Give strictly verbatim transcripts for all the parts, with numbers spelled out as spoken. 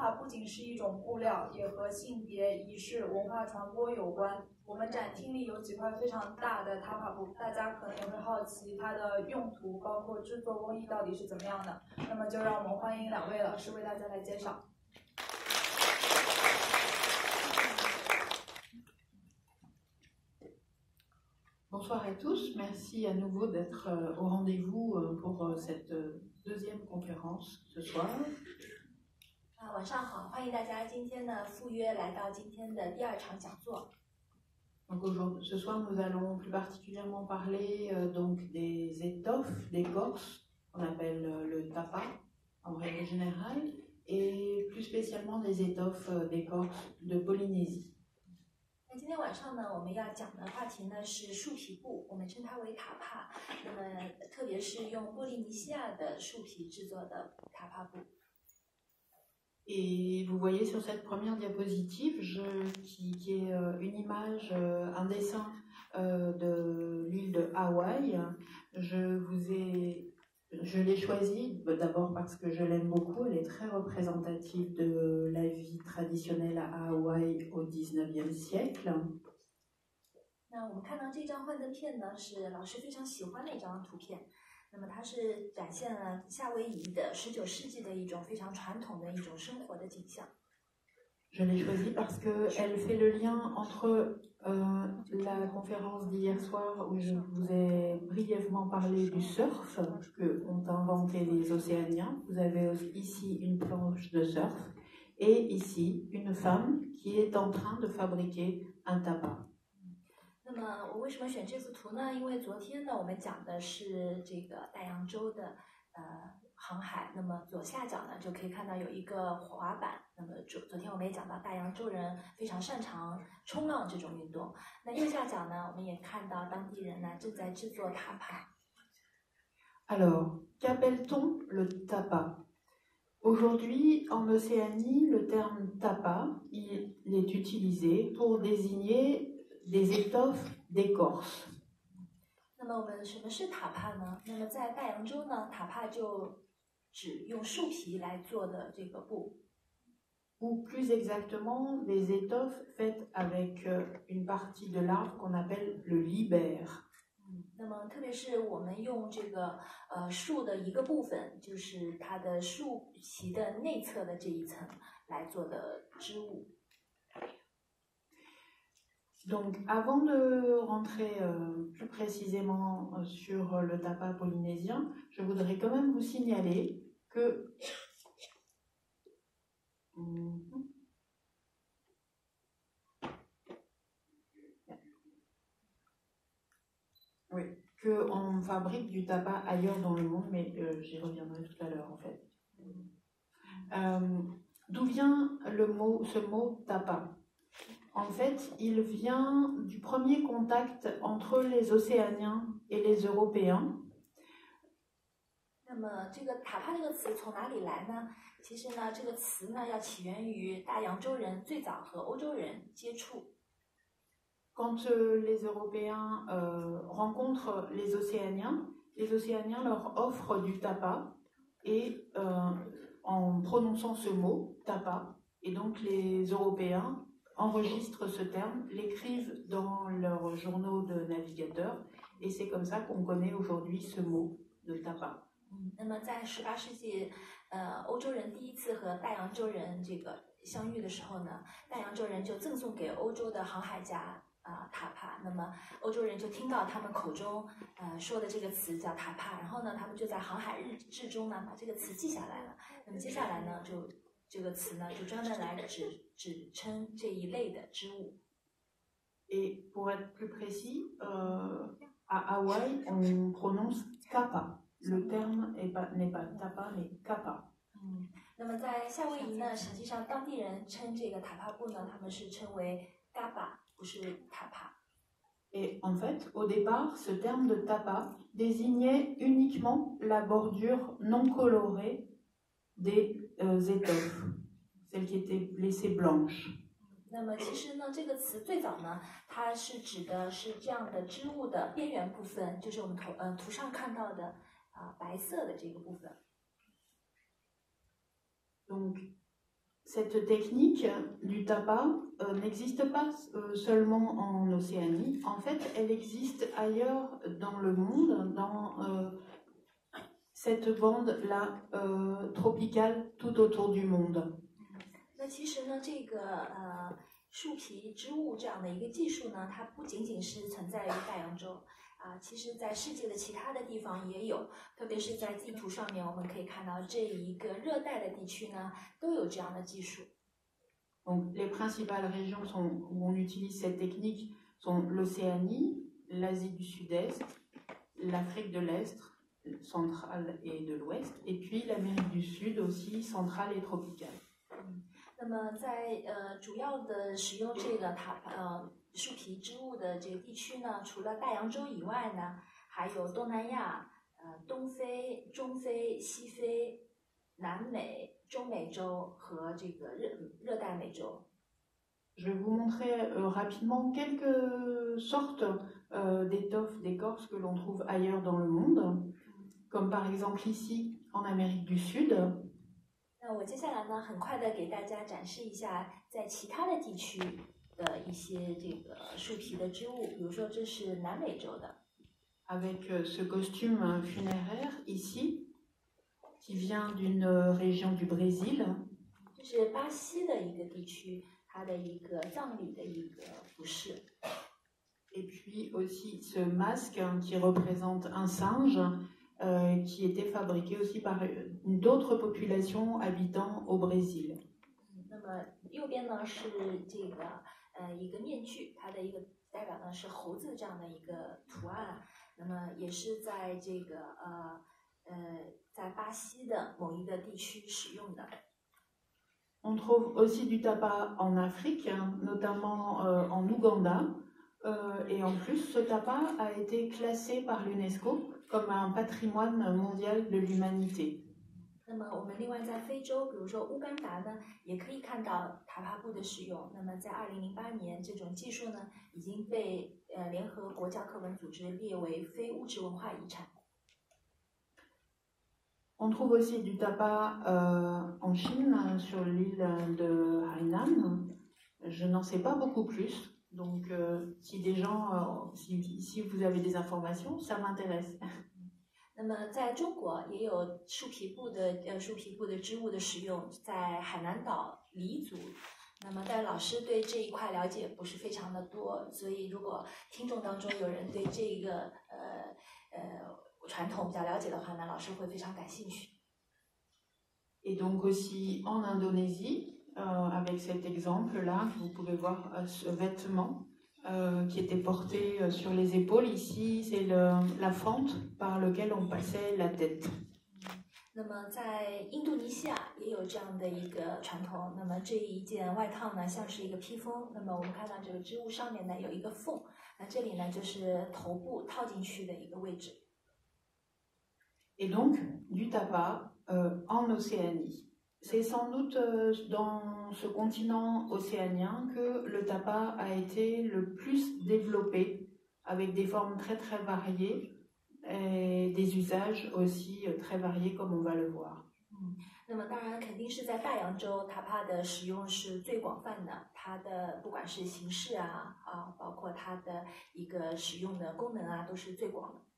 帕不仅是一种布料，也和性别、仪式、文化传播有关。我们展厅里有几块非常大的塔帕布，大家可能也会好奇它的用途，包括制作工艺到底是怎么样的。那么就让我们欢迎两位老师为大家来介绍。 Bonsoir à tous, merci à nouveau d'être au rendez-vous pour cette deuxième conférence ce soir. 啊，晚上好，欢迎大家今天呢赴约来到今天的第二场讲座。 Donc aujourd'hui, ce soir, nous allons plus particulièrement parler euh, donc des étoffes d'écorce qu'on appelle euh, le tapa en règle générale, et plus spécialement des étoffes d'écorce de Polynésie. 那今天晚上呢，我们要讲的话题呢是树皮布，我们称它为塔帕。那么特别是用波利尼西亚的树皮制作的塔帕布。 Et vous voyez sur cette première diapositive, je, qui, qui est une image, un dessin euh, de l'île de Hawaï. Je vous ai, je l'ai choisi d'abord parce que je l'aime beaucoup. Elle est très représentative de la vie traditionnelle à Hawaï au dix-neuvième siècle. 那我们看到这张幻灯片呢，是老师非常喜欢的一张图片。那么它是展现了夏威夷的十九世纪的一种非常传统的一种生活的景象。 Je l'ai choisi parce qu'elle fait le lien entre euh, la conférence d'hier soir où je vous ai brièvement parlé du surf que ont inventé les Océaniens. Vous avez ici une planche de surf et ici une femme qui est en train de fabriquer un tabac. 那么我为什么选这幅图呢？因为昨天呢，我们讲的是这个大洋洲的呃航海。那么左下角呢，就可以看到有一个滑板。那么昨昨天我们也讲到大洋洲人非常擅长冲浪这种运动。那右下角呢，我们也看到当地人呢正在制作塔帕。 Alors, qu'appelle-t-on le tapas? Aujourd'hui, en Océanie, le terme tapas, il est utilisé pour désigner des étoffes d'écorce. 那么我们什么是塔帕呢？那么在大洋洲呢，塔帕就指用树皮来做的这个布。 Ou plus exactement, des étoffes faites avec une partie de l'arbre qu'on appelle le libère. 嗯，那么特别是我们用这个呃树的一个部分，就是它的树皮的内侧的这一层来做的织物。 Donc, avant de rentrer euh, plus précisément sur le tapas polynésien, je voudrais quand même vous signaler que oui, qu'on fabrique du tapas ailleurs dans le monde, mais euh, j'y reviendrai tout à l'heure en fait. Euh, d'où vient le mot, ce mot tapas? En fait, il vient du premier contact entre les Océaniens et les Européens. 那么这个塔帕这个词从哪里来呢？其实呢，这个词呢要起源于大洋洲人最早和欧洲人接触。 Quand euh, les Européens euh, rencontrent les Océaniens, les Océaniens leur offrent du tapas et euh, en prononçant ce mot tapas, et donc les Européens enregistrent ce terme, l'écrivent dans leurs journaux de navigateurs, et c'est comme ça qu'on connaît aujourd'hui ce mot de tapas. 嗯，那么在十八世纪，呃，欧洲人第一次和大洋洲人这个相遇的时候呢，大洋洲人就赠送给欧洲的航海家啊、呃、塔帕。那么欧洲人就听到他们口中呃说的这个词叫塔帕，然后呢，他们就在航海日志中呢把这个词记下来了。那么接下来呢，就这个词呢就专门来指指称这一类的织物。 Et pour être plus précis, euh, à Hawaï, on prononce kappa. Le terme n'est pas, n'est pas tapa, mais kappa. 嗯，那么在夏威夷呢，实际上当地人称这个塔帕布呢，他们是称为 gaba， 不是塔帕。 Et en fait, au départ, ce terme de tapa désignait uniquement la bordure non colorée des euh, étoffes, celles qui étaient laissées blanches. 那么其实呢，这个词最早呢，它是指的是这样的织物的边缘部分，就是我们图呃图上看到的啊、呃、白色的这个部分。 Donc, cette technique du tapas euh, n'existe pas euh, seulement en Océanie. En fait, elle existe ailleurs dans le monde, dans euh, cette bande-là euh, tropicale tout autour du monde. 那其实呢，这个呃树皮织物这样的一个技术呢，它不仅仅是存在于大洋洲啊，其实在世界的其他的地方也有，特别是在地图上面，我们可以看到这一个热带的地区呢，都有这样的技术。 Donc, les principales régions sont, où on utilise cette technique sont l'Océanie, l'Asie du Sud-Est, l'Afrique de l'Est, centrale et de l'Ouest, et puis l'Amérique du Sud aussi, centrale et tropicale. 那么在呃主要的使用这个塔呃树皮织物的这个地区呢，除了大洋洲以外呢，还有东南亚、呃东非、中非、西非、南美、中美洲和这个热热带美洲。 Je vais vous montrer euh, rapidement quelques sortes euh, d'étoffes d'écorce que l'on trouve ailleurs dans le monde, comme par exemple ici en Amérique du Sud. 那我接下来呢，很快的给大家展示一下在其他的地区的一些这个树皮的织物，比如说这是南美洲的。 Avec ce costume funéraire ici, qui vient d'une région du Brésil. 这是巴西的一个地区，它的一个葬礼的一个服饰。 Et puis aussi ce masque qui représente un singe euh, qui était fabriqué aussi par d'autres populations habitant au Brésil. 那么右边呢是这个呃一个面具，它的一个代表呢是猴子这样的一个图案。那么也是在这个呃呃在巴西的某一个地区使用的。 On trouve aussi du tapas en Afrique, notamment euh, en Ouganda. Euh, et en plus, ce tapas a été classé par l'UNESCO comme un patrimoine mondial de l'humanité. 那么我们另外在非洲，比如说乌干达呢，也可以看到塔帕布的使用。那么在二零零八年，这种技术呢已经被呃联合国教科文组织列为非物质文化遗产。 On trouve aussi du tapas euh, en Chine, sur l'île de Hainan. Je n'en sais pas beaucoup plus. Donc, euh, si des gens, euh, si, si vous avez des informations, ça m'intéresse. 那么在中国也有树皮布的呃树皮布的织物的使用，在海南岛黎族。那么但老师对这一块了解不是非常的多，所以如果听众当中有人对这个呃呃传统比较了解的话呢，老师会非常感兴趣。 Et donc aussi en Indonésie, euh, avec cet exemple-là, vous pouvez voir euh, ce vêtement euh, qui était porté euh, sur les épaules. Ici, c'est la fente par laquelle on passait la tête. 那么在印度尼西亚也有这样的一个传统。那么这一件外套呢，像是一个披风。那么我们看到这个织物上面呢有一个缝，那这里呢就是头部套进去的一个位置。 Et donc, du tapas euh, en Océanie. C'est sans doute euh, dans ce continent océanien que le tapas a été le plus développé, avec des formes très très variées et des usages aussi euh, très variés comme on va le voir. 嗯，那么当然肯定是在大洋洲塔帕的使用是最广泛的，它的不管是形式啊啊，包括它的一个使用的功能啊，都是最广的。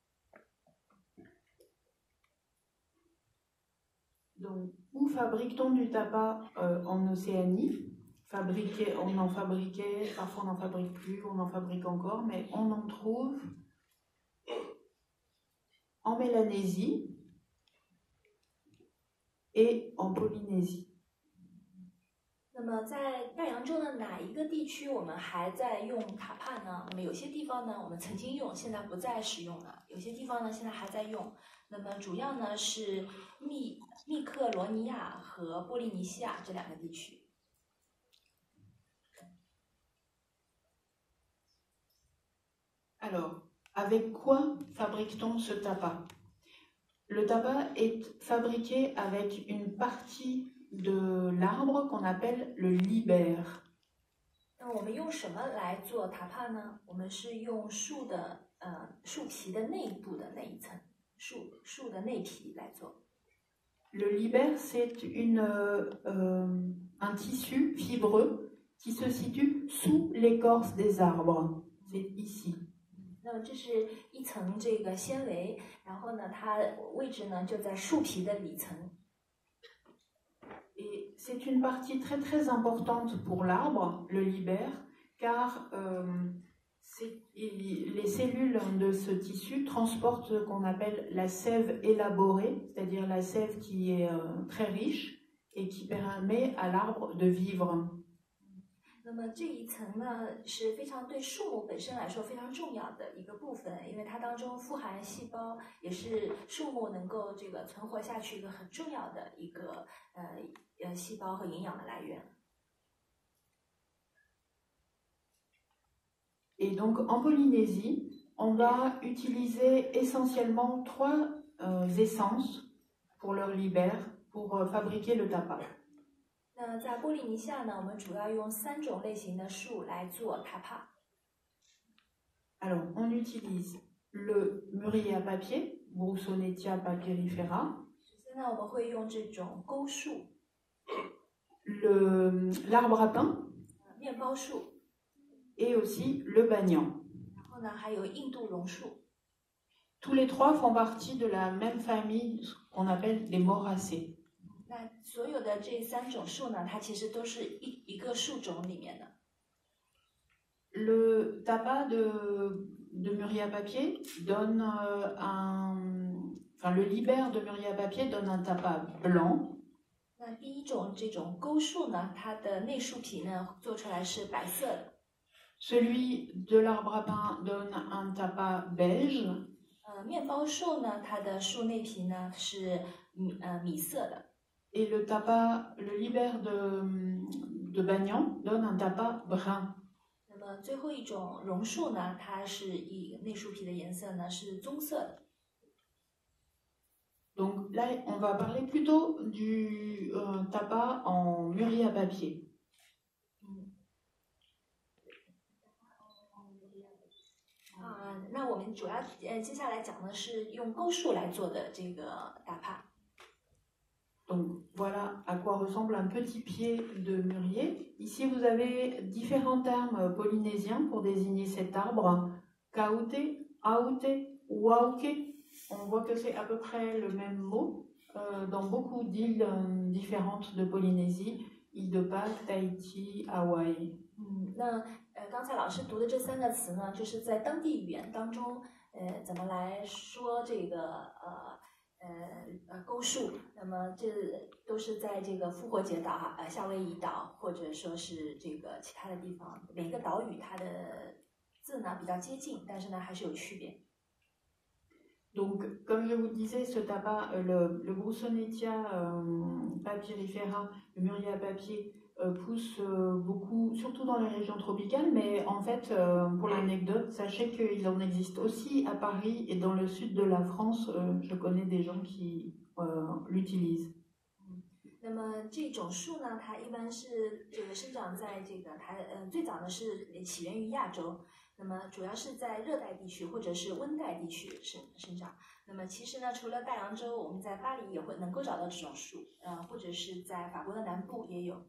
Donc, où fabrique-t-on du tapas euh, en Océanie? Fabriqué, on en fabriquait, parfois on n'en fabrique plus, on en fabrique encore, mais on en trouve en Mélanésie et en Polynésie. 那么在大洋洲的哪一个地区我们还在用塔帕呢？那么有些地方呢，我们曾经用，现在不再使用了；有些地方呢，现在还在用。那么主要呢是密密克罗尼亚和波利尼西亚这两个地区。 Alors, avec quoi fabrique-t-on ce tapas? Le tapas est fabriqué avec une partie de l'arbre qu'on appelle le libère. 那我们用什么来做塔帕呢？我们是用树的呃树皮的内部的那一层树树的内皮来做。 Le libère, c'est une, euh, un un tissu fibreux qui se situe sous l'écorce des arbres. C'est ici. 那么这是一层这个纤维，然后呢，它位置呢就在树皮的里层。 Et c'est une partie très très importante pour l'arbre, le libère, car euh, il, les cellules de ce tissu transportent ce qu'on appelle la sève élaborée, c'est-à-dire la sève qui est euh, très riche et qui permet à l'arbre de vivre. 那么这一层呢是非常对树木本身来说非常重要的一个部分，因为它当中富含细胞，也是树木能够这个存活下去一个很重要的一个呃呃细胞和营养的来源。 Et donc en Polynésie, on va utiliser essentiellement trois euh, essences pour leur libère, pour euh, fabriquer le tapa. 那在波利尼夏呢，我们主要用三种类型的树来做塔帕。 Alors, on utilise le mûrier à papier, Broussonetia papyrifera. 首先呢，我们会用这种钩树， le l'arbre à pain 面包树， et aussi le banyan. 然后呢还有印度榕树。 Tous les trois font partie de la même famille qu'on appelle les moracées. 那所有的这三种树呢，它其实都是一一个树种里面的。 Le tapas de, de mûrier à papier donne euh, un... Enfin, le libère de mûrier à papier donne un tapas blanc. 那第一种这种钩树呢，它的内树皮呢做出来是白色的。 Celui de l'arbre à pain donne un tapas beige. 呃，面包树呢，它的树内皮呢是米呃米色的。 Et le tapas, le libère de, de banyan donne un tapas brun. 那么最后一种榕树呢，它是以内树皮的颜色呢是棕色的。 Donc là, on va parler plutôt du euh, tapas en mûrier à papier. 啊，那我们主要呃接下来讲的是用钩树来做的这个打帕。 Donc voilà à quoi ressemble un petit pied de mûrier. Ici vous avez différents termes polynésiens pour désigner cet arbre. Kaute, aute, wauke. On voit que c'est à peu près le même mot euh, dans beaucoup d'îles euh, différentes de Polynésie, îles de Pâques, Tahiti, Hawaï. 嗯，那呃刚才老师读的这三个词呢，就是在当地语言当中，呃怎么来说这个呃。 呃呃，钩树，那么这都是在这个复活节岛哈，呃夏威夷岛，或者说是这个其他的地方，每个岛屿它的字呢比较接近，但是呢还是有区别。 Donc, comme je vous disais, ce tapas, euh, le, le Broussonetia euh, papyrifera, le mûrier à papier, euh, pousse euh, beaucoup, surtout dans les régions tropicales, mais en fait, euh, pour l'anecdote, sachez qu'il en existe aussi à Paris et dans le sud de la France. Euh, je connais des gens qui euh, l'utilisent. 那么这种树呢，它一般是这个生长在这个它呃最早呢是起源于亚洲。 那么主要是在热带地区或者是温带地区生生长。那么其实呢，除了大洋洲，我们在巴黎也会能够找到这种树，呃，或者是在法国的南部也有。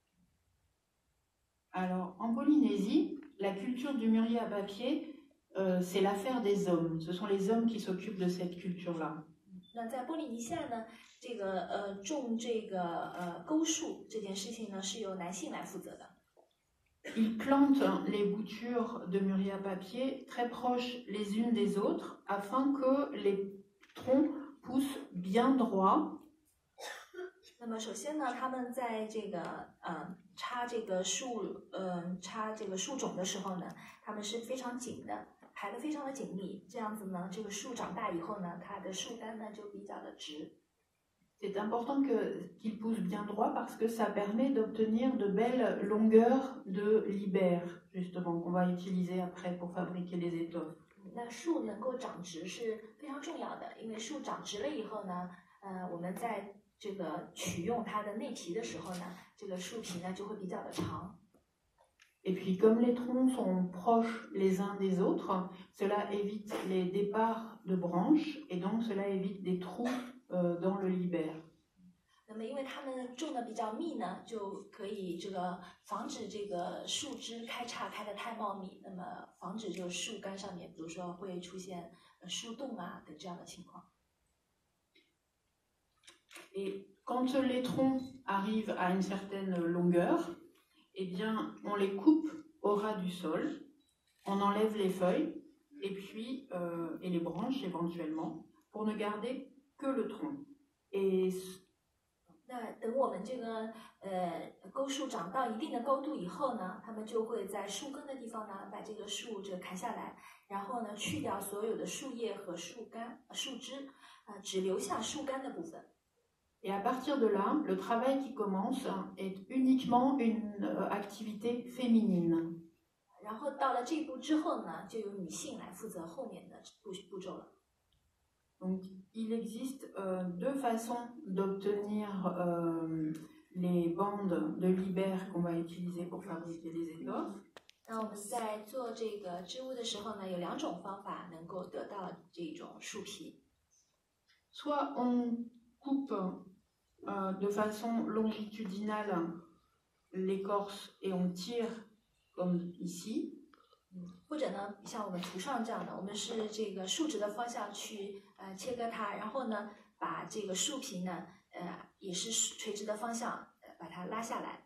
Alors, en Polynésie, la culture du mûrier à papier, euh, c'est l'affaire des hommes. Ce sont les hommes qui s'occupent de cette culture-là. 那在波利尼夏呢，这个呃种这个呃钩树这件事情呢，是由男性来负责的。 Ils plantent les boutures de mûrier à papier très proches les unes des autres afin que les troncs poussent bien droit. 那么首先呢，他们在这个呃插这个树呃插这个树种的时候呢，他们是非常紧的，排得非常的紧密。这样子呢，这个树长大以后呢，它的树干呢就比较的直。 C'est important que, qu'ils poussent bien droit parce que ça permet d'obtenir de belles longueurs de libère, justement, qu'on va utiliser après pour fabriquer les étoffes. 那树能够长直是非常重要的，因为树长直了以后呢，呃，我们在这个取用它的内皮的时候呢，这个树皮呢就会比较的长。 Et puis, comme les troncs sont proches les uns des autres, cela évite les départs de branches et donc cela évite des trous euh, dans le libère. 那么因为它们种的比较密呢，就可以这个防止这个树枝开叉开得太茂密，那么防止就是树干上面，比如说会出现树洞啊等这样的情况。 Et quand les troncs arrivent à une certaine longueur, eh bien, on les coupe au ras du sol, on enlève les feuilles et puis euh, et les branches éventuellement pour ne garder que le tronc. Et 那等我们这个呃沟树长到一定的高度以后呢，他们就会在树根的地方呢把这个树这个砍下来，然后呢去掉所有的树叶和树干、树枝，啊、呃，只留下树干的部分。 Et à partir de là, le travail qui commence est uniquement une euh, activité féminine. 然后到了这一步之后呢，就由女性来负责后面的步步骤了。 Donc, il existe euh, deux façons d'obtenir euh, les bandes de libère qu'on va utiliser pour fabriquer les étoffes. 那我们在做这个织物的时候呢，有两种方法能够得到这种树皮。 Soit on coupe euh, de façon longitudinale l'écorce et on tire comme ici. 或者呢，像我们图上这样的，我们是这个竖直的方向去呃切割它，然后呢，把这个树皮呢，呃，也是垂直的方向、呃、把它拉下来。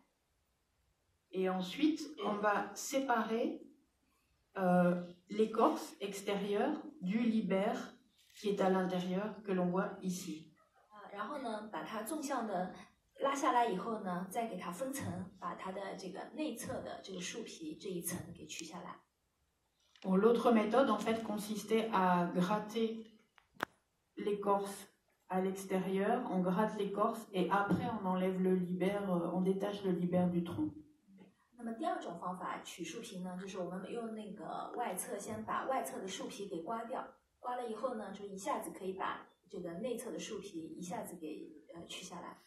Et ensuite, on va séparer euh, l'écorce extérieure du libère qui est à l'intérieur que l'on voit ici. 啊，然后呢，把它纵向的拉下来以后呢，再给它分层，把它的这个内侧的这个树皮这一层给取下来。 Bon, l'autre méthode, en fait, consistait à gratter l'écorce à l'extérieur. On gratte l'écorce et après, on enlève le libère, on détache le libère du tronc. 那么第二种方法取树皮呢，就是我们用那个外侧先把外侧的树皮给刮掉，刮了以后呢，就一下子可以把这个内侧的树皮一下子给呃取下来。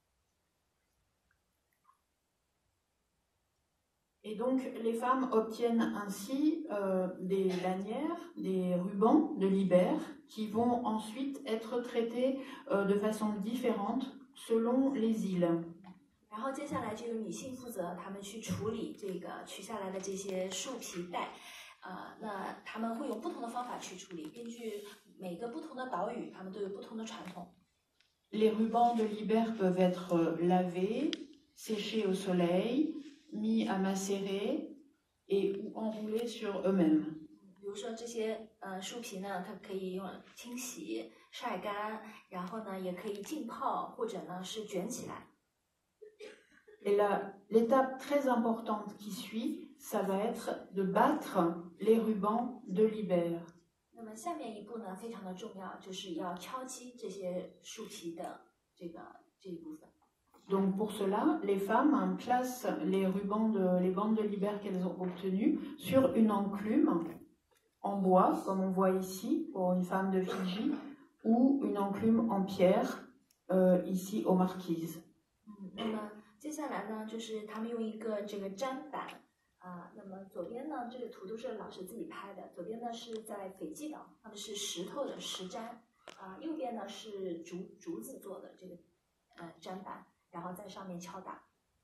Et donc, les femmes obtiennent ainsi euh, des lanières, des rubans de libère qui vont ensuite être traités euh, de façon différente selon les îles. 然后接下来就由女性负责，她们去处理这个取下来的这些树皮带，呃，那她们会用不同的方法去处理，根据每个不同的岛屿，她们都有不同的传统。 Les rubans de libère peuvent être lavés, séchés au soleil, mis à macérer et ou enroulés sur eux-mêmes. 比如说这些呃树皮呢，它可以用清洗、晒干，然后呢也可以浸泡，或者呢是卷起来。 Et la, l'étape très importante qui suit, ça va être de battre les rubans de libère. 那么下面一步呢，非常的重要，就是要敲击这些树皮的这个这一部分。 Donc pour cela, les femmes placent les rubans de, les bandes de libère qu'elles ont obtenues sur une enclume en bois, comme on voit ici pour une femme de Fidji, ou une enclume en pierre euh, ici aux Marquises. 嗯，那么接下来呢，就是他们用一个这个砧板啊、呃，那么左边呢，这个图都是老师自己拍的，左边呢是在斐济岛，他们是石头的石砧啊、呃，右边呢是竹竹子做的这个呃砧板。然后在上面敲打。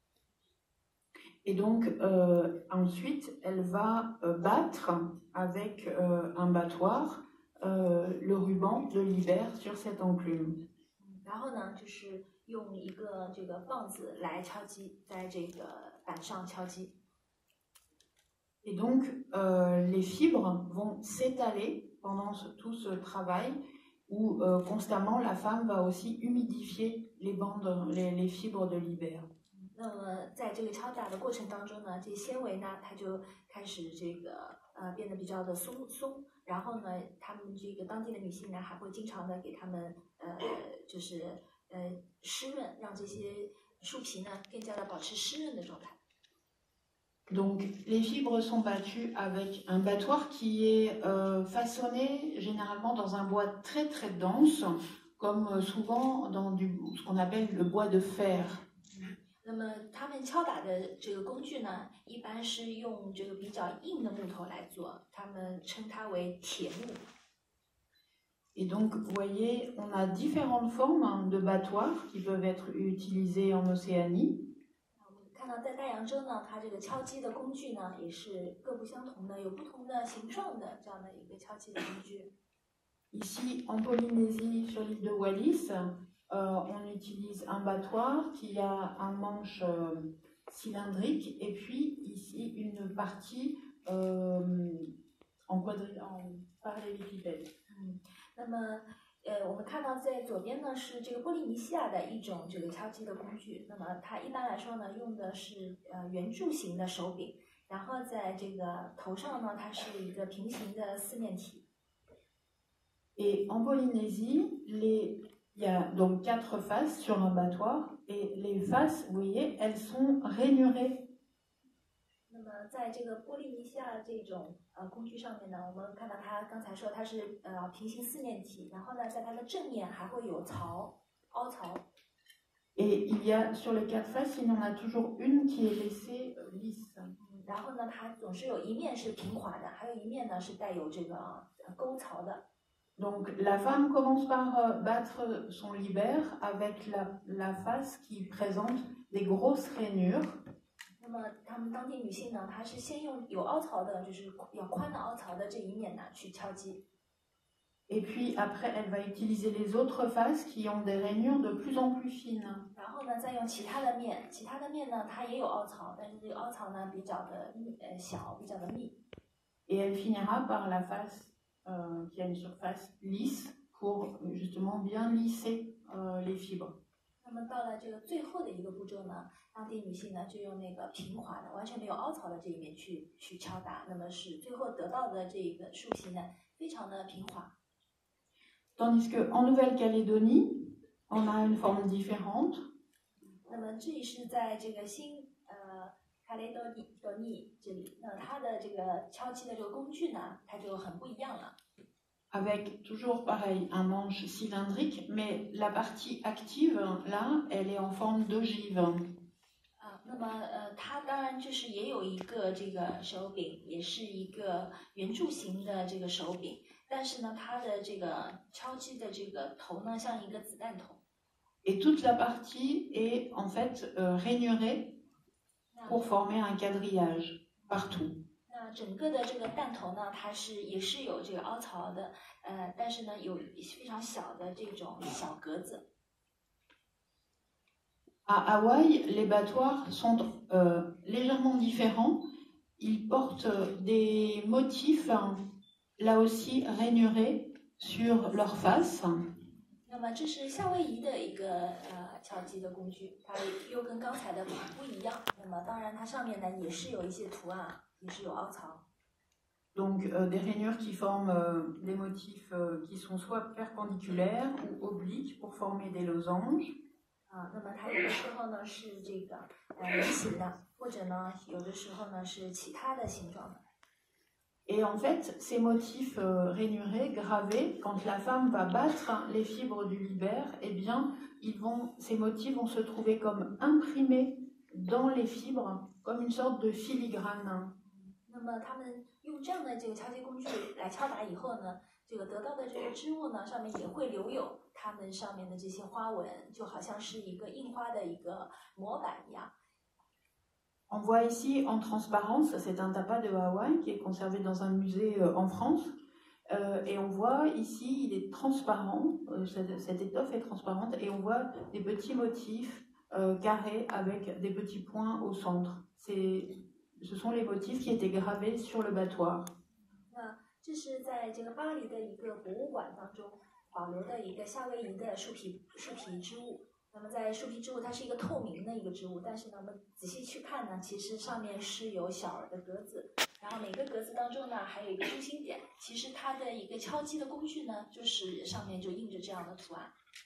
Et donc, euh, ensuite, elle va euh, battre avec euh, un battoir euh, le ruban de libère sur cette enclume. 然后呢，就是用一个这个棒子来敲击，在这个板上敲击。 Et donc, euh, les fibres vont s'étaler pendant ce, tout ce travail où euh, constamment la femme va aussi humidifier les bandes, les, les fibres de libère. 那么在这个敲打的过程当中呢，这纤维呢，它就开始这个呃变得比较的松松，然后呢，他们这个当地的女性呢，还会经常的给他们呃就是呃湿润，让这些树皮呢更加的保持湿润的状态。 Donc, les fibres sont battues avec un battoir qui est euh, façonné généralement dans un bois très très dense, comme souvent dans du, ce qu'on appelle le bois de fer. 那么他们敲打的这个工具呢，一般是用这个比较硬的木头来做，他们称它为铁木。 Et donc, vous voyez, on a différentes formes de battoirs qui peuvent être utilisées en Océanie. 我们看到在大洋洲呢，它这个敲击的工具呢也是各不相同的，有不同的形状的这样的一个敲击的工具。 Ici, en Polynésie, sur l'île de Wallis, euh, on utilise un battoir qui a un manche euh, cylindrique et puis ici une partie euh, en, quadri en parallélépipède. 嗯，那么呃，我们看到在左边呢是这个波利尼西亚的一种这个敲击的工具，那么它一般来说呢用的是呃圆柱形的手柄，然后在这个头上呢它是一个平行的四面体。 Et en Polynésie, les, il y a donc quatre faces sur un battoir et les faces, vous voyez, elles sont rainurées. 那么在这个波利尼西亚这种呃工具上面呢，我们看到它刚才说它是呃平行四面体，然后呢在它的正面还会有槽凹槽。 Et il y a sur les quatre faces, il y en a toujours une qui est laissée euh, lisse. 嗯，然后呢它总是有一面是平滑的，还有一面呢是带有这个呃沟槽的。 Donc la femme commence par euh, battre son libère avec la, la face qui présente des grosses rainures. 那么他们当地女性呢，她是先用有凹槽的，就是比较宽的凹槽的这一面呢去敲击。 Et puis après, elle va utiliser les autres faces qui ont des rainures de plus en plus fines. 然后呢，再用其他的面，其他的面呢，它也有凹槽，但是这个凹槽呢比较的密呃小，比较的密。 Et elle finira par la face euh, qui a une surface lisse pour justement bien lisser euh, les fibres. 那么到了这个最后的一个步骤呢，当地女性呢就用那个平滑的、完全没有凹槽的这一面去去敲打，那么使最后得到的这一个树皮呢非常的平滑。 Tandis qu'en Nouvelle-Calédonie, on a une forme différente. 那么这里是在这个新呃卡雷多尼多尼这里，那它的这个敲击的这个工具呢，它就很不一样了。 Avec toujours pareil un manche cylindrique, mais la partie active, là, elle est en forme d'ogive. 啊，那么呃，它当然就是也有一个这个手柄，也是一个圆柱形的这个手柄，但是呢，它的这个敲击的这个头呢，像一个子弹头。 Et toute la partie est en fait euh, rainurée pour former un quadrillage partout. 那整个的这个弹头呢，它是也是有这个凹槽的，呃，但是呢，有非常小的这种小格子。 À Hawaï, les battoirs sont euh, légèrement différents. Ils portent des motifs, là aussi rainurés, sur leur face. 那么这是夏威夷的一个呃敲击的工具，它又跟刚才的不一样。那么当然它上面呢也是有一些图案，也是有凹槽。 Donc euh, des rainures qui forment euh, des motifs euh, qui sont soit perpendiculaires ou obliques pour former des losanges. 啊，那么它有的时候呢是这个呃圆形的，或者呢有的时候呢是其他的形状的。 Et en fait, ces motifs euh, rainurés, gravés, quand la femme va battre les fibres du libère, eh bien, ils vont, ces motifs vont se trouver comme imprimés dans les fibres, comme une sorte de filigrane. 那么他们用这样的这个敲击工具来敲打以后呢，这个得到的这个织物呢，上面也会留有它们上面的这些花纹，就好像是一个印花的一个模板一样。 On voit ici en transparence, c'est un tapa de Hawaï qui est conservé dans un musée euh, en France. Euh, et on voit ici, il est transparent, euh, cette, cette étoffe est transparente, et on voit des petits motifs euh, carrés avec des petits points au centre. Ce sont les motifs qui étaient gravés sur le battoir. 那这是在这个巴黎的一个博物馆当中保留的一个夏威夷的树皮树皮织物。 那么在树皮织物，它是一个透明的一个织物，但是呢，我们仔细去看呢，其实上面是有小的格子，然后每个格子当中呢，还有一个中心点。其实它的一个敲击的工具呢，就是上面就印着这样的图案。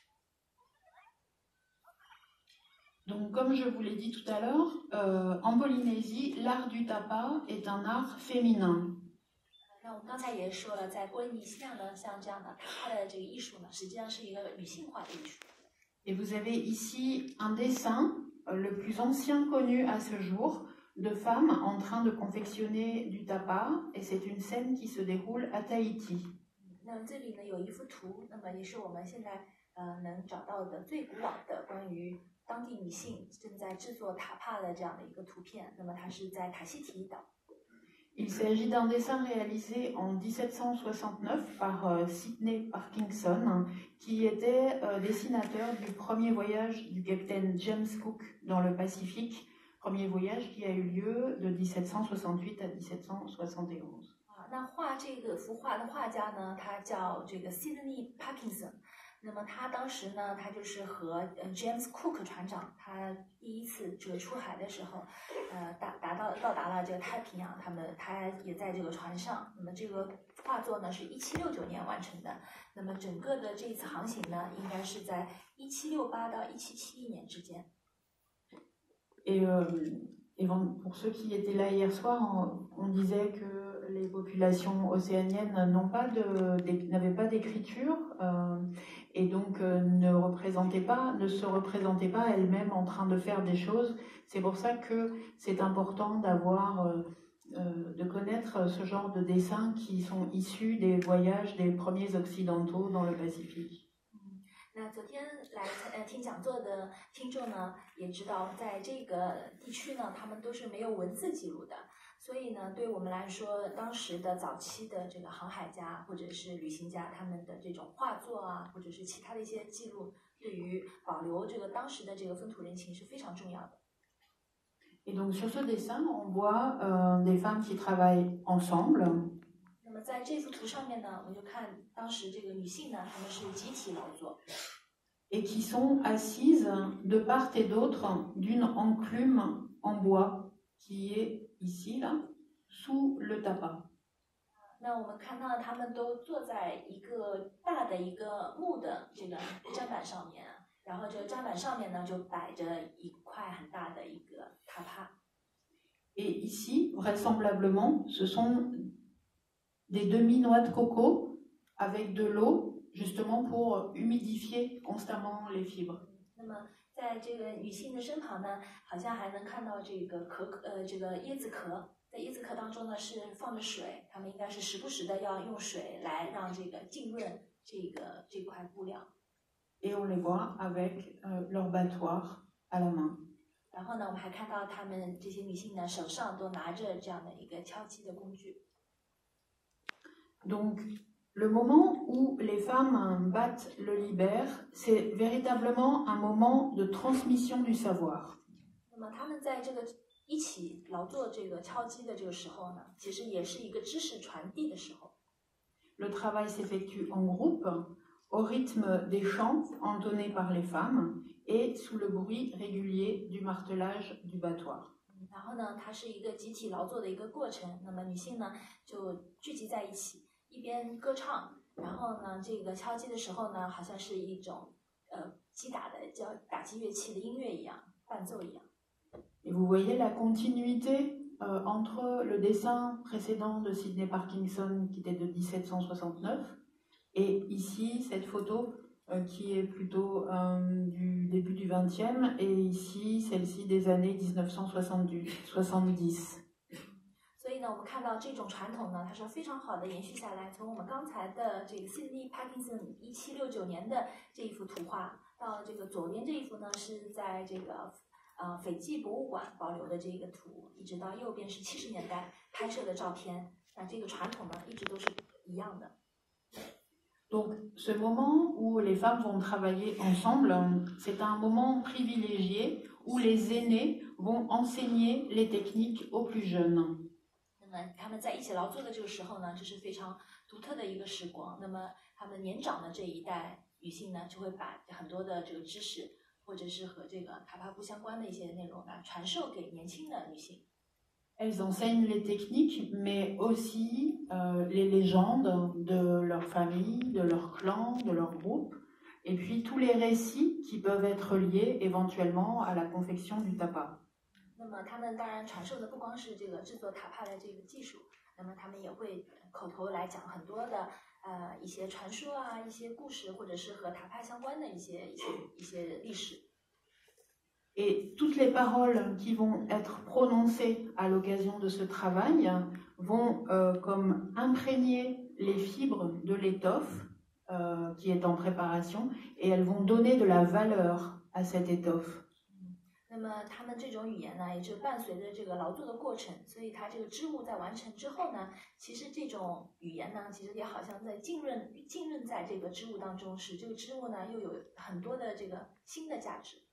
Donc, comme je vous l'ai dit tout à l'heure, euh, en Polynésie, l'art du tapa est un art féminin. 那我们刚才也说了，在波利尼西亚呢，像这样的塔帕的这个艺术呢，实际上是一个女性化的艺术。 Et vous avez ici un dessin, euh, le plus ancien connu à ce jour, de femmes en train de confectionner du tapa, et c'est une scène qui se déroule à Tahiti. 那这里呢有一幅图，那么也是我们现在呃能找到的最古老的关于当地女性正在制作塔帕的这样的一个图片。那么它是在塔希提岛。 Il s'agit d'un dessin réalisé en dix-sept cent soixante-neuf par euh, Sidney Parkinson, qui était euh, dessinateur du premier voyage du capitaine James Cook dans le Pacifique, premier voyage qui a eu lieu de dix-sept cent soixante-huit à dix-sept cent soixante et onze. 啊，那画这个幅画的画家呢，他叫这个 Sidney Parkinson。那么他当时呢，他就是和呃 James Cook 船长，他第一次这个出海的时候，呃达达到到达了这个太平洋，他们他也在这个船上。那么这个画作呢是一七六九年完成的。那么整个的这一次航行呢，应该是在一七六八到一七七一年之间。 Et, euh, et pour ceux qui étaient là hier soir, on, on disait que les populations océaniennes n'ont pas de, n'avaient pas d'écriture euh, et donc euh, ne représentaient pas, ne se représentaient pas elles-mêmes en train de faire des choses. C'est pour ça que c'est important d'avoir, euh, euh, de connaître ce genre de dessins qui sont issus des voyages des premiers occidentaux dans le Pacifique. 那昨天来呃听讲座的听众呢，也知道在这个地区呢，他们都是没有文字记录的，所以呢，对我们来说，当时的早期的这个航海家或者是旅行家，他们的这种画作啊，或者是其他的一些记录，对于保留这个当时的这个风土人情是非常重要的。 Et donc sur ce dessin, on voit euh, des femmes qui travaillent ensemble. 那么在这幅图上面呢，我们就看当时这个女性呢，她们是集体劳作。 Et qui sont assises de part et d'autre d'une enclume en bois qui est ici, là, sous le tapa. 那我们看到她们都坐在一个大的一个木的这个砧板上面，然后这个砧板上面呢就摆着一块很大的一个塔帕。 Et ici, vraisemblablement, ce sont des demi-noix de coco avec de l'eau, justement pour humidifier constamment les fibres. 那么在这个女性的身旁呢，好像还能看到这个壳呃这个椰子壳，在椰子壳当中呢是放着水，他们应该是时不时的要用水来让这个浸润这个这块布料。 Et on les voit avec euh, leur battoir à la main. 然后呢，我们还看到她们这些女性呢手上都拿着这样的一个敲击的工具。 Donc, le moment où les femmes battent le libère, c'est véritablement un moment de transmission du savoir. 那么她们在这个一起劳作这个敲击的这个时候呢，其实也是一个知识传递的时候。 Le travail s'effectue en groupe, au rythme des chants entonnés par les femmes et sous le bruit régulier du martelage du battoir. 然后呢，它是一个集体劳作的一个过程。那么女性呢，就聚集在一起，一边歌唱，然后呢，这个敲击的时候呢，好像是一种呃击打的叫打击乐器的音乐一样，伴奏一样。 Et vous voyez la continuité euh, entre le dessin précédent de Sidney Parkinson qui était de dix-sept cent soixante-neuf et ici cette photo euh, qui est plutôt euh, du début du vingtième et ici celle-ci des années dix-neuf cent soixante-dix. 所以呢，我们看到这种传统呢，它是非常好的延续下来。从我们刚才的这个 Sidney Parkinson 一七六九年的这一幅图画，到这个左边这一幅呢，是在这个呃斐济博物馆保留的这个图，一直到右边是七十年代拍摄的照片。那这个传统呢，一直都是一样的。 Donc, ce moment où les femmes vont travailler ensemble, c'est un moment privilégié où les aînés vont enseigner les techniques aux plus jeunes. 那么他们在一起劳作的这个时候呢，这是非常独特的一个时光。那么他们年长的这一代女性呢，就会把很多的这个知识，或者是和这个塔帕布相关的一些内容呢，传授给年轻的女性。 Elles enseignent les techniques, mais aussi euh, les légendes de leur famille, de leur clan, de leur groupe, et puis tous les récits qui peuvent être liés éventuellement à la confection du tapa. 那么他们当然传授的不光是这个制作塔帕的这个技术，那么他们也会口头来讲很多的呃一些传说啊，一些故事，或者是和塔帕相关的一些一些一些历史。 Et toutes les paroles qui vont être prononcées à l'occasion de ce travail vont euh, comme imprégner les fibres de l'étoffe euh, qui est en préparation et elles vont donner de la valeur à cette étoffe. 那么他们这种语言呢，也是伴随着这个劳作的过程，所以它这个织物在完成之后呢，其实这种语言呢，其实也好像在浸润浸润在这个织物当中，使这个织物呢又有很多的这个新的价值。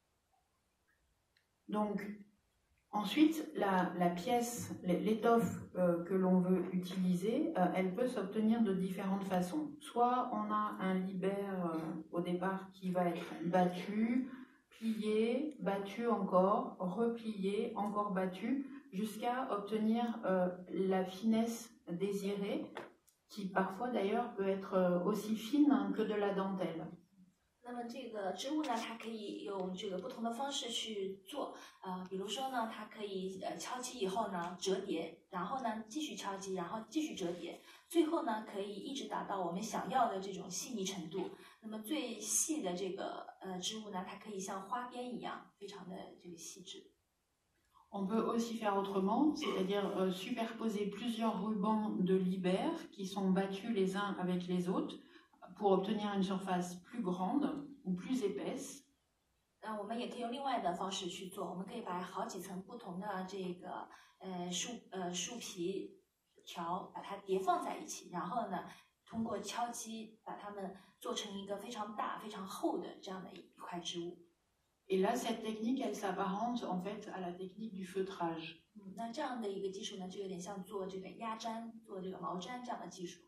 Donc ensuite, la, la pièce, l'étoffe euh, que l'on veut utiliser, euh, elle peut s'obtenir de différentes façons. Soit on a un libère euh, au départ qui va être battu, plié, battu encore, replié, encore battu, jusqu'à obtenir euh, la finesse désirée, qui parfois d'ailleurs peut être euh, aussi fine que de la dentelle. 那么这个织物呢，它可以用这个不同的方式去做，呃，比如说呢，它可以呃敲击以后呢折叠，然后呢继续敲击，然后继续折叠，最后呢可以一直达到我们想要的这种细腻程度。那么最细的这个呃织物呢，它可以像花边一样，非常的这个细致。 On peut aussi faire autrement, c'est-à-dire euh, superposer plusieurs rubans de libère qui sont battus les uns avec les autres pour obtenir une surface plus grande ou plus épaisse. 那我们也可以用另外的方式去做，我们可以把好几层不同的这个呃树呃树皮条把它叠放在一起，然后呢，通过敲击把它们做成一个非常大、非常厚的这样的一块织物。 Et là, cette technique, elle s'apparente en fait à la technique du feutrage. 嗯，那这样的一个技术呢，就有点像做这个压毡、做这个毛毡这样的技术。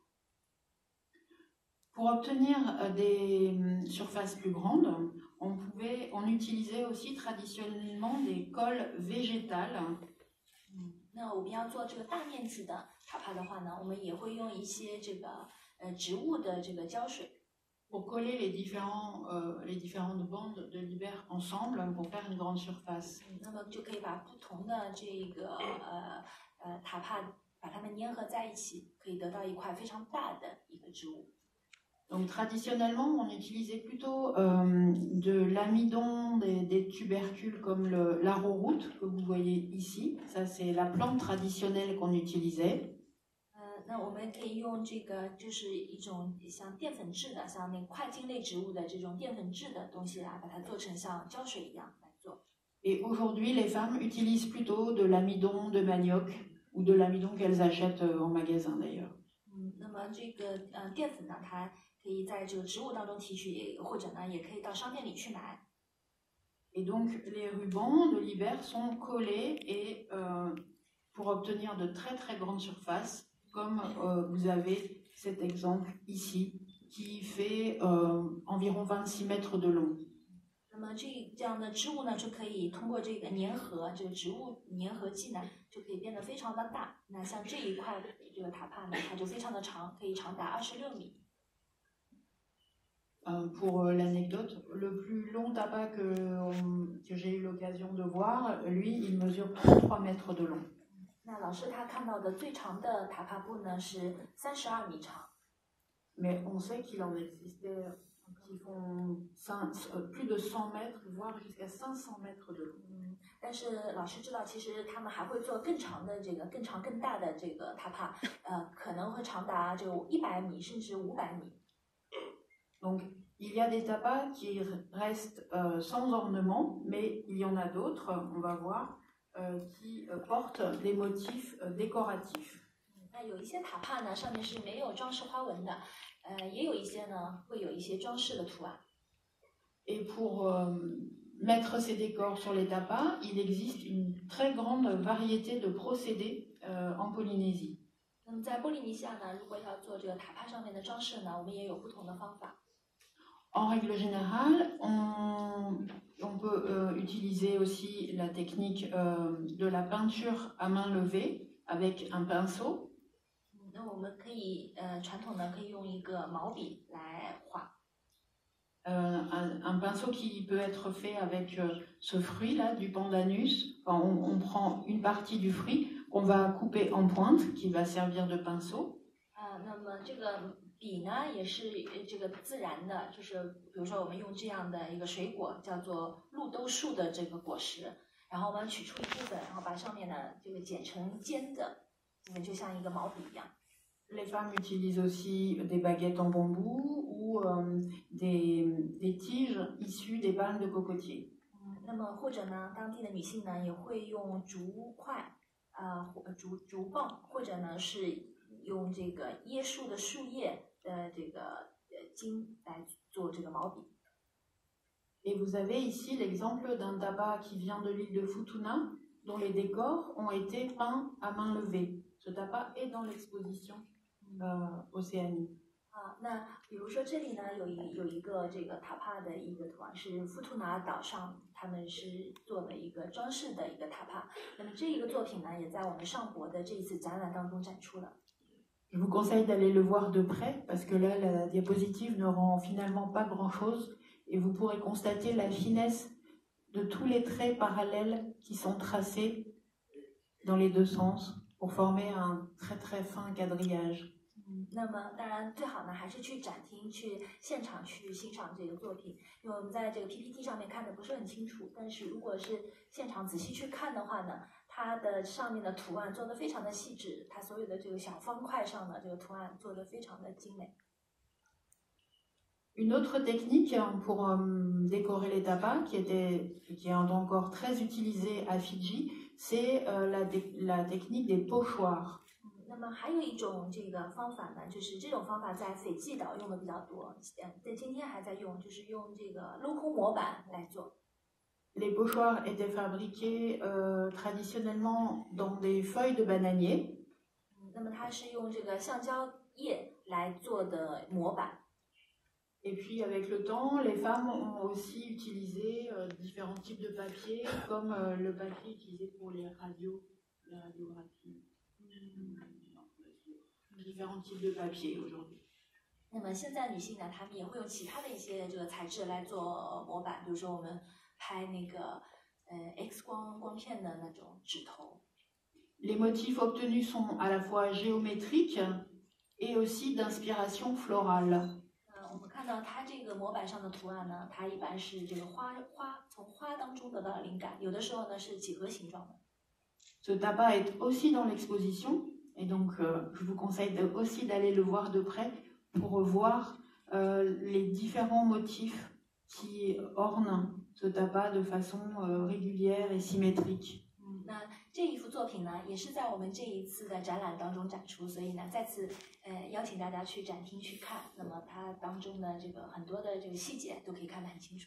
Pour obtenir des surfaces plus grandes, on pouvait, on utilisait aussi traditionnellement des colles végétales. 嗯，那我们要做这个大面积的塔帕的话呢，我们也会用一些这个呃植物的这个胶水。 Pour coller les, différents, euh, les différentes bandes de libère ensemble pour faire une grande surface. 嗯，那么就可以把不同的这个呃呃塔帕把它们粘合在一起，可以得到一块非常大的一个织物。 Donc traditionnellement, on utilisait plutôt euh, de l'amidon, des, des tubercules comme le, l'arrowroot que vous voyez ici. Ça, c'est la plante traditionnelle qu'on utilisait. 呃，那我们可以用这个，就是一种像淀粉质的，像那块茎类植物的这种淀粉质的东西来把它做成像胶水一样来做。 Et aujourd'hui, les femmes utilisent plutôt de l'amidon de manioc ou de l'amidon qu'elles achètent en magasin d'ailleurs. 嗯，那么这个呃淀粉呢，它可以在这个植物当中提取，或者呢，也可以到商店里去买。 Et donc, les rubans de libère sont collés et euh, pour obtenir de très très grandes surfaces, comme euh, vous avez cet exemple ici, qui fait euh, environ vingt-six mètres de long. 那么这这样的织物呢，就可以通过这个粘合，这个植物粘合剂呢，就可以变得非常的大。那像这一块这个塔帕呢，它就非常的长，可以长达二十六米。 Euh, pour euh, l'anecdote, le plus long tapas que, euh, que j'ai eu l'occasion de voir, lui, il mesure trente-trois mètres de long. 那老师他看到的最长的塔帕布呢是三十二米长。 Mais on sait qu'il en existait qui font cinq, euh, plus de cent mètres, voire jusqu'à cinq cents mètres de long. 嗯，但是老师知道，其实他们还会做更长的这个、更长、更大的这个塔帕，呃，可能会长达就一百米甚至五百米。 Donc, il y a des tapas qui restent euh, sans ornement, mais il y en a d'autres, on va voir, euh, qui euh, portent des motifs euh, décoratifs. 那有一些塔帕呢，上面是没有装饰花纹的，呃，也有一些呢会有一些装饰的图案。 Et pour euh, mettre ces décors sur les tapas, il existe une très grande variété de procédés euh, en Polynésie. 那么在波利尼西亚呢，如果要做这个塔帕上面的装饰呢，我们也有不同的方法。 En règle générale, on, on peut euh, utiliser aussi la technique euh, de la peinture à main levée avec un pinceau. 那我们可以呃传统呢可以用一个毛笔来画。 Euh, un, un pinceau qui peut être fait avec euh, ce fruit là du pandanus. Enfin, on, on prend une partie du fruit qu'on va couper en pointe, qui va servir de pinceau. 啊、呃，那么这个笔呢也是这个自然的，就是比如说我们用这样的一个水果叫做鹿兜树的这个果实，然后我们取出一部分，然后把上面呢这个剪成尖的，那么就像一个毛笔一样。 Les femmes utilisent aussi des baguettes en bambou ou euh, des, des tiges issues des palmes de cocotier. 嗯，那么或者呢，当地的女性呢也会用竹块啊、呃、竹竹棒，或者呢是用这个椰树的树叶的这个呃茎来做这个毛笔。 Et vous avez ici l'exemple d'un tabac qui vient de l'île de Futuna, dont les décors ont été peints à main levée. Ce tabac est dans l'exposition euh, Océanie. 啊，那比如说这里呢有一有一个这个塔帕的一个图案，是富图拿岛上他们是做的一个装饰的一个塔帕。那么这一个作品呢，也在我们上博的这一次展览当中展出了。 Je vous conseille d'aller le voir de près parce que là, la diapositive ne rend finalement pas grand-chose et vous pourrez constater la finesse de tous les traits parallèles qui sont tracés dans les deux sens pour former un très très fin quadrillage. 嗯，那么当然最好呢还是去展厅、去现场去欣赏这个作品，因为我们在这个 P P T 上面看的不是很清楚，但是如果是现场仔细去看的话呢，它的上面的图案做得非常的细致，它所有的这个小方块上的这个图案做得非常的精美。 Une autre technique pour euh, décorer les tabacs, qui, était, qui est encore très utilisée à Fidji, c'est euh, la, la technique des pochoirs. 那么还有一种这个方法呢，就是这种方法在斐济岛用的比较多，呃，在今天还在用，就是用这个镂空模板来做。 Les pochoirs étaient fabriqués euh, traditionnellement dans des feuilles de bananier. 嗯，那么它是用这个橡胶叶来做的模板。 Et puis avec le temps, les femmes ont aussi utilisé euh, différents types de papier, comme euh, le papier utilisé pour les radios, les radiographies. Différents types de papier aujourd'hui. 那么现在女性呢，她们也会用其他的一些这个材质来做模板，比如说我们拍那个呃 X 光光片的那种纸头。 Les motifs obtenus sont à la fois géométriques et aussi d'inspiration florale. 我们看到它这个模板上的图案呢，它一般是这个花花从花当中得到了灵感，有的时候呢是几何形状的。 Ce tabac est aussi dans l'exposition et donc euh, je vous conseille de, aussi d'aller le voir de près pour voir euh, les différents motifs qui ornent ce tabac de façon euh, régulière et symétrique. 嗯，那这一幅作品呢，也是在我们这一次的展览当中展出，所以呢，再次呃邀请大家去展厅去看。那么它当中的这个很多的这个细节都可以看得很清楚。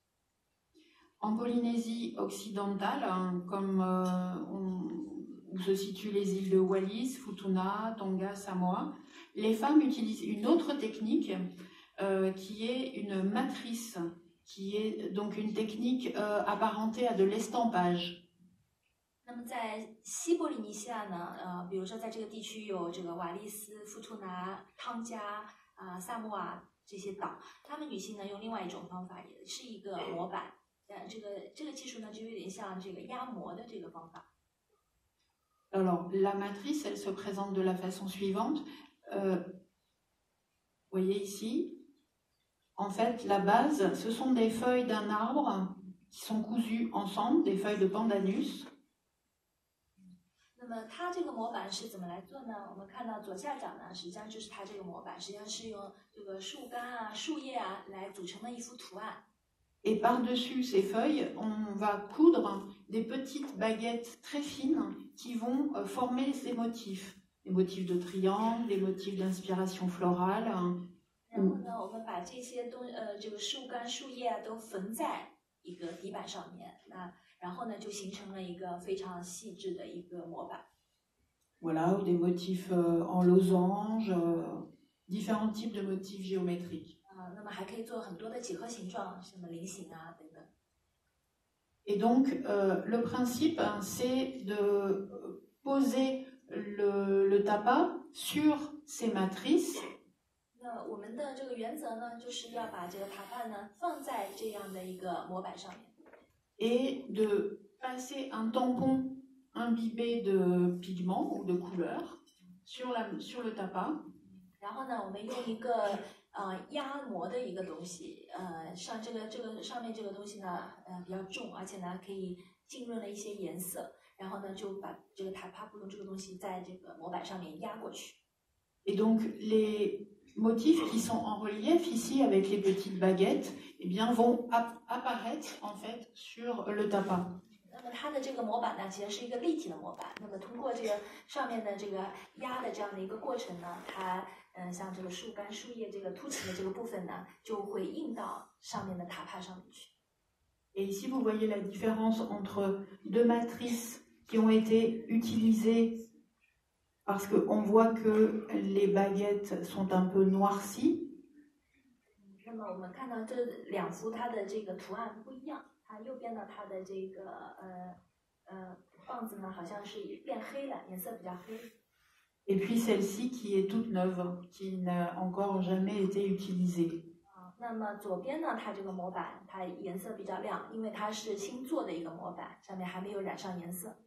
En Polynésie occidentale, hein, comme euh, on, où se situent les îles de Wallis, Futuna, Tonga, Samoa, les femmes utilisent une autre technique euh, qui est une matrice, qui est donc une technique euh, apparentée à de l'estampage. 那么在西伯利尼西亚呢，呃，比如说在这个地区有这个瓦利斯、富图拿、汤加啊、呃、萨莫亚这些岛，她们女性呢用另外一种方法，也是一个模板，呃，这个这个技术呢就有点像这个压模的这个方法。 Alors, la matrice, elle se présente de la façon suivante. Euh, vous voyez ici, en fait, la base, ce sont des feuilles d'un arbre qui sont cousues ensemble, des feuilles de pandanus. 那么它这个模板是怎么来做呢？我们看到左下角呢，实际上就是它这个模板，实际上是用这个树干啊、树叶啊来组成的一幅图案。 Et par-dessus ces feuilles, on va coudre des petites baguettes très fines qui vont euh, former ces motifs. Des motifs de triangle, des motifs d'inspiration florale. 然后呢，我们把这些东呃这个树干、树叶啊都缝在一个底板上面，那然后呢就形成了一个非常细致的一个模板。 Voilà, ou des motifs euh, en losange, euh, différents types de motifs géométriques. 啊，那么还可以做很多的几何形状，什么菱形啊等等。 Et donc, euh, le principe, hein, c'est de poser le, le tabac sur ces matrices. 那我们的这个原则呢，就是要把这个塔帕呢放在这样的一个模板上面。 Et de passer un tampon imbibé de pigments ou de couleurs sur, la, sur le tabac. 然后呢，我们用一个呃压模的一个东西，呃上这个这个上面这个东西呢，呃比较重，而且呢可以浸润了一些颜色，然后呢就把这个塔帕布用这个东西在这个模板上面压过去。 Et donc les motifs qui sont en relief ici avec les petites baguettes, eh bien, vont ap apparaître en fait sur le tapa. 那么它的这个模板呢，其实是一个立体的模板。那么通过这个上面的这个压的这样的一个过程呢，它嗯、呃，像这个树干、树叶这个凸起的这个部分呢，就会印到上面的塔帕上面去。 Et ici, vous voyez la différence entre deux matrices qui ont été utilisées parce qu'on voit que les baguettes sont un peu noircies. 那么我们看到这两幅它的这个图案不一样，它右边的它的这个呃呃棒子呢，好像是变黑了，颜色比较黑。 Et puis celle-ci qui est toute neuve, qui n'a encore jamais été utilisée. 啊，那么左边呢，它这个模板它颜色比较亮，因为它是新做的一个模板，上面还没有染上颜色。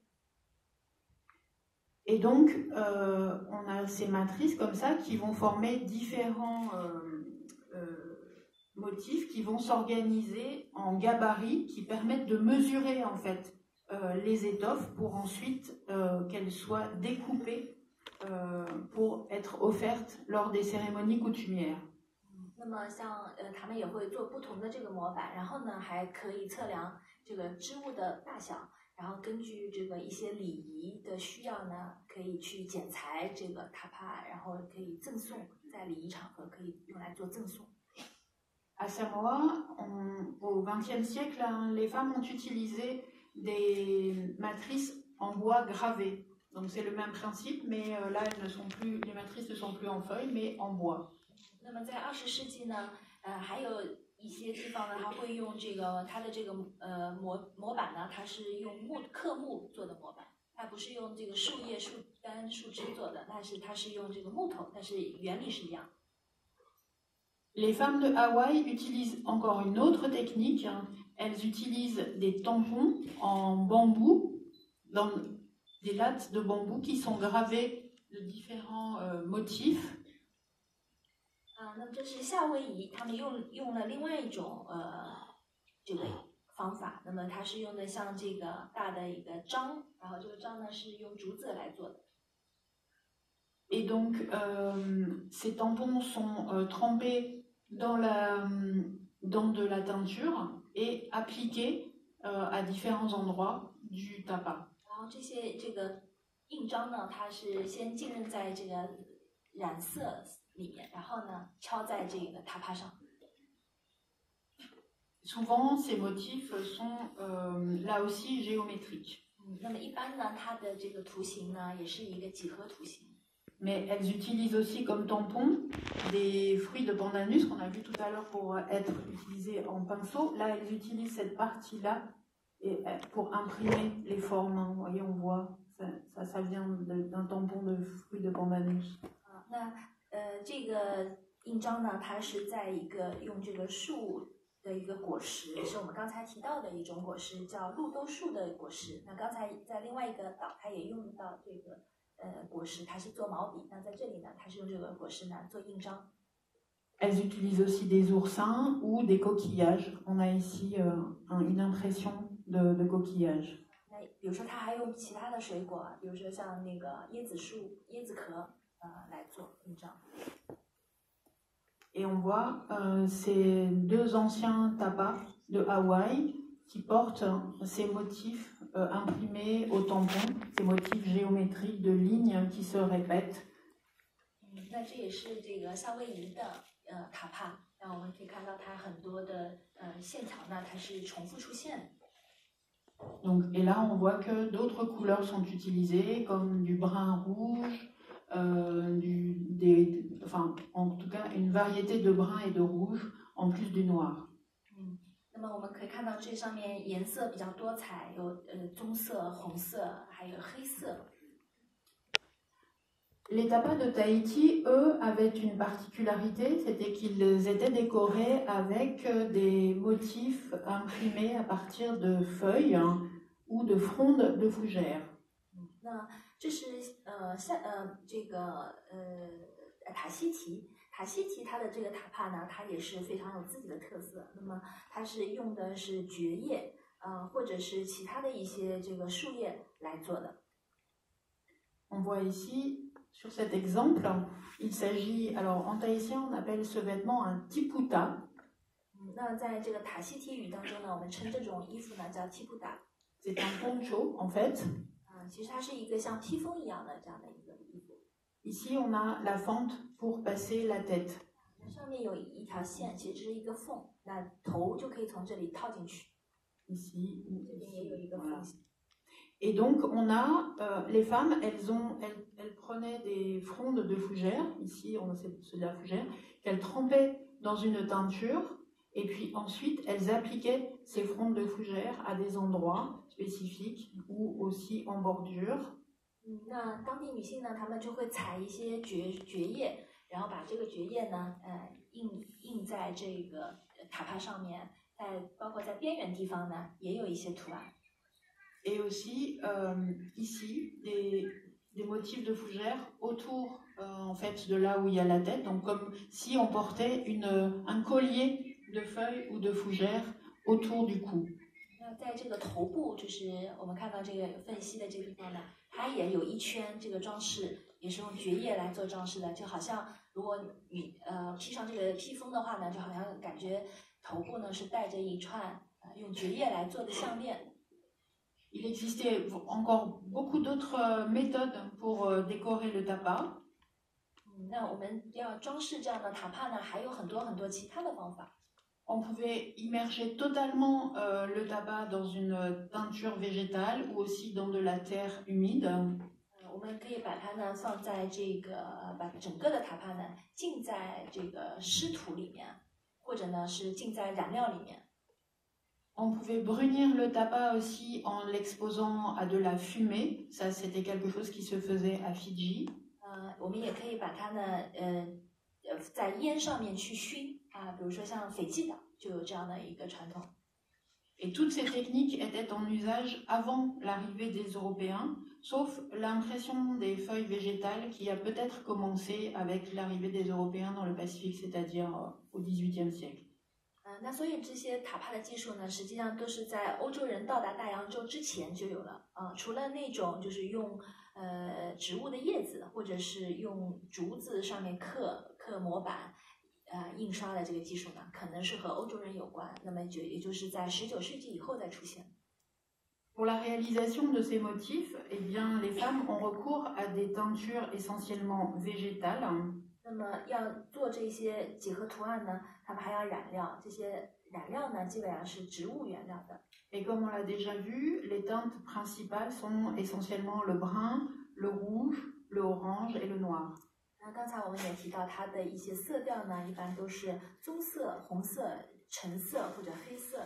Et donc, euh, on a ces matrices comme ça qui vont former différents euh, euh, motifs qui vont s'organiser en gabarits qui permettent de mesurer en fait euh, les étoffes pour ensuite euh, qu'elles soient découpées euh, pour être offertes lors des cérémonies coutumières. 那么像呃，他们也会做不同的这个模板，然后呢，还可以测量这个织物的大小。然后根据这个一些礼仪的需要呢，可以去剪裁这个塔帕，然后可以赠送，在礼仪场合可以用来做赠送。 À Samoa, on, au vingtième siècle, hein, les femmes ont utilisé des matrices en bois gravé. Donc c'est le même principe, mais euh, là elles ne sont plus, les matrices ne sont plus en feuilles, mais en bois. 那么在二十世纪呢，呃，还有一些地方呢，它会用这个它的这个呃模模板呢，它是用木刻木做的模板，它不是用这个树叶、树干、树枝做的，但是它是用这个木头，但是原理是一样。 Les femmes de Hawaï utilisent encore une autre technique. Hein. Elles utilisent des tampons en bambou, dans des lattes de bambou qui sont gravées de différents euh, motifs. 啊，那么这是夏威夷，他们用用了另外一种呃这个方法。那么它是用的像这个大的一个章，然后这个章呢是用竹子来做的。 Et donc euh, ces tampons sont euh, trempés dans la dans de la teinture et appliqués euh, à différents endroits du tapa. 然后这些这个印章呢，它是先浸润在这个染色里面，然后呢敲在这个塔帕上。 Souvent, ces motifs sont euh, là aussi géométriques. 嗯，那么一般呢，它的这个图形呢，也是一个几何图形。 Mais elles utilisent aussi comme tampon des fruits de pandanus qu'on a vu tout à l'heure pour être utilisés en pinceau. Là, elles utilisent cette partie-là et pour imprimer les formes. Vous voyez, on voit, ça, ça, ça vient d'un tampon de fruits de pandanus. 啊，那呃，这个印章呢，它是在一个用这个树的一个果实，是我们刚才提到的一种果实，叫鹿兜树的果实。那刚才在另外一个岛，它也用到这个呃果实，它是做毛笔。那在这里呢，它是用这个果实呢做印章。 Elles utilisent aussi des oursins ou des coquillages. On a ici euh, un, une impression de, de coquillage. 那比如说，它还用其他的水果，比如说像那个椰子树、椰子壳，呃，来做印章。 Et on voit euh, ces deux anciens tapas de Hawaï qui portent ces motifs euh, imprimés au tampon, ces motifs géométriques de lignes qui se répètent. 嗯，那这也是这个夏威夷的呃塔帕，那我们可以看到它很多的呃线条呢，它是重复出现的。 Donc, et là, on voit que d'autres couleurs sont utilisées, comme du brun rouge, euh, du, des, enfin, en tout cas, une variété de brun et de rouge, en plus du noir. 嗯，那么我们可以看到这上面颜色比较多彩，有呃棕色、红色，还有黑色。 Les tapas de Tahiti, eux, avaient une particularité, c'était qu'ils étaient décorés avec des motifs imprimés à partir de feuilles hein, ou de frondes de fougères. 那这是呃下呃这个呃塔希提，塔希提它的这个塔帕呢，它也是非常有自己的特色。那么它是用的是蕨叶，呃或者是其他的一些这个树叶来做的。 On voit ici sur cet exemple, il s'agit, alors en tahitien on appelle ce vêtement un tiputa. 那在这个塔希提语当中呢，我们称这种衣服呢叫 tiputa。 C'est un poncho en fait. 啊，其实它是一个像披风一样的这样的一个衣服。 Ici on a la fente pour passer la tête. 上面有一条线，其实是一个缝，那头就可以从这里套进去。 Ici, 这边也有一个缝。 voilà. Et donc on a euh, les femmes, elles ont, elles, elles prenaient des frondes de fougère. Ici on a c'est de la fougère qu'elles trempaient dans une teinture. Et puis ensuite, elles appliquaient ces frondes de fougère à des endroits spécifiques ou aussi en bordure. 嗯，那当地女性呢，她们就会采一些蕨蕨叶，然后把这个蕨叶呢，呃，印印在这个塔帕上面，在包括在边缘地方呢，也有一些图案。 Et aussi euh, ici des, des motifs de fougère autour euh, en fait de là où il y a la tête. Donc comme si on portait une, un collier de feuilles ou de fougères autour du cou. 那在这个头部，就是我们看到这个分析的这个地方呢，它也有一圈这个装饰，也是用蕨叶来做装饰的，就好像如果你呃披上这个披风的话呢，就好像感觉头部呢是戴着一串呃用蕨叶来做的项链。 Il existait encore beaucoup d'autres méthodes pour décorer le tapa. 嗯，那我们要装饰这样的塔帕呢，还有很多很多其他的方法。 On pouvait immerger totalement euh, le tabac dans une teinture végétale ou aussi dans de la terre humide. 我们可以把它呢放在这个，把整个的塔帕呢浸在这个湿土里面，或者呢是浸在染料里面。 On pouvait brunir le tabac aussi en l'exposant à de la fumée. Ça, c'était quelque chose qui se faisait à Fidji. 呃，我们也可以把它呢，呃，呃，在烟上面去熏啊，比如说像斐济岛就有这样的一个传统。 Et toutes ces techniques étaient en usage avant l'arrivée des Européens, sauf l'impression des feuilles végétales qui a peut-être commencé avec l'arrivée des Européens dans le Pacifique, c'est-à-dire au dix-huitième siècle. 呃，那所以这些塔帕的技术呢，实际上都是在欧洲人到达大洋洲之前就有了啊、呃。除了那种就是用呃植物的叶子，或者是用竹子上面刻刻模板，呃印刷的这个技术呢，可能是和欧洲人有关。那么就也就是在十九世纪以后再出现。 Pour la réalisation de ces motifs, eh bien, les femmes ont recours à des teintures essentiellement végétales. 那么要做这些几何图案呢，他们还要染料，这些染料呢基本上是植物原料的。 Et comme on l'a déjà vu, les teintes principales sont essentiellement le brun, le rouge, le orange et le noir. 那刚才我们也提到，它的一些色调呢，一般都是棕色、红色、橙色或者黑色。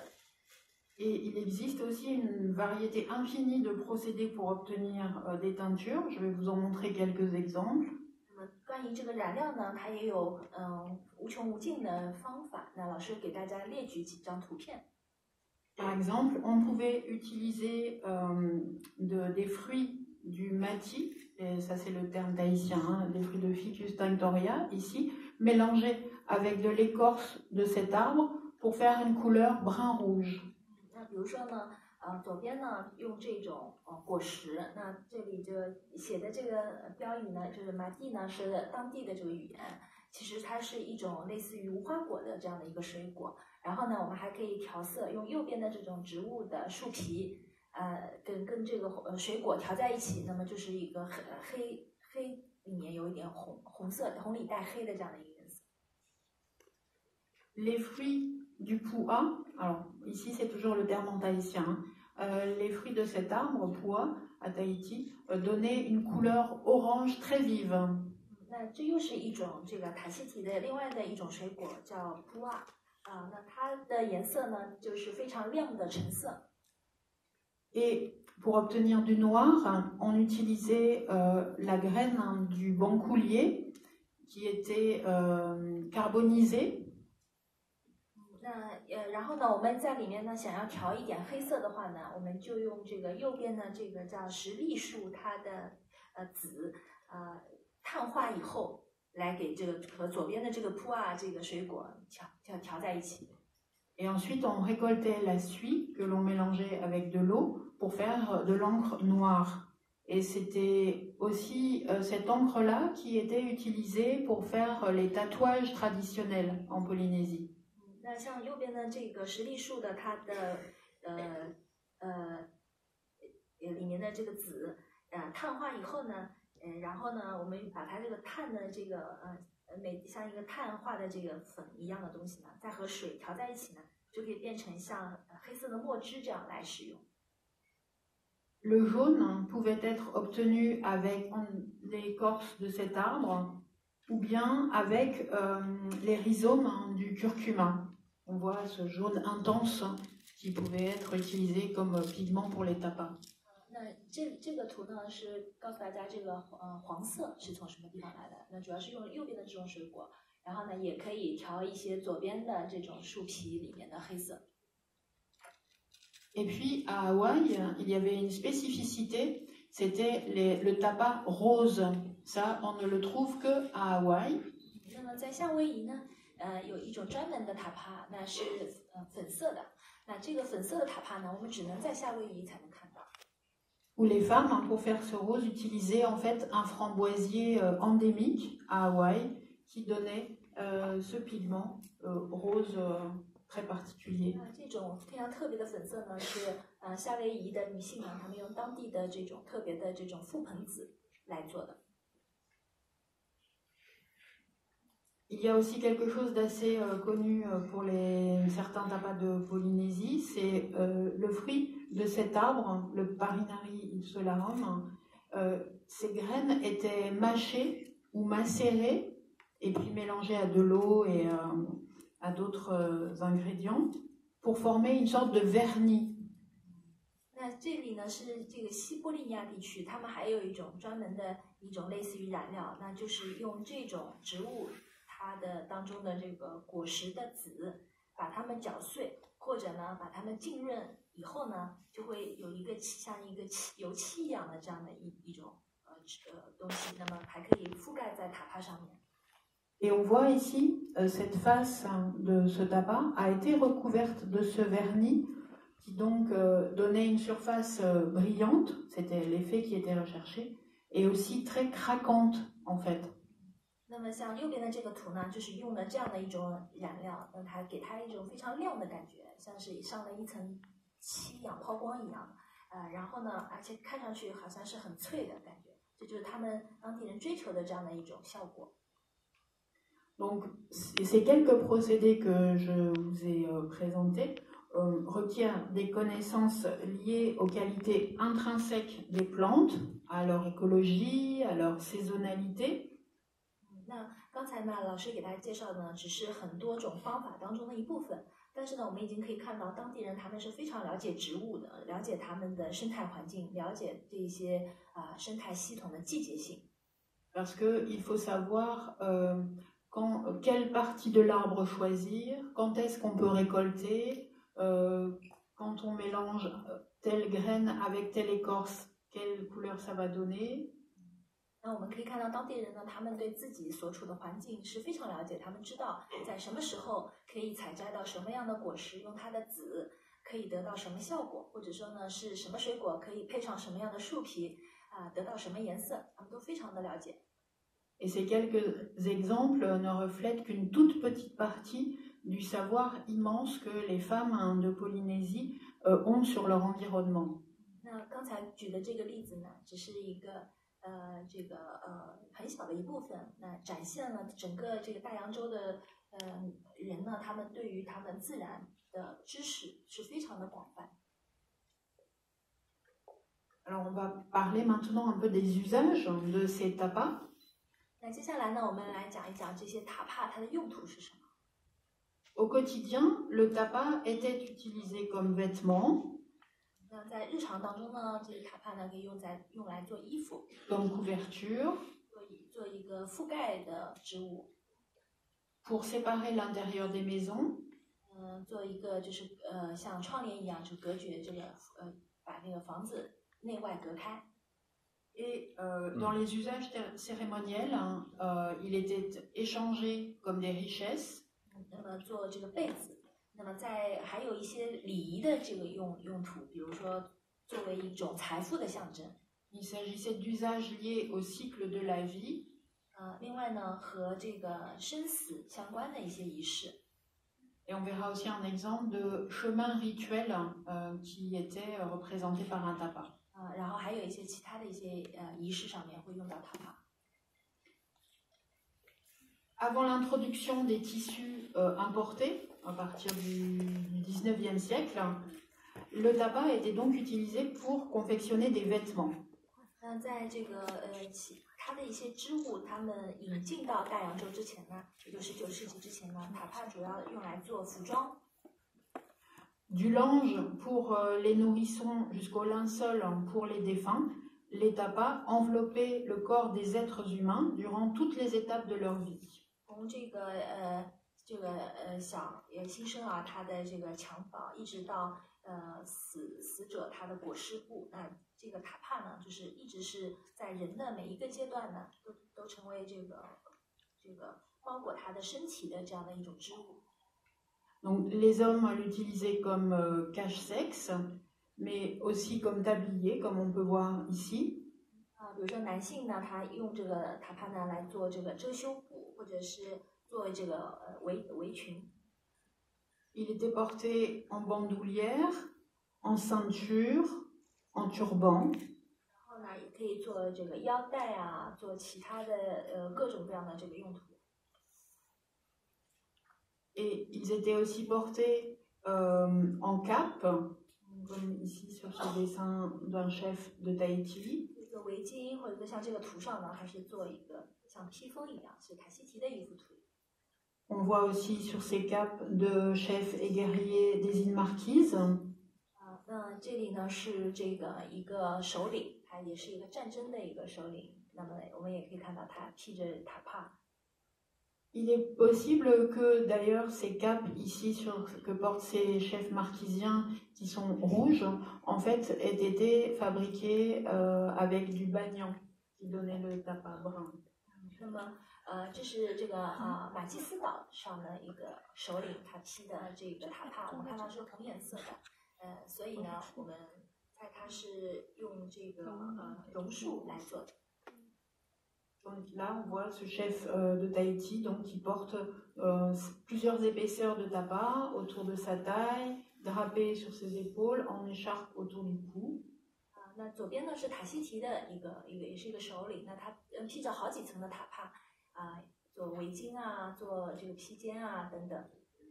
Et il existe aussi une variété infinie de procédés pour obtenir euh, des teintures. Je vais vous en montrer quelques exemples. 那么关于这个染料呢，它也有嗯无穷无尽的方法。那老师给大家列举几张图片。 Par exemple, on pouvait utiliser euh, de, des fruits du mati, et ça c'est le terme tahitien, hein, des fruits de Ficus tinctoria, ici, mélangés avec de l'écorce de cet arbre pour faire une couleur brun-rouge. 那比如说呢，呃，左边呢用这种呃果实，那这里就写的这个标语呢，就是马蒂呢是当地的这个语言，其实它是一种类似于无花果的这样的一个水果。然后呢，我们还可以调色，用右边的这种植物的树皮，呃，跟跟这个呃水果调在一起，那么就是一个黑黑黑里面有一点红红色，红里带黑的这样的一个颜色。 Les fruits du poua, alors ici c'est toujours le terme en tahitien, euh, les fruits de cet arbre, poua, à Tahiti, euh, donnaient une couleur orange très vive. 那这又是一种这个塔希提的另外的一种水果，叫布瓦啊。那它的颜色呢，就是非常亮的橙色。 Et pour obtenir du noir, on utilisait euh, la graine hein, du bancoulier qui était euh, carbonisée. 那呃，然后呢，我们在里面呢，想要调一点黑色的话呢，我们就用这个右边的这个叫石栗树，它的呃籽呃碳化以后，来给这个和左边的这个扑啊这个水果调调调在一起。 Et ensuite, on récoltait la suie que l'on mélangeait avec de l'eau pour faire de l'encre noire. Et c'était aussi euh, cette encre-là qui était utilisée pour faire les tatouages traditionnels en Polynésie. 那像右边的这个实力树的，它的呃呃里面的这个籽，呃碳化以后呢，呃然后呢，我们把它这个碳的这个呃每像一个碳化的这个粉一样的东西呢，再和水调在一起呢，就可以变成像黑色的墨汁这样来使用。 Le jaune pouvait être obtenu avec l'écorce de cet arbre ou bien avec euh, les rhizomes du curcuma. On voit ce jaune intense qui pouvait être utilisé comme pigment pour les tapas. 那这这个图呢是告诉大家这个呃黄色是从什么地方来的？那主要是用右边的这种水果，然后呢也可以调一些左边的这种树皮里面的黑色。 Et puis à Hawaï, il y avait une spécificité, c'était les, le tapas rose. Ça, on ne le trouve que à Hawaï. 那么在夏威夷呢，呃，有一种专门的塔帕，那是呃粉色的。那这个粉色的塔帕呢，我们只能在夏威夷才能看到。 Où les femmes, pour faire ce rose, utilisaient en fait un framboisier euh, endémique à Hawaï qui donnait euh, ce pigment euh, rose euh, très particulier. 那这种非常特别的粉色呢，是呃夏威夷的女性呢，她们用当地的这种特别的这种覆盆子来做的。 Il y a aussi quelque chose d'assez euh, connu euh, pour les, certains tapas de Polynésie, c'est euh, le fruit de cet arbre, le Parinari insularum. Euh, ces graines étaient mâchées ou macérées et puis mélangées à de l'eau et euh, à d'autres euh, ingrédients pour former une sorte de vernis. 那这里呢是这个西伯利亚地区，他们还有一种专门的一种类似于染料，那就是用这种植物。 它的当中的这个果实的籽，把它们搅碎，或者呢把它们浸润以后呢，就会有一个像一个漆油漆一样的这样的一一种呃呃东西，那么还可以覆盖在塔帕上面。 Et on voit ici, euh, cette face de ce tapas a été recouverte de ce vernis qui donc euh, donnait une surface euh, brillante, c'était l'effet qui était recherché, et aussi très craquante en fait. 那么像右边的这个图呢，就是用了这样的一种染料，让它给它一种非常亮的感觉，像是上了一层漆氧抛光一样。呃，然后呢，而且看上去好像是很脆的感觉，这就是他们当地人追求的这样的一种效果。 Donc, ces quelques procédés que je vous ai euh, présentés euh, requièrent des connaissances liées aux qualités intrinsèques des plantes, à leur écologie, à leur saisonnalité. 那刚才呢，老师给大家介绍的呢，只是很多种方法当中的一部分。但是呢，我们已经可以看到，当地人他们是非常了解植物的，了解他们的生态环境，了解这些啊、呃、生态系统的季节性。 Parce que il faut savoir euh, quand, quelle partie de l'arbre choisir, quand est-ce qu'on peut récolter, euh, quand on mélange telle graine avec telle écorce, quelle couleur ça va donner. 那我们可以看到当地人呢，他们对自己所处的环境是非常了解，他们知道在什么时候可以采摘到什么样的果实，用它的籽可以得到什么效果，或者说呢是什么水果可以配上什么样的树皮啊，得到什么颜色，他们都非常的了解。 Et ces quelques exemples ne reflètent qu'une toute petite partie du savoir immense que les femmes de Polynésie euh, ont sur leur environnement. 那刚才举的这个例子呢，只是一个呃这个呃很小的一部分，那展现了整个这个大洋洲的呃人呢，他们对于他们自然的知识是非常的广泛。 Alors on va parler maintenant un peu des usages de ces tapas. 那接下来呢，我们来讲一讲这些塔帕它的用途是什么。 Au quotidien, le tapas était utilisé comme vêtement, 那在日常当中呢，这个塔帕呢可以用在用来做衣服， comme couverture, 做一做一个覆盖的织物， pour séparer l'intérieur des maisons, 嗯、呃，做一个就是呃像窗帘一样，就隔绝这个呃把那个房子内外隔开。 et euh, dans les usages cérémoniels, hein, euh, il était échangé comme des richesses. 那么做这个被子，那么在还有一些礼仪的这个用用途，比如说作为一种财富的象征。 Il s'agissait d'usages liés au cycle de la vie. 呃，另外呢，和这个生死相关的一些仪式。 Et on verra aussi un exemple de chemin rituel euh, qui était représenté par un tapa. 啊、呃，然后还有一些其他的一些呃仪式上面会用到塔帕。 Avant l'introduction des tissus euh, importés, à partir du dix-neuvième siècle, le tabac était donc utilisé pour confectionner des vêtements. 那在这个呃其它的一些织物，它们引进到大洋洲之前呢，也就十九世纪之前呢，塔帕主要用来做服装。 Du lange pour euh, les nourrissons jusqu'au linceul pour les défunts, les tapas enveloppaient le corps des êtres humains durant toutes les étapes de leur vie. 从这个呃这个呃小呃新生啊，他的这个襁褓，一直到呃死死者他的裹尸布，那这个塔帕呢，就是一直是在人的每一个阶段呢，都都成为这个这个包裹他的身体的这样的一种织物。 Donc les hommes l'utilisaient comme euh, cache-sexe, mais aussi comme tablier, comme on peut voir ici. 啊，比如说男性呢，他用这个塔帕呢来做这个遮羞布，或者是做这个呃围围裙。 Il était porté en bandoulière, en ceinture, en turban. 然后呢，也可以做这个腰带啊，做其他的呃各种各样的这个用途。 Et ils étaient aussi portés euh, en cape, comme ici sur ce dessin d'un chef de Tahiti. 一个围巾，或者说像这个图上呢，还是做一个像披风一样，是塔希提的一幅图。 On voit aussi sur ces capes de chefs et guerriers des îles Marquises. 啊，那这里呢是这个一个首领，他也是一个战争的一个首领。那么我们也可以看到他披着塔帕。 Il est possible que d'ailleurs ces capes ici sur, que portent ces chefs marquisiens qui sont rouges, en fait, aient été fabriquées euh, avec du bagnan qui donnait le tapa brun. 那么，呃，这是这个啊、呃、马基斯岛上的一个首领，他披的这个塔帕，我们看到是同颜色的，呃，所以呢，我们猜它是用这个呃榕树来做的。 Donc là, on voit ce chef euh, de Tahiti donc, qui porte euh, plusieurs épaisseurs de tapas autour de sa taille, drapé sur ses épaules, en écharpe autour du cou. 啊，那左边呢是塔希提的一个一个也是一个首领，那他嗯披着好几层的塔帕啊，做围巾啊，做这个披肩啊等等。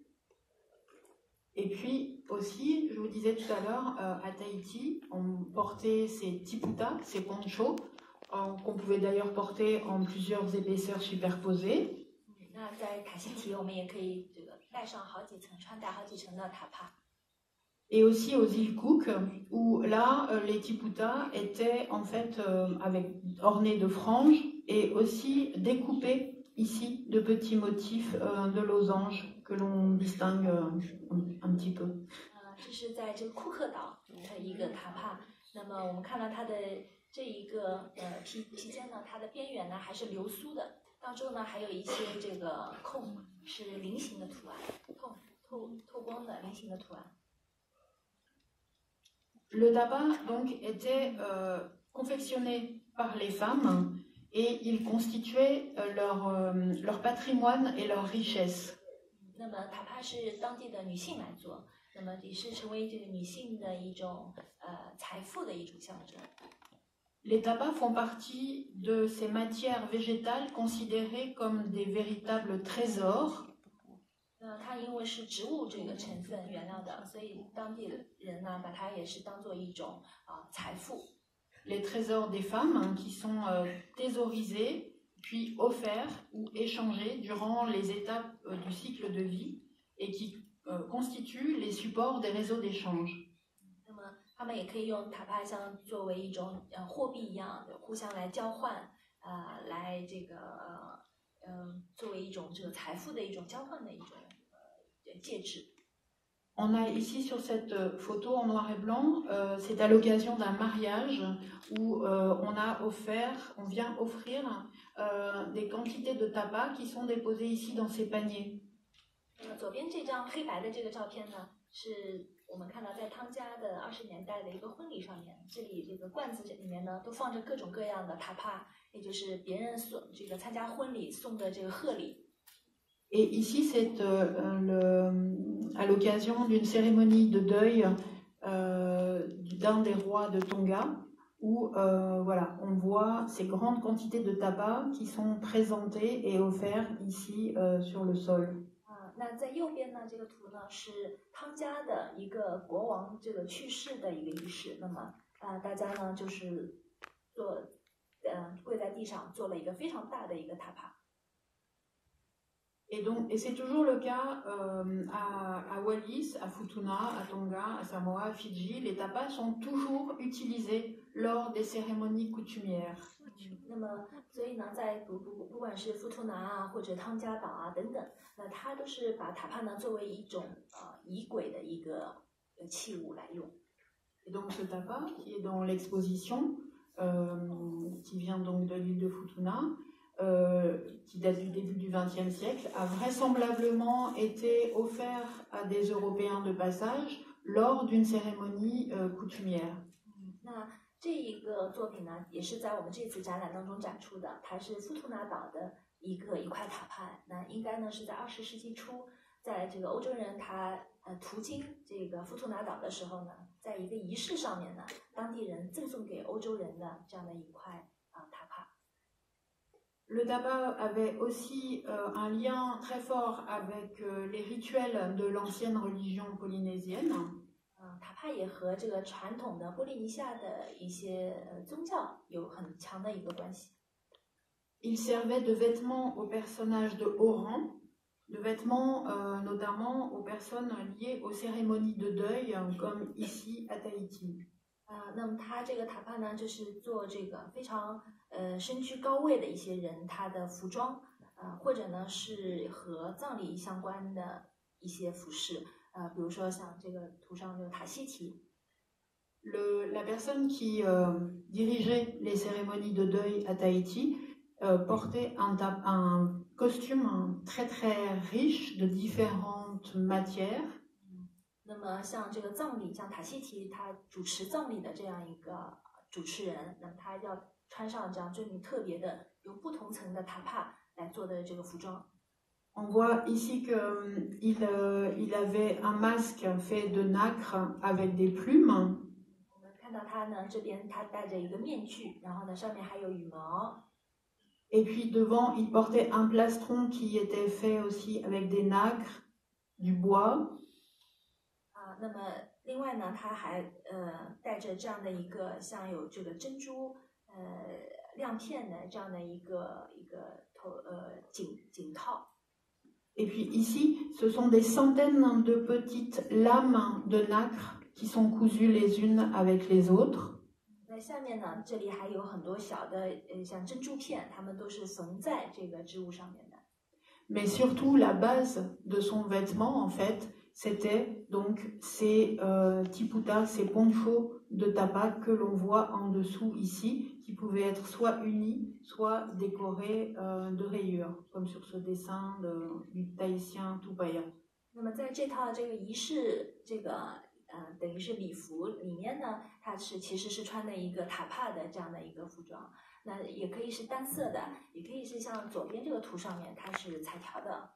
Et puis aussi, je vous disais tout à l'heure, euh, à Tahiti, on portait ces tiputas, ces ponchos, euh, qu'on pouvait d'ailleurs porter en plusieurs épaisseurs superposées. 那在塔希提，我们也可以这个戴上好几层，穿戴好几层的塔帕。 Et aussi aux îles Cook, où là, euh, les tiputas étaient en fait euh, avec, ornés de franges et aussi découpés ici de petits motifs euh, de losanges que l'on distingue euh, un, un petit peu. 呃，这是在这个库克岛的一个塔帕。那么我们看到它的这一个呃披披肩呢，它的边缘呢还是流苏的，当中呢还有一些这个空是菱形的图案，透透透光的菱形的图案。 Le tabac donc était euh, confectionné par les femmes et il constituait euh, leur, euh, leur patrimoine et leur richesse. 那么塔帕是当地的女性来做，那么也是成为这个女性的一种呃财富的一种象征。 Les tabacs font partie de ces matières végétales considérées comme des véritables trésors. 那它因为是植物这个成分原料的，所以当地人呢把它也是当做一种啊、呃、财富。 Les trésors des femmes hein, qui sont euh, thésaurisés puis offerts ou échangés durant les étapes euh, du cycle de vie et qui euh, constituent les supports des réseaux d'échange. 那么他们也可以用塔帕像作为一种呃货币一样的互相来交换，啊、呃，来这个呃呃作为一种这个财富的一种交换的一种呃介质。 On a ici sur cette photo en noir et blanc, euh, c'est à l'occasion d'un mariage où euh, on a offert, on vient offrir euh, des quantités de tabac qui sont déposées ici dans ces paniers. 那么左边这张黑白的这个照片呢，是我我们看到在汤加的二十年代的一个婚礼上面，这里这个罐子里面呢都放着各种各样的塔帕，也就是别人送这个参加婚礼送的这个贺礼。 Et ici, c'est euh, le, à l'occasion d'une cérémonie de deuil euh, d'un des rois de Tonga, où euh, voilà, on voit ces grandes quantités de tabac qui sont présentées et offertes ici euh, sur le sol. 啊，那在右边呢，这个图呢是汤加的一个国王这个去世的一个仪式。那么啊，大家呢就是做，呃，跪在地上做了一个非常大的一个塔帕。 Et donc, et c'est toujours le cas euh, à, à Wallis, à Futuna, à Tonga, à Samoa, à Fidji. Les tapas sont toujours utilisés lors des cérémonies coutumières. 那么，所以呢，在不不不管是富图拿啊，或者汤加岛啊等等，那它都是把塔帕呢作为一种呃仪轨的一个呃器物来用。 Et donc ce tapas qui est dans l'exposition, euh, qui vient donc de l'île de Futuna, euh, qui date du début du vingtième siècle, a vraisemblablement été offert à des Européens de passage lors d'une cérémonie euh, coutumière. 那这一个作品呢，也是在我们这次展览当中展出的，它是富图拿岛的一个一块塔帕。那应该呢是在二十世纪初，在这个欧洲人他呃途经这个富图拿岛的时候呢，在一个仪式上面呢，当地人赠送给欧洲人的这样的一块啊塔帕。 Le tabac avait aussi euh, un lien très fort avec euh, les rituels de l'ancienne religion polynésienne. 啊，塔帕也和这个传统的波利尼西亚的一些呃宗教有很强的一个关系。 Il servait de vêtements aux personnages de haut rang, de vêtements euh, notamment aux personnes liées aux cérémonies de deuil, comme ici à Tahiti. 啊，那么他这个塔帕呢，就是做这个非常呃身居高位的一些人他的服装，啊，或者呢是和葬礼相关的一些服饰，呃，比如说像这个图上这个塔希提。 Le, la personne qui euh, dirigeait les cérémonies de deuil à Tahiti euh, portait un, un costume très très riche de différentes matières. 那么像这个葬礼，像塔希提他主持葬礼的这样一个主持人，那么他要穿上这样最名特别的由不同层的塔帕来做的这个服装。 On voit ici qu'il euh, il avait un masque fait de nacre avec des plumes. 我们看到他呢，这边他戴着一个面具，然后呢上面还有羽毛。 Et puis devant, il portait un plastron qui était fait aussi avec des nacres, du bois. 啊，那么另外呢，他还呃戴着这样的一个像有这个珍珠呃亮片的这样的一个一个头呃颈颈套。 Et puis ici, ce sont des centaines de petites lames de nacre qui sont cousues les unes avec les autres. 那下面呢，这里还有很多小的呃像珍珠片，它们都是缝在这个织物上面的。 Mais surtout, la base de son vêtement, en fait, c'était donc ces euh, tiputas, ces ponchos de tapas que l'on voit en dessous ici, qui pouvaient être soit unis, soit décorés euh, de rayures, comme sur ce dessin de, du Tahitien Tupaya. 那么在这套这个仪式这个呃等于是礼服里面呢，它是其实是穿的一个塔帕的这样的一个服装。那也可以是单色的，也可以是像左边这个图上面它是彩条的。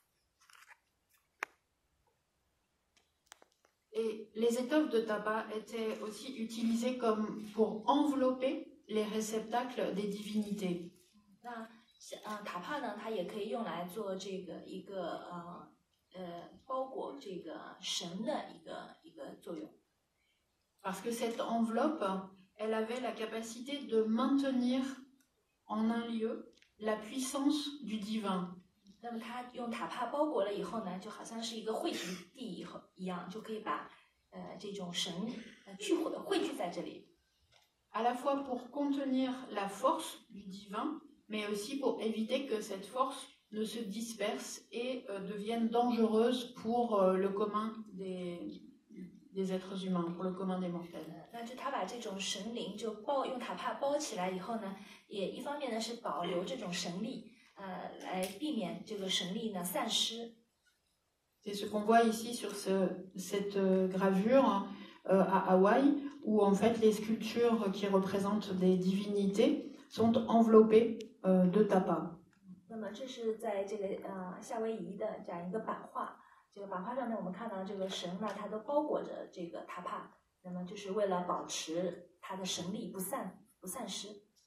Et les étoffes de tabac étaient aussi utilisées comme pour envelopper les réceptacles des divinités. 那呃塔帕呢，它也可以用来做这个一个呃呃包裹这个神的一个一个作用。 Parce que cette enveloppe, elle avait la capacité de maintenir en un lieu la puissance du divin. 那么它用塔帕包裹了以后呢，就好像是一个汇集地以后一样，就可以把呃这种神呃聚火的汇聚在这里。 À la fois pour contenir la force du divin, mais aussi pour éviter que cette force ne se disperse et euh, devienne dangereuse pour euh, le commun des, des êtres humains, pour le commun des mortels. 那就他把这种神灵就包用塔帕包起来以后呢，也一方面呢是保留这种神力。呃，来避免这个神力呢散失。 C'est ce qu'on voit ici sur ce, cette gravure euh, à Hawaï, où en fait les sculptures qui représentent des divinités sont enveloppées euh, de tapa. 那么这是在这个呃夏威夷的这样一个版画，这个版画上面我们看到这个神呢，它都包裹着这个塔帕，那么就是为了保持它的神力不散不散失。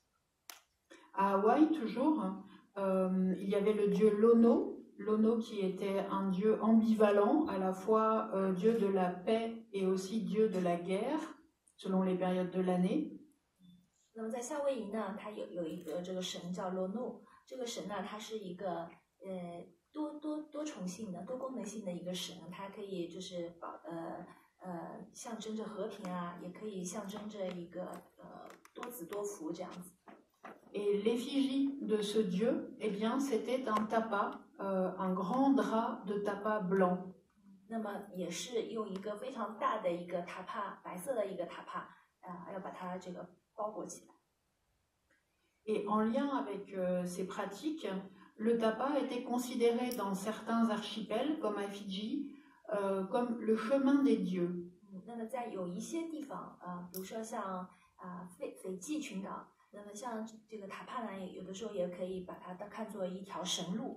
À Hawaï toujours, euh, il y avait le dieu Lono, Lono qui était un dieu ambivalent, à la fois euh, dieu de la paix et aussi dieu de la guerre, selon les périodes de l'année. 那么在夏威夷呢，它有有一个这个神叫罗诺，这个神呢，它是一个呃多多多重性的、多功能性的一个神，它可以就是保呃呃象征着和平啊，也可以象征着一个呃多子多福这样子。 Et l'effigie de ce dieu, eh bien, c'était un tapa, euh, un grand drap de tapa blanc. 那么也是用一个非常大的一个塔帕，白色的一个塔帕，啊、呃，要把它这个包裹起来。 Et en lien avec euh, ces pratiques, le tapa était considéré dans certains archipels, comme à Fidji, euh, comme le chemin des dieux. 那么在有一些地方，啊、呃，比如说像啊斐斐济群岛。那么像这个塔帕呢，有的时候也可以把它看作一条神路。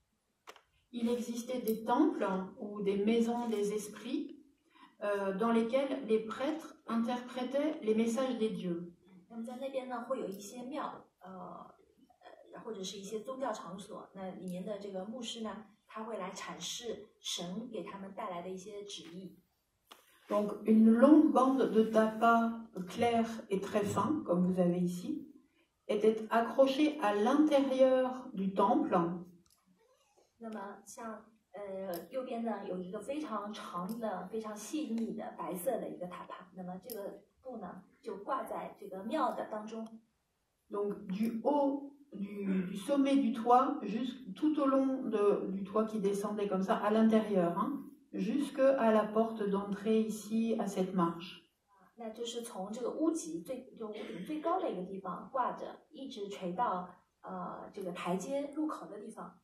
Il existait des temples ou des maisons des esprits euh, dans lesquels les prêtres interprétaient les messages des dieux. 那么在那边呢，会有一些庙，呃呃，或者是一些宗教场所，那里面的这个牧师呢，他会来阐释神给他们带来的一些旨意。 Donc une longue bande de tapas clair et très fin, comme vous avez ici, était accrochée à l'intérieur du temple. 那么像呃右边呢有一个非常长的、非常细腻的白色的一个塔帕，那么这个布呢就挂在这个庙的当中。 Donc du haut du, du sommet du toit, juste tout au long de, du toit qui descendait comme ça à l'intérieur, hein, jusqu'à la porte d'entrée ici à cette marche. 那就是从这个屋脊最就屋顶最高的一个地方挂着，一直垂到呃这个台阶入口的地方。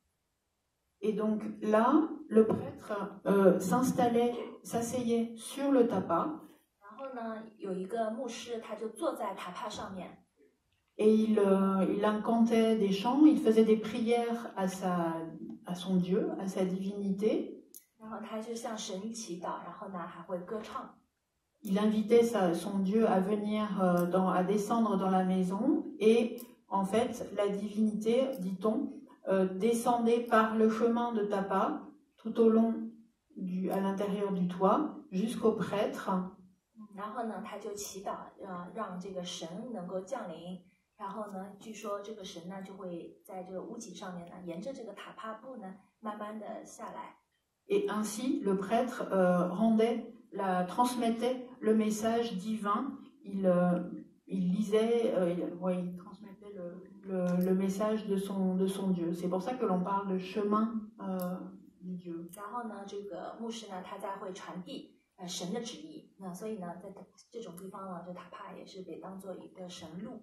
Et donc là, le prêtre euh, s'installait, s'asseyait sur le tapa. 然后呢，有一个牧师，他就坐在塔帕上面。 Et il, euh, il incantait des chants, il faisait des prières à sa, à son Dieu, à sa divinité. 然后他就向神祈祷，然后呢还会歌唱。 Il invitait sa, son Dieu à venir, euh, dans, à descendre dans la maison, et en fait, la divinité, dit-on, euh, descendait par le chemin de tapa, tout au long, du, à l'intérieur du toit, jusqu'au prêtre. 然后呢，他就祈祷，呃，让这个神能够降临。然后呢，据说这个神呢就会在这个屋脊上面呢，沿着这个塔帕布呢，慢慢的下来。 Et ainsi, le prêtre euh, rendait, la, transmettait le message divin. Il, euh, il lisait, euh, il, ouais, il transmettait le, le, le message de son, de son Dieu. C'est pour ça que l'on parle de chemin euh, du Dieu. 然后呢，这个牧师呢，他再会传递呃神的旨意。那所以呢，在这种地方呢，这塔帕也是被当做一个神路。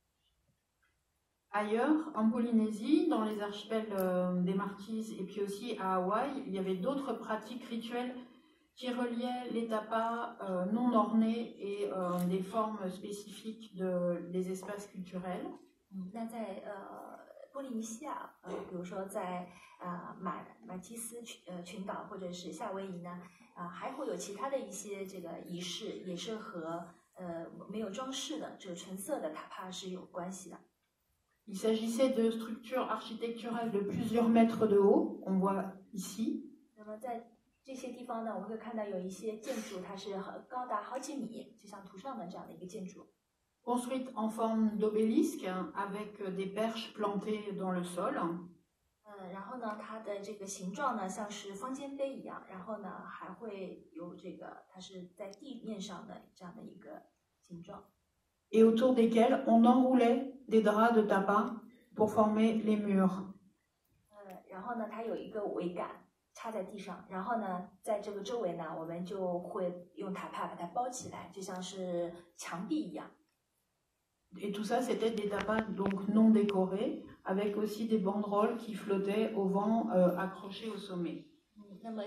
Ailleurs, en Polynésie, dans les archipels euh, des Marquises et puis aussi à Hawaï, il y avait d'autres pratiques rituelles qui reliaient les tapas euh, non ornés et euh, des formes spécifiques de, des espaces culturels. 那在呃波利尼西亚，呃，比如说在啊、呃、马马基斯群呃群岛或者是夏威夷呢，啊、呃、还会有其他的一些这个仪式，也是和呃没有装饰的这个纯色的塔帕是有关系的。 Il s'agissait de structures architecturales de plusieurs mètres de haut, on voit ici. 那么在这些地方呢，我们会看到有一些建筑，它是很高达好几米，就像图上的这样的一个建筑。 Construite en forme d'obélisque avec des perches plantées dans le sol. 嗯，然后呢，它的这个形状呢像是方尖碑一样，然后呢还会有这个，它是在地面上的这样的一个形状。 Et autour desquels on enroulait des draps de tapa pour former les murs. 呃，然后呢，它有一个桅杆插在地上，然后呢，在这个周围呢，我们就会用塔帕把它包起来，就像是墙壁一样。 Et tout ça, c'était des tapas donc non décorés, avec aussi des banderoles qui flottaient au vent, euh, accrochées au sommet. 嗯，那么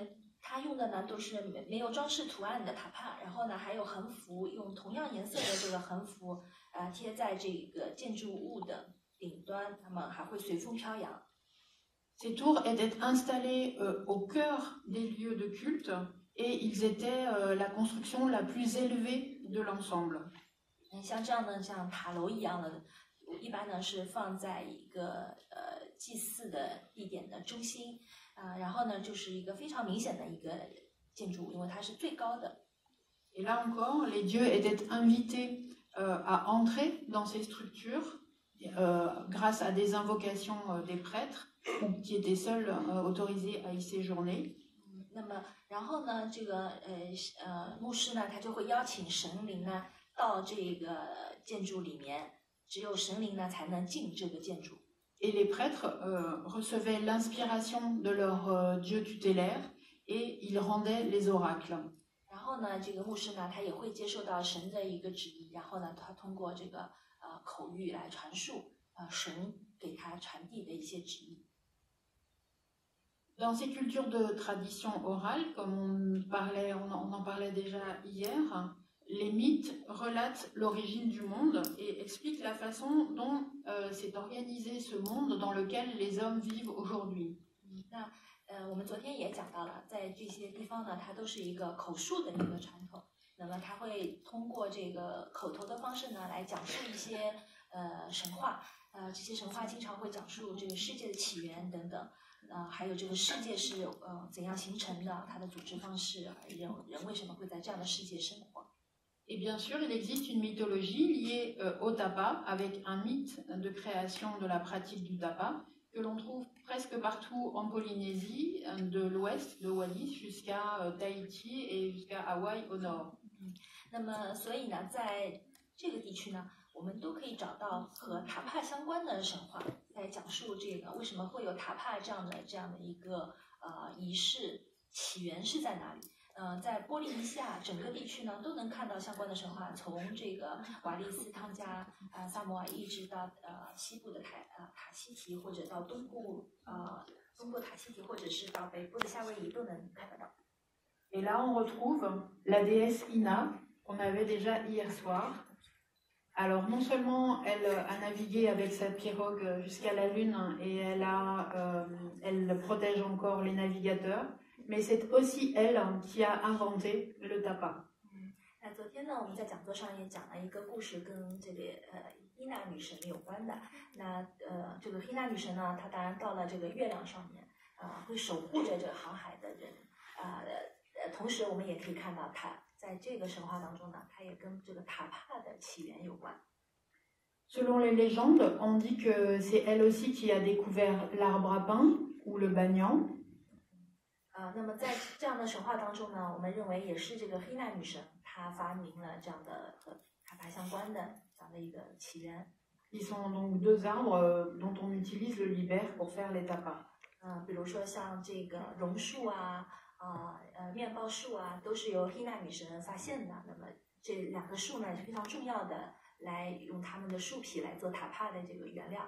它用的呢都是没没有装饰图案的塔帕，然后呢还有横幅，用同样颜色的这个横幅，呃贴在这个建筑物的顶端，那么还会随风飘扬。 Ces tours étaient installées euh, au cœur des lieux de culte et ils étaient euh, la construction la plus élevée de l'ensemble. 嗯，像这样的像塔楼一样的，一般呢是放在一个呃祭祀的地点的中心，啊、呃，然后呢就是一个非常明显的一个建筑物，因为它是最高的。 Et là encore, les dieux étaient invités euh, à entrer dans ces structures euh, grâce à des invocations euh, des prêtres qui étaient seuls euh, autorisés à y séjourner. 那么，然后呢，这个呃呃牧师呢，他就会邀请神灵呢到这个建筑里面，只有神灵呢才能进这个建筑。 Et les prêtres euh, recevaient l'inspiration de leur euh, dieu tutélaire et ils rendaient les oracles. 然后呢，这个牧师呢，他也会接受到神的一个旨意，然后呢，他通过这个呃口语来传述呃神给他传递的一些旨意。 Dans ces cultures de tradition orale, comme on, parlait, on, en, on en parlait déjà hier, les mythes relatent l'origine du monde et expliquent la façon dont euh, s'est organisé ce monde dans lequel les hommes vivent aujourd'hui. 那呃，我们昨天也讲到了，在这些地方呢，它都是一个口述的一个传统。那么，它会通过这个口头的方式呢，来讲述一些呃神话。呃，这些神话经常会讲述这个世界的起源等等。呃，还有这个世界是呃怎样形成的，它的组织方式，人人为什么会在这样的世界生活。 Et bien sûr, il existe une mythologie liée euh, au tapas, avec un mythe de création de la pratique du tapas, que l'on trouve presque partout en Polynésie, de l'ouest de Wallis jusqu'à euh, Tahiti et jusqu'à Hawaï au nord. 那么，所以呢，在这个地区呢，我们都可以找到和塔帕相关的神话，在讲述这个为什么会有塔帕这样的这样的一个呃仪式，起源是在哪里？呃，在波利尼西亚整个地区呢，都能看到相关的神话，从这个瓦利斯、汤加、啊、呃、萨摩尔，一直到呃西部的塔呃塔希提，或者到东部呃东部塔希提，或者是到北部的夏威夷，都能看得到。 Et là, on retrouve la déesse Ina, qu'on avait déjà hier soir. Alors, non seulement elle a navigué avec sa pirogue jusqu'à la Lune et elle, a, euh, elle protège encore les navigateurs, mais c'est aussi elle qui a inventé le tapa. 那昨天呢，我们在讲座上也讲了一个故事，跟这个呃伊娜女神有关的。那呃，这个伊娜女神呢，她当然到了这个月亮上面，啊、呃，会守护着这个航海的人，啊、呃，同时我们也可以看到她在这个神话当中呢，她也跟这个塔帕的起源有关。 Selon les légendes, on dit que c'est elle aussi qui a découvert l'arbre à pain ou le banyan. 啊、呃，那么在这样的神话当中呢，我们认为也是这个黑娜女神她发明了这样的和塔帕相关的这样的一个起源。 Qui sont donc deux arbres dont on utilise le libère pour faire les tapas. 嗯、呃，比如说像这个榕树啊，啊呃面包树啊，都是由黑娜女神发现的。那么这两个树呢是非常重要的，来用它们的树皮来做塔帕的这个原料。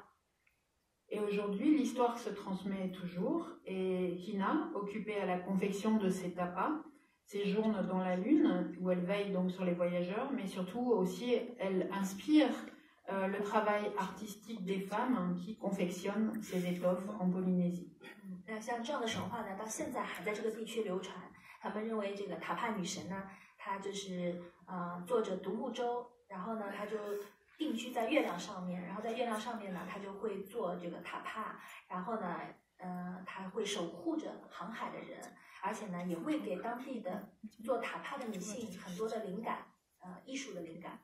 Et aujourd'hui, l'histoire se transmet toujours et Hina, occupée à la confection de ces tapas, séjourne dans la Lune où elle veille donc sur les voyageurs, mais surtout aussi elle inspire euh, le travail artistique des femmes qui confectionnent ces étoffes en Polynésie. 那像这样的神话呢，到现在还在这个地区流传。他们认为这个塔帕女神呢，她就是呃坐着独木舟，然后呢，她就定居在月亮上面，然后在月亮上面呢，他就会做这个塔帕，然后呢，呃，他会守护着航海的人，而且呢，也会给当地的做塔帕的女性很多的灵感，呃，艺术的灵感。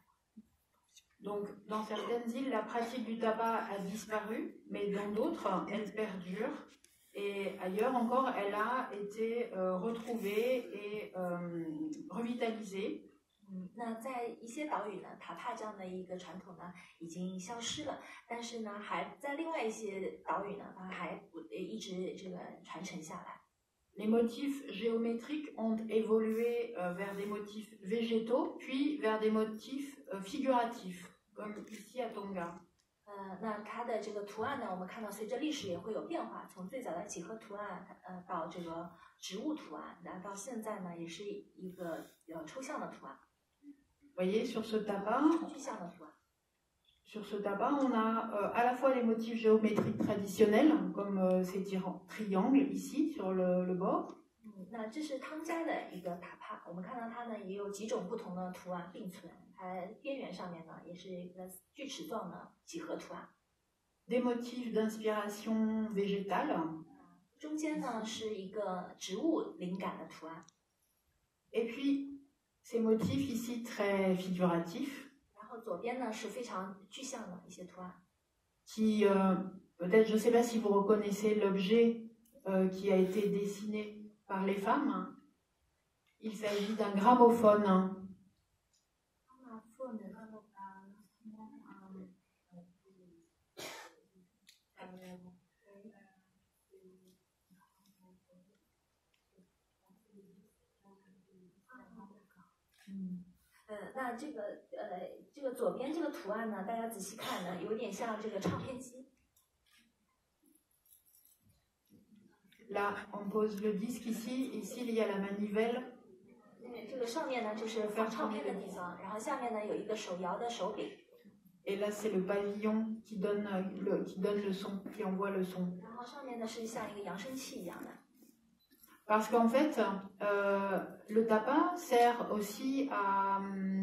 Donc, dans certaines îles, la pratique du tapas a disparu, mais dans d'autres, elle perdure. Et ailleurs encore, elle a été euh, retrouvée et euh, revitalisée. 嗯，那在一些岛屿呢，塔帕这样的一个传统呢已经消失了，但是呢，还在另外一些岛屿呢，它还一直这个传承下来。 Les motifs géométriques ont évolué euh, vers des motifs végétaux, puis vers des motifs euh, figuratifs, comme ici à Tonga. 呃，那它的这个图案呢，我们看到随着历史也会有变化，从最早的几何图案，呃，到这个植物图案，然后到现在呢，也是一个呃抽象的图案。 Vous voyez, sur ce tabac, 具象的图案。 sur ce tabac, on a euh, à la fois les motifs géométriques traditionnels, comme euh, ces triangles ici sur le, le bord. 嗯，那这是汤加的一个塔帕，我们看到它呢也有几种不同的图案并存，它边缘上面呢也是一个锯齿状的几何图案。 Des motifs d'inspiration végétale. 中间呢是一个植物灵感的图案。 Et puis, ces motifs ici très figuratifs. 然后左边呢是非常具象的一些图案。 Qui, euh, peut-être, je ne sais pas si vous reconnaissez l'objet euh, qui a été dessiné par les femmes. Il s'agit d'un gramophone. 呃，那这个呃，这个左边这个图案呢，大家仔细看呢，有点像这个唱片机。Là, on pose le disque ici, ici il y a la manivelle. 这个上面呢就是放唱片的地方，然后下面呢有一个手摇的手柄。Et là, c'est le pavillon qui donne le, qui donne le son, qui envoie le son. 然后上面呢是像一个扬声器一样的。 Parce qu'en fait, euh, le tapas sert aussi à...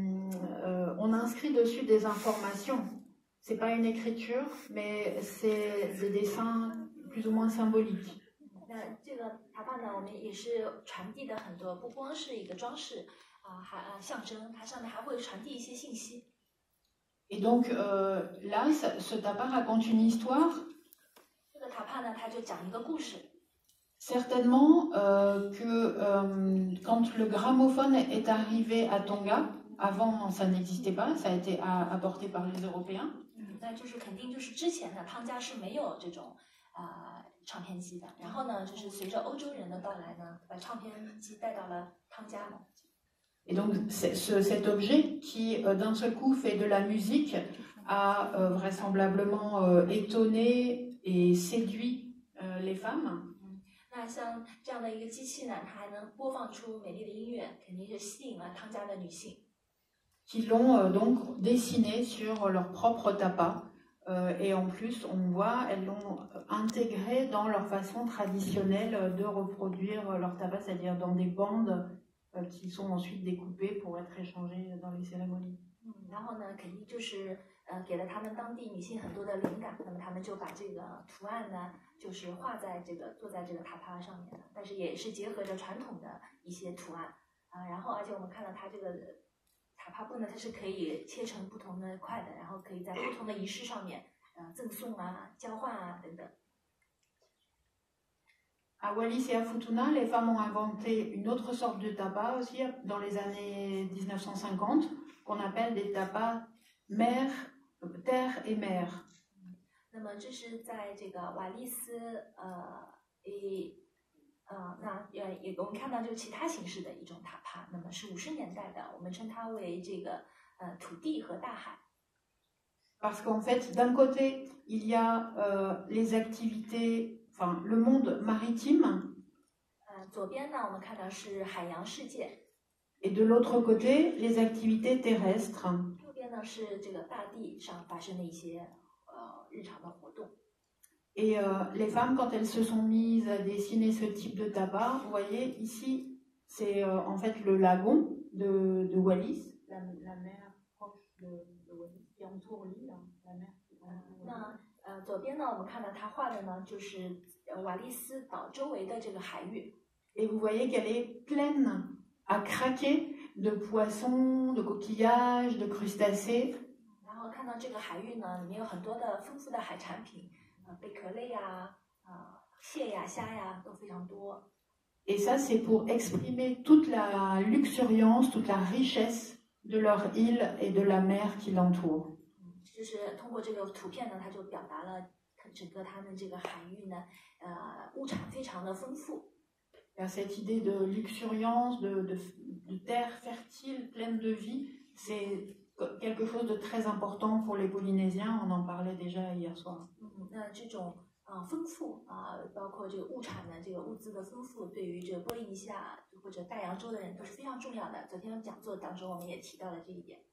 Euh, on inscrit dessus des informations. C'est pas une écriture, mais c'est des dessins plus ou moins symboliques. 那这个塔帕呢，我们也是传递的很多，不光是一个装饰啊，还呃象征，它上面还会传递一些信息。Et donc euh, là, ça, ce tapas raconte une histoire. 这个塔帕呢，它就讲一个故事。 Certainement euh, que euh, quand le gramophone est arrivé à Tonga, avant ça n'existait pas, ça a été à, apporté par les Européens. 那就是肯定就是之前的汤加是没有这种啊、呃、唱片机的，然后呢，就是随着欧洲人的到来呢，把唱片机带到了汤加。Et donc ce, cet objet qui euh, d'un seul coup fait de la musique a euh, vraisemblablement euh, étonné et séduit euh, les femmes. 那像这样的一个机器呢，它还能播放出美丽的音乐，肯定是吸引了汤加的女性。Qui l'ont euh, donc dessiné sur leur propre tapas. Euh, et en plus, on voit, elles l'ont intégré dans leur façon traditionnelle de reproduire leur tapas, c'est-à-dire dans des bandes euh, qui sont ensuite découpées pour être échangées dans les cérémonies. 嗯，然后呢，肯定就是呃给了他们当地女性很多的灵感，那么他们就把这个图案呢，就是画在这个做在这个塔帕上面的，但是也是结合着传统的一些图案啊，然后而且我们看到它这个塔帕布呢，它是可以切成不同的块的，然后可以在不同的仪式上面呃赠送啊、交换啊等等。À Wallis et à Futuna, les femmes ont inventé une autre sorte de tapas aussi dans les années mille neuf cent cinquante, qu'on appelle des tapas mer, terre et mer. 那么这是在这个瓦利斯，呃，诶，呃，那也也我们看到就是其他形式的一种塔帕，那么是五十年代的，我们称它为这个呃土地和大海。Parce qu'en fait, d'un côté, il y a euh, les activités, enfin le monde maritime. 呃，左边呢，我们看到是海洋世界。Et de l'autre côté, les activités terrestres. 右边呢是这个大地上发生的一些呃日常的活动。Et euh, les femmes, quand elles se sont mises à dessiner ce type de tapas, vous voyez ici, c'est euh, en fait le lagon de, de Wallis, la, la mer proche de, de Wallis qui entoure l'île, la mer qui entoure. 那呃左边呢，我们看到他画的呢就是瓦利斯岛周围的这个海域。Et vous voyez qu'elle est pleine à craquer de poissons, de coquillages, de crustacés. 然后看到这个海域呢，里面有很多的丰富的海产品。 贝壳类呀、啊蟹呀、虾呀都非常多。Et ça, c'est pour exprimer toute la luxuriance, toute la richesse de leur île et de la mer qui l'entoure. 就是通过这个图片呢，它就表达了整个他们这个海域呢，呃，物产非常的丰富。Il y a cette idée de luxuriance, de, de, de terre fertile, pleine de vie. C'est quelque chose de très important pour les Polynésiens, on en parlait déjà hier soir. 嗯，那这种啊、呃、丰富啊、呃，包括这个物产的这个物资的丰富，对于这个波利尼西亚或者大洋洲的人都是非常重要的。昨天讲座当中我们也提到了这一点。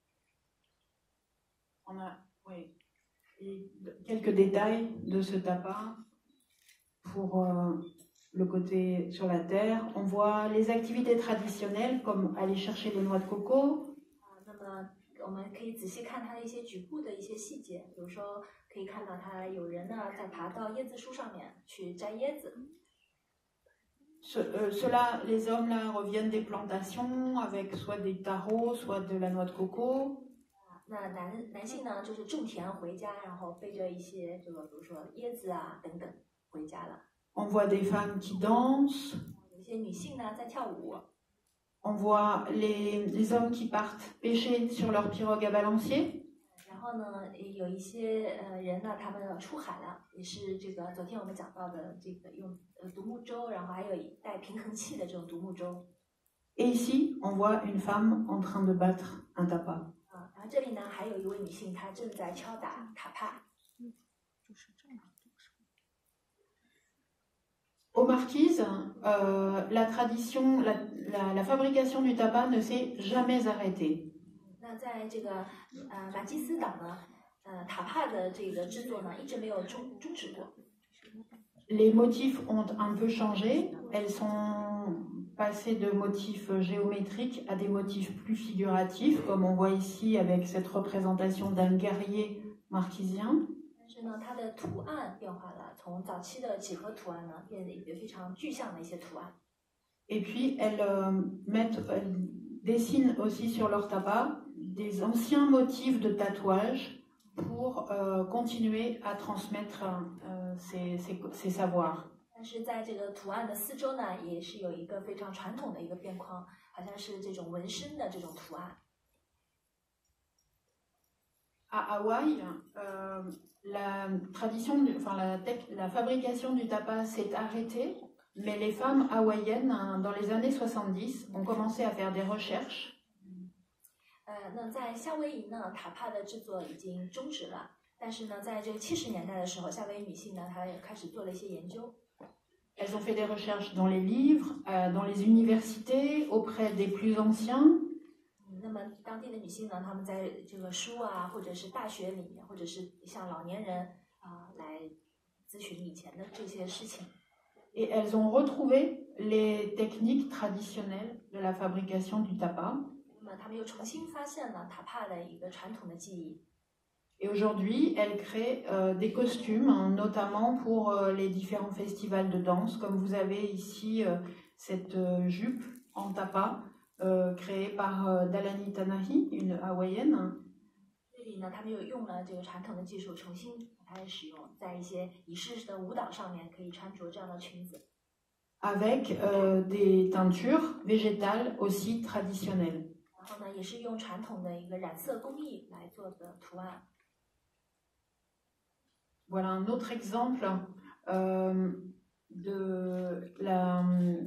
On a, oui, et quelques détails de ce tapa pour euh, le côté sur la terre. On voit les activités traditionnelles comme aller chercher les noix de coco. 啊，那么我们可以仔细看它的一些局部的一些细节，比如说可以看到它有人呢在爬到椰子树上面去摘椰子。 Ce, euh, ceux-là, les hommes là reviennent des plantations avec soit des tarots, soit de la noix de coco. 那男男性呢，就是种田回家，然后背着一些这个，比如说椰子啊等等回家了。 On voit des femmes qui dansent. 有一些女性呢在跳舞。 On voit les, les hommes qui partent pêcher sur leur pirogue à balancier. 然后呢，有一些呃人呢，他们出海了，也是这个昨天我们讲到的这个用呃独木舟，然后还有带平衡器的这种独木舟。 Et ici, on voit une femme en train de battre un tapa. 啊，然后这里呢，还有一位女性，她正在敲打塔帕。 Aux Marquises, euh, la tradition, la, la, la fabrication du tabac ne s'est jamais arrêtée. 那在这个呃马基斯岛呢，呃塔帕的这个制作呢，一直没有终终止过。 Les motifs ont un peu changé. Elles sont passées de motifs géométriques à des motifs plus figuratifs, comme on voit ici avec cette représentation d'un guerrier marquisien. 但是呢，它的图案变化了，从早期的几何图案呢，变得一个非常具象的一些图案。 Et puis elles euh, mettent, elles dessinent aussi sur leur tabac des anciens motifs de tatouage pour euh, continuer à transmettre euh, ces, ces, ces savoirs. 但是在这个图案的四周呢，也是有一个非常传统的一个边框，好像是这种纹身的这种图案。 À Hawaï, euh, la tradition, du, enfin la, la fabrication du tabac s'est arrêtée, mais les femmes hawaïennes, dans les années soixante-dix, ont commencé à faire des recherches. 呃，那在夏威夷呢，塔帕的制作已经终止了，但是呢，在这个七十年代的时候，夏威夷女性呢，她也开始做了一些研究。 Elles ont fait des recherches dans les livres, euh, dans les universités, auprès des plus anciens. 那么当地的女性呢，她们在这个书啊，或者是大学里面，或者是向老年人啊、呃、来咨询以前的这些事情。 Et elles ont retrouvé les techniques traditionnelles de la fabrication du tabac. 那么她们又重新发现了塔帕的一个传统的技艺。 Et aujourd'hui, elles créent euh, des costumes, hein, notamment pour euh, les différents festivals de danse. Comme vous avez ici euh, cette euh, jupe en tapa euh, créée par euh, Dalani Tanahi, une hawaïenne. 这里呢，他们又用了这个传统的技术，重新把它使用在一些仪式的舞蹈上面，可以穿着这样的裙子。 Avec euh, des teintures végétales aussi traditionnelles. 然后呢，也是用传统的一个染色工艺来做的图案。 Voilà un autre exemple euh, de la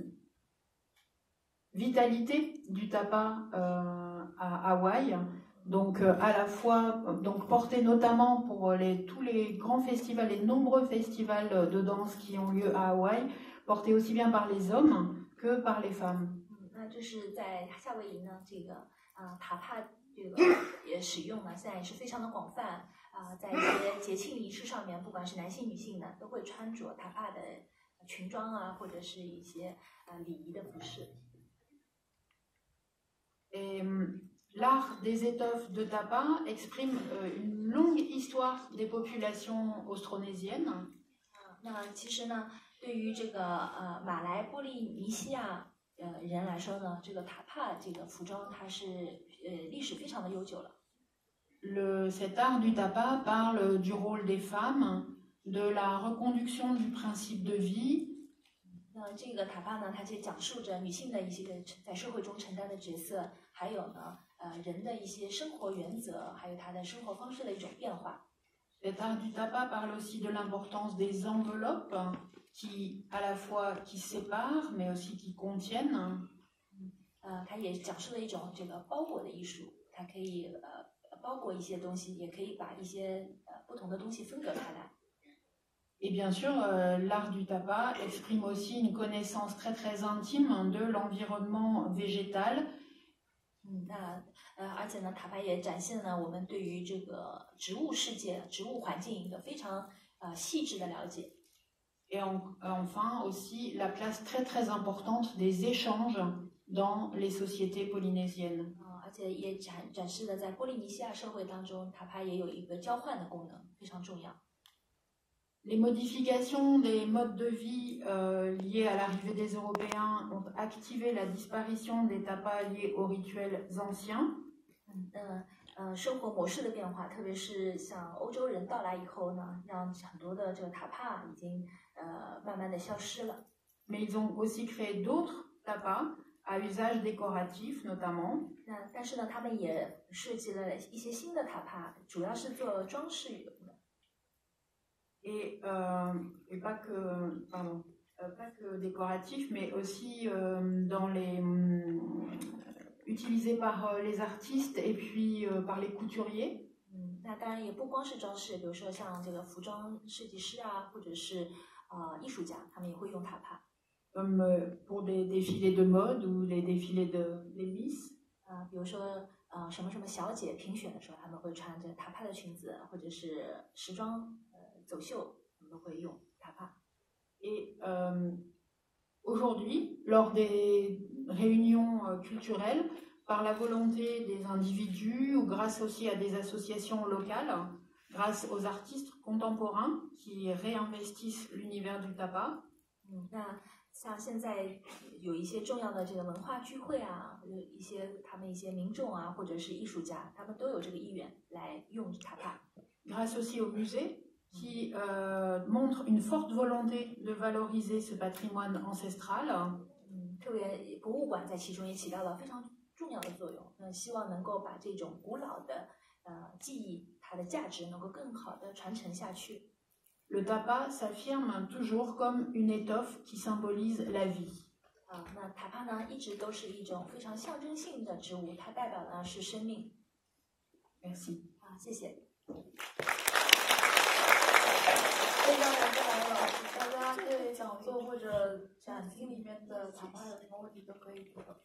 vitalité du tabac euh, à Hawaï. Donc euh, à la fois donc porté notamment pour les, tous les grands festivals, les nombreux festivals de danse qui ont lieu à Hawaï, porté aussi bien par les hommes que par les femmes. 嗯，那就是在夏威夷呢，这个啊、呃、塔帕这个也使用呢，现在也是非常的广泛。 啊、呃，在一些节庆仪式上面，不管是男性女性呢，都会穿着塔帕的裙装啊，或者是一些呃礼仪的服饰。 Et l'art des étoffes de tabac exprime euh, une longue histoire des populations austronésiennes. 啊，那其实呢，对于这个呃马来波利尼西亚呃人来说呢，这个塔帕这个服装它是呃历史非常的悠久了。 Le, cet art du tabac parle du rôle des femmes, de la reconduction du principe de vie. 那这个塔帕呢，它其实讲述着女性的一些在社会中承担的角色，还有呢，呃，人的一些生活原则，还有他的生活方式的一种变化。 Cet art du tabac parle aussi de l'importance des enveloppes qui, à la fois, qui séparent, mais aussi qui contiennent. 呃，它也讲述了一种这个包裹的艺术，它可以呃。 包裹一些东西，也可以把一些呃不同的东西分隔开来。 Et bien sûr, euh, l'art du tabac exprime aussi une connaissance très très intime de l'environnement végétal. 嗯，那呃，而且呢，塔帕也展现了我们对于这个植物世界、植物环境一个非常呃细致的了解。 Et en, enfin aussi la place très très importante des échanges dans les sociétés polynésiennes. 啊、呃，而且也展展示了在波利尼西亚社会当中，塔帕也有一个交换的功能，非常重要。 Les modifications des modes de vie euh, liées à l'arrivée des Européens ont activé la disparition des tapas liés aux rituels anciens. 嗯呃呃，生活模式的变化，特别是像欧洲人到来以后呢，让很多的这个塔帕已经呃慢慢的消失了。 Mais ils ont aussi créé d'autres tapas à usage décoratif notamment. 那但是呢，他们也设计了一些新的塔帕，主要是做装饰用的。 Et, euh, et pas que, pardon, euh, pas que décoratif, mais aussi euh, dans les um, utilisés par euh, les artistes et puis euh, par les couturiers. 嗯，那当然也不光是装饰，比如说像这个服装设计师啊，或者是呃艺术家，他们也会用塔帕。 Comme euh, pour des défilés de mode ou les défilés de les Miss. 啊、呃，比如说呃什么什么小姐评选的时候，他们会穿着塔帕的裙子，或者是时装。走秀，我们都会用塔帕。 Et euh, aujourd'hui, lors des réunions euh, culturelles, par la volonté des individus ou grâce aussi à des associations locales, grâce aux artistes contemporains qui réinvestissent l'univers du tabac. 嗯，那像现在有一些重要的这个文化聚会啊，或者一些他们一些民众啊，或者是艺术家，他们都有这个意愿来用塔帕。 Grâce aussi au musée. Qui euh, montre une forte volonté de valoriser ce patrimoine ancestral. 嗯，特别博物馆在其中也起到了非常重要的作用。嗯，希望能够把这种古老的呃记忆，它的价值能够更好的传承下去。 Le tabac s'affirme toujours comme une étoffe qui symbolise la vie. 啊，那塔帕呢，一直都是一种非常象征性的植物，它代表的是生命。 Merci. 啊，谢谢。 非常感谢两位老师，大家对讲座或者展厅里面的塔帕有什么问题都可以提问。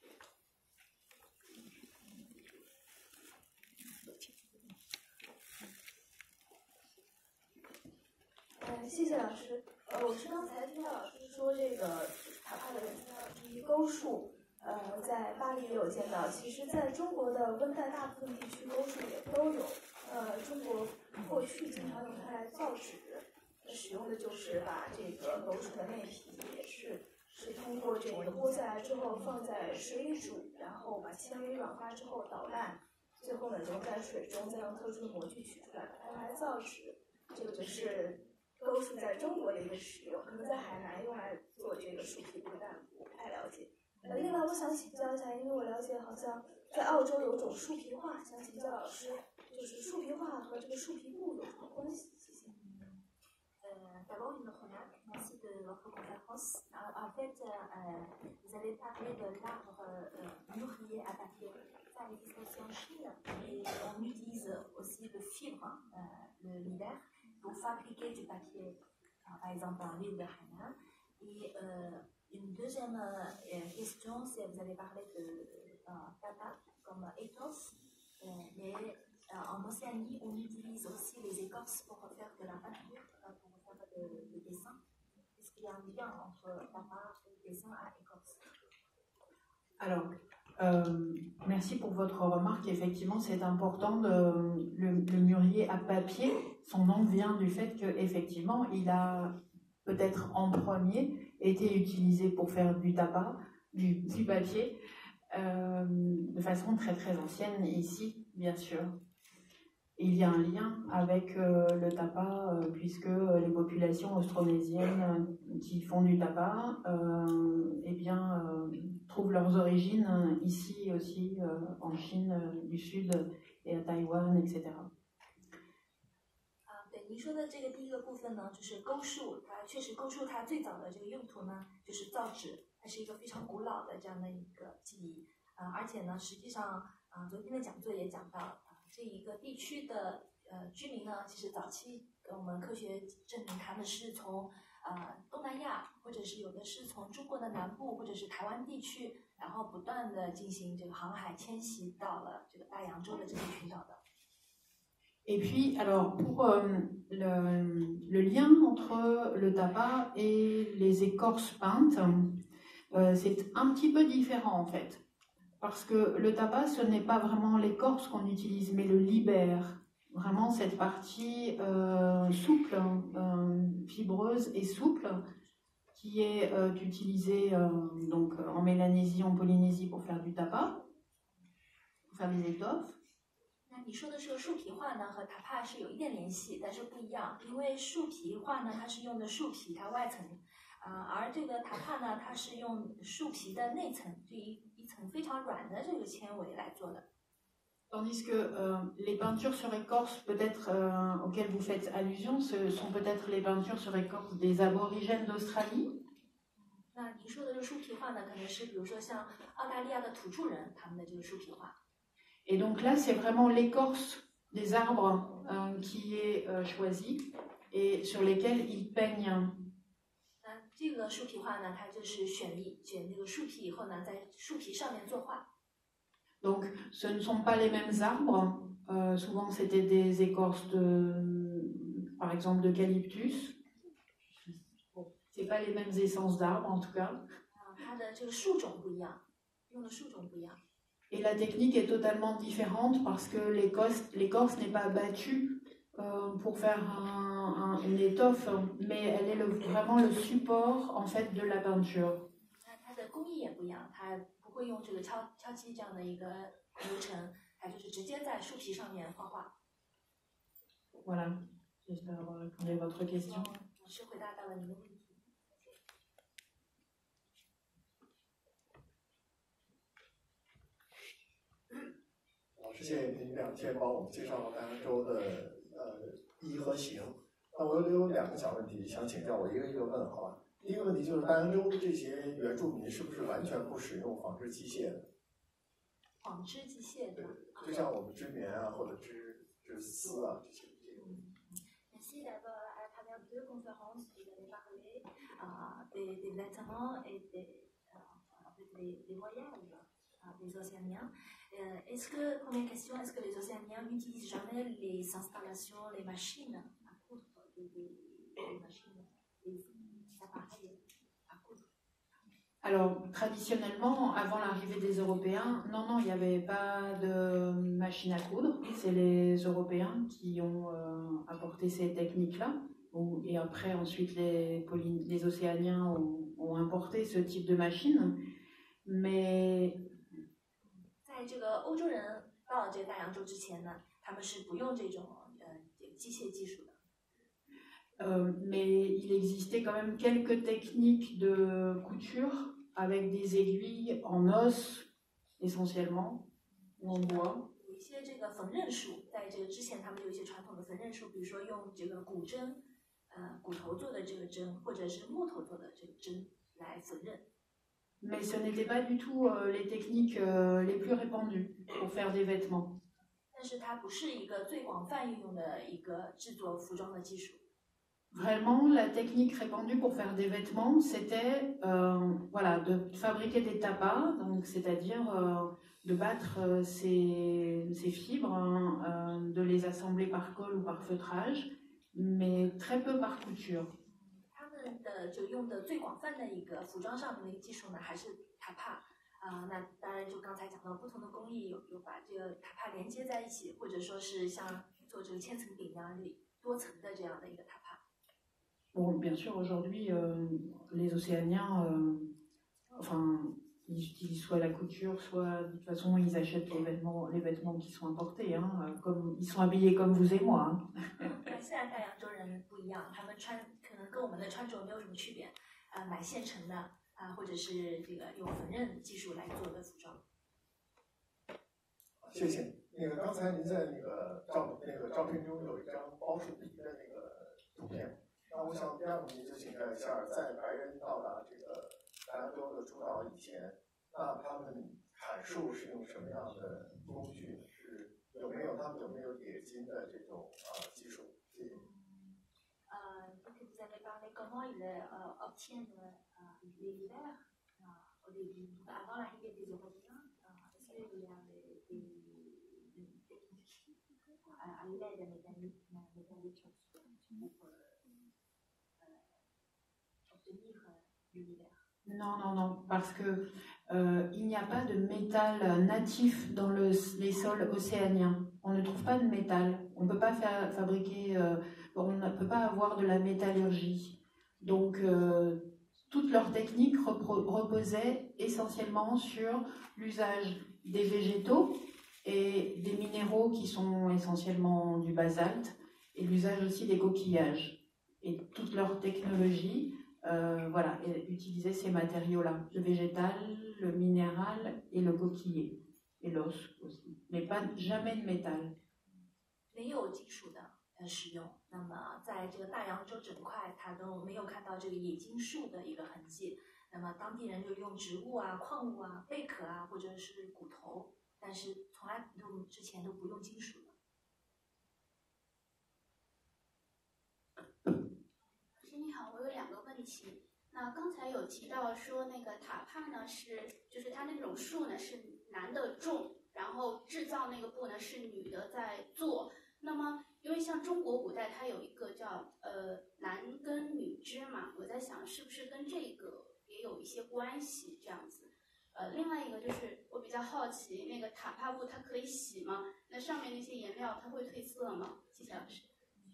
呃，谢谢老师。呃，我是刚才听到老师说这个塔帕的原料之一钩树，呃，在巴黎也有见到。其实，在中国的温带大部分地区，钩树也都有。呃，中国过去经常用它来造纸。使用的就是把这个狗鼠的内皮也是是通过这个剥下来之后放在水里煮，然后把纤维软化之后捣烂，最后呢溶在水中，再用特殊的模具取出来，把它用来造纸。这个就是狗鼠在中国的一个使用，可能在海南用来做这个树皮布，但我不太了解。呃，另外我想请教一下，因为我了解好像在澳洲有种树皮画，想请教老师，就是树皮画和这个树皮布有什么关系？谢谢。 D'abord une remarque, merci de votre conférence. En fait, euh, vous avez parlé de l'arbre euh, mûrier à papier. Ça existe aussi en Chine et on utilise aussi le fibre euh, l'hiver pour fabriquer du papier, euh, par exemple dans l'île de Hainan. Et euh, une deuxième euh, question, c'est vous avez parlé de euh, tabac comme étoffe, euh, mais euh, en Océanie, on utilise aussi les écorces pour faire de la peinture. De, de dessin. Est-ce qu'il y a un lien entre tabac et dessin à écorce? Alors, euh, merci pour votre remarque. Effectivement, c'est important. De, le, le mûrier à papier, son nom vient du fait qu'effectivement, il a peut-être en premier été utilisé pour faire du tabac, du, du papier, euh, de façon très très ancienne ici, bien sûr. Il y a un lien avec euh, le tabac, euh, puisque les populations austronésiennes euh, qui font du tabac euh, eh bien, euh, trouvent leurs origines euh, ici aussi, euh, en Chine euh, du Sud et à Taïwan, et cetera. 啊，对，您说的这个第一个部分呢，就是钩树，它确实钩树它最早的这个用途呢，就是造纸，它是一个非常古老的这样的一个技艺啊，而且呢，实际上啊，昨天的讲座也讲到。 这一个地区的呃居民呢，其实早期我们科学证明他们是从呃东南亚，或者是有的是从中国的南部或者是台湾地区，然后不断的进行这个航海迁徙到了这个大洋洲的这些群岛的。 Et puis, alors, pour euh, le, le lien entre le tabac et les écorces peintes, euh, c'est un petit peu différent en fait. Parce que le tabac, ce n'est pas vraiment l'écorce qu'on utilise, mais le libère. Vraiment cette partie euh, souple, euh, fibreuse et souple, qui est euh, utilisée euh, donc, en Mélanésie, en Polynésie pour faire du tabac, pour faire des étoffes. 那你说的这个树皮画呢，和塔帕是有一点联系，但是不一样。因为树皮画呢，它是用的树皮它外层，啊、呃，而这个塔帕呢，它是用树皮的内层，这一一层非常软的这个纤维来做的。 Tandis que euh, les peintures sur écorce, peut-être euh, auxquelles vous faites allusion, ce sont peut-être les peintures sur écorce des aborigènes d'Australie. 那您说的这个树皮画呢，可能是比如说像澳大利亚的土著人他们的这个树皮画。 Et donc là, c'est vraiment l'écorce des arbres euh, qui est euh, choisie et sur lesquels ils peignent. 那这个树皮画呢，它就是选一选那个树皮以后呢，在树皮上面作画。 Donc, ce ne sont pas les mêmes arbres. Euh, souvent, c'était des écorces de, par exemple, d'eucalyptus. C'est pas les mêmes essences d'arbres, en tout cas. 啊，它的这个树种不一样，用的树种不一样。 Et la technique est totalement différente parce que l'écorce, l'écorce n'est pas battue euh, pour faire un, un, une étoffe, mais elle est le, vraiment le support en fait de la peinture. 它的工艺也不一样，它不会用这个敲敲击这样的一个流程，它就是直接在树皮上面画画。 Voilà, j'espère avoir répondu à votre question. 我是回答到了您的问题。 谢谢您两天帮我们介绍了大洋洲的呃一和形。那我有两个小问题想请教，我一个一个问好吧。第一个问题就是大洋洲的这些原住民是不是完全不使用纺织机械的？ 纺织机械的， 就像我们织棉啊或者织织丝啊这些。 Merci d'abord à travers deux conférences vous avez parlé euh, des, des vêtements et des, euh, des, des voyages euh, des Océaniens. Euh, est-ce que, première question, est-ce que les Océaniens n'utilisent jamais les installations, les machines à coudre, des, des, des machines, des appareils à coudre? Alors, traditionnellement, avant l'arrivée des Européens, non, non, il n'y avait pas de machine à coudre. C'est les Européens qui ont euh, apporté ces techniques-là. Et après, ensuite, les, Poly- les Océaniens ont, ont importé ce type de machine. Mais 在这个欧洲人到这个大洋洲之前呢，他们是不用这种呃机械技术的。 Euh, mais il existait quand même quelques techniques de couture avec des aiguilles en os essentiellement ou en bois. 有一些这个缝纫术，在这个之前他们有一些传统的缝纫术，比如说用这个骨针，呃骨头做的这个针，或者是木头做的这个针来缝纫。 Mais ce n'était pas du tout euh, les techniques euh, les plus répandues pour faire des vêtements. 但是它不是一个最广泛运用的一个制作服装的技术。 Vraiment, la technique répandue pour faire des vêtements, c'était euh, voilà, de fabriquer des tapas, donc c'est-à-dire euh, de battre euh, ces, ces fibres, hein, euh, de les assembler par colle ou par feutrage, mais très peu par couture. 他们的就用的最广泛的一个服装上面的一个技术呢，还是塔帕啊。那当然，就刚才讲到不同的工艺有有把这个塔帕连接在一起，或者说是像做这个千层饼一样多层的这样的一个塔帕。 Bon, bien sûr, aujourd'hui, euh, les Océaniens, euh, enfin, ils utilisent soit la couture, soit de toute façon, ils achètent les vêtements, les vêtements qui sont importés, hein, comme, ils sont habillés comme vous et moi. Hein. 虽然大洋洲人不一样，他们穿可能跟我们的穿着没有什么区别，呃，买现成的啊、呃，或者是这个用缝纫技术来做的服装。 谢谢。那个刚才您在那个照那个照片中有一张包树皮的那个图片。 那我想第二个问题就请教一下，在白人到达这个大洋洲的诸岛以前，那他们砍树是用什么样的工具？是有没有他们有没有冶金的这种呃技术？谢谢。 Euh, donc vous avez parlé comment ils euh, obtiennent euh, les livres euh, au début, avant l'arrivée des Européens. Euh, Est-ce qu'il y a des, des, des techniques à, à l'aide mécanique, mécanique pour euh, obtenir euh, l'univers? Non, non, non, parce que euh, il n'y a pas de métal natif dans le, les sols océaniens. On ne trouve pas de métal. On ne peut pas faire, fabriquer, euh, on ne peut pas avoir de la métallurgie. Donc, euh, toute leur technique repro- reposait essentiellement sur l'usage des végétaux et des minéraux qui sont essentiellement du basalte et l'usage aussi des coquillages. Et toute leur technologie Euh, voilà, et utiliser ces matériaux-là, le végétal, le minéral et le coquillier, et l'os aussi, mais pas jamais de métal. 没有金属的呃使用，那么在这个大洋洲整块，它都没有看到这个冶金术的一个痕迹。那么当地人就用植物啊、矿物啊、贝壳啊，或者是骨头，但是从来都之前都不用金属的。 你好，我有两个问题。那刚才有提到说，那个塔帕呢是，就是它那种树呢是男的种，然后制造那个布呢是女的在做。那么，因为像中国古代它有一个叫呃男耕女织嘛，我在想是不是跟这个也有一些关系这样子。呃，另外一个就是我比较好奇，那个塔帕布它可以洗吗？那上面那些颜料它会褪色吗？谢谢老师。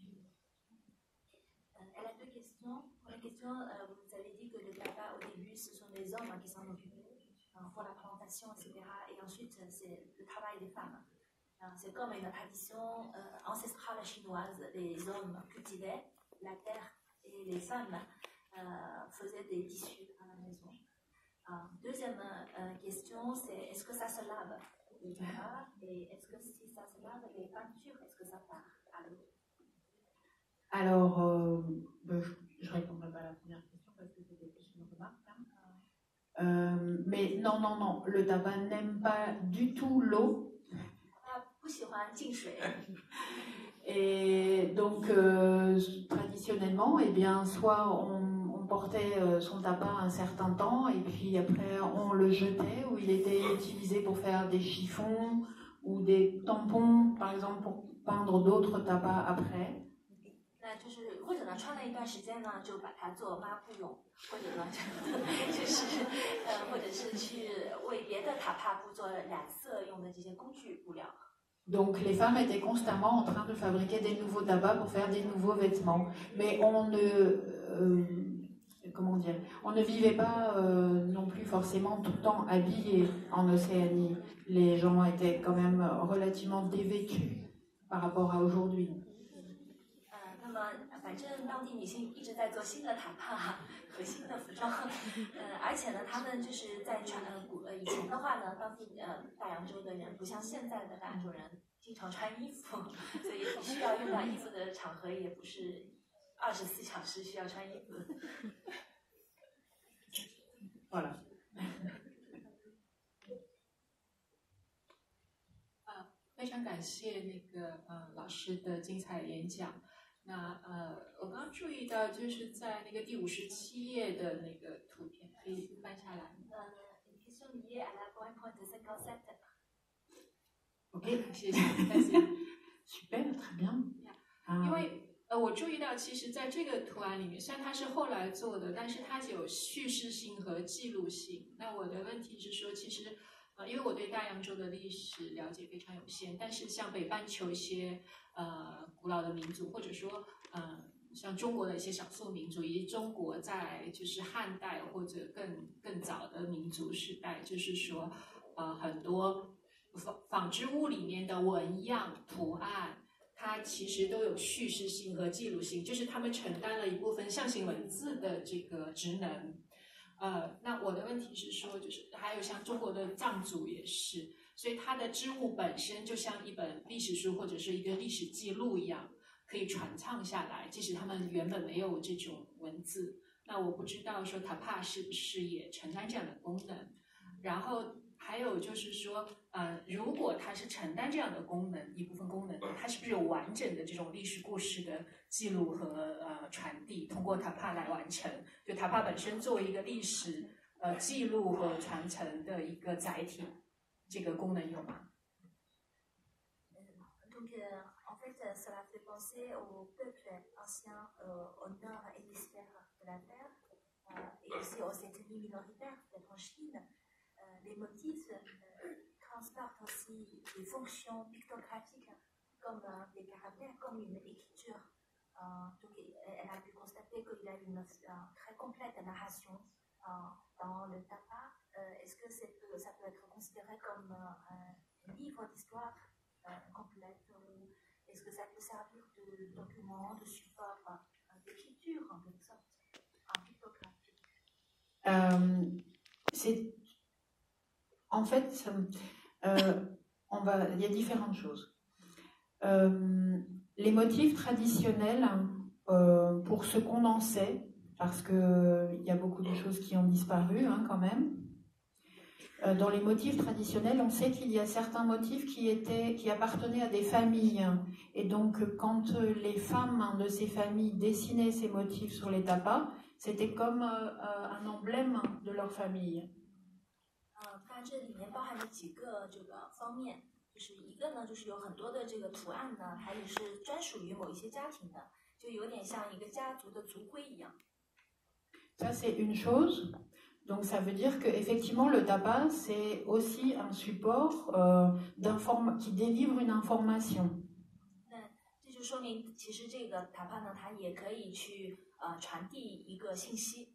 Elle a deux questions. Pour la question, euh, vous avez dit que le tabac, au début, ce sont les hommes qui s'en occupent euh, pour la plantation, et cetera. Et ensuite, c'est le travail des femmes. Euh, c'est comme une tradition euh, ancestrale chinoise. Les hommes cultivaient la terre et les femmes euh, faisaient des tissus à la maison. Euh, deuxième euh, question, c'est est-ce que ça se lave le tabac? Et est-ce que si ça se lave, les peintures, est-ce que ça part à l'eau? Alors, euh, ben, je ne répondrai pas à la première question parce que c'était plus une remarque. Hein. Euh, mais non, non, non, le tabac n'aime pas du tout l'eau. Et donc, euh, traditionnellement, eh bien, soit on, on portait euh, son tabac un certain temps et puis après on le jetait ou il était utilisé pour faire des chiffons ou des tampons, par exemple, pour peindre d'autres tabacs après. 那就是或者呢，穿了一段时间呢，就把它做抹布用，或者呢，就是呃，或者是去为别的塔帕布做染色用的这些工具布料。 Donc les femmes étaient constamment en train de fabriquer des nouveaux tabacs pour faire des nouveaux vêtements, mais on ne euh, comment dire, on ne vivait pas euh, non plus forcément tout le temps habillés en Océanie. Les gens étaient quand même relativement dévêtus par rapport à aujourd'hui. 那么，反正当地女性一直在做新的塔帕和新的服装，呃，而且呢，他们就是在穿呃古呃以前的话呢，当地呃大洋洲的人不像现在的大洋洲人经常穿衣服，所以需要用到衣服的场合也不是二十四小时需要穿衣服。 好了。 啊，非常感谢那个呃老师的精彩演讲。那呃，我刚刚注意到，就是在那个第五十七页的那个图片，可以翻下来。 OK， 谢谢，感谢。 Super， très bien。 因为呃，我注意到，其实在这个图案里面，虽然它是后来做的，但是它有叙事性和记录性。那我的问题是说，其实呃，因为我对大洋洲的历史了解非常有限，但是像北半球一些呃古老的民族，或者说呃像中国的一些少数民族，以及中国在就是汉代或者更更早的民族时代，就是说呃很多纺纺织物里面的纹样图案，它其实都有叙事性和记录性，就是他们承担了一部分象形文字的这个职能。呃，那我的问题是说，就是还有像中国的藏族也是，所以它的织物本身就像一本历史书或者是一个历史记录一样，可以传唱下来，即使他们原本没有这种文字。那我不知道说塔帕是不是也承担这样的功能。然后还有就是说，呃，如果它是承担这样的功能一部分功能的，它是不是有完整的这种历史故事的记录和呃传递，通过塔帕来完成？就塔帕本身作为一个历史呃记录和传承的一个载体，这个功能有吗？ Donc, euh, en fait, cela fait penser au peuple ancien euh, au nord hémisphère de la Terre euh, et aussi aux ethnies minoritaires, peut-être en Chine. Euh, les motifs euh, transportent aussi des fonctions pictographiques comme euh, des caractères, comme une écriture. Euh, donc, elle a pu constater qu'il y a une euh, très complète narration euh, dans le tapa. Euh, Est-ce que c'est, ça peut être considéré comme euh, un livre d'histoire euh, complète ou est-ce que ça peut servir de document, de support, euh, d'écriture en quelque sorte, en pictographie? Euh, c'est en fait, euh, on va, il y a différentes choses. Euh, les motifs traditionnels, euh, pour ce qu'on en sait, parce qu'il y a beaucoup de choses qui ont disparu hein, quand même, euh, dans les motifs traditionnels, on sait qu'il y a certains motifs qui, étaient, qui appartenaient à des familles. Et donc, quand les femmes de ces familles dessinaient ces motifs sur les tapas, c'était comme euh, un emblème de leur famille. 呃，它这里面包含了几个这个方面，就是一个呢，就是有很多的这个图案呢，它也是专属于某一些家庭的，就有点像一个家族的族徽一样。 Ça, c'est une chose. Donc, ça veut dire qu'effectivement, le tapas, c'est aussi un support euh, qui délivre une information. 那这就说明，其实这个塔帕呢，它也可以去呃传递一个信息。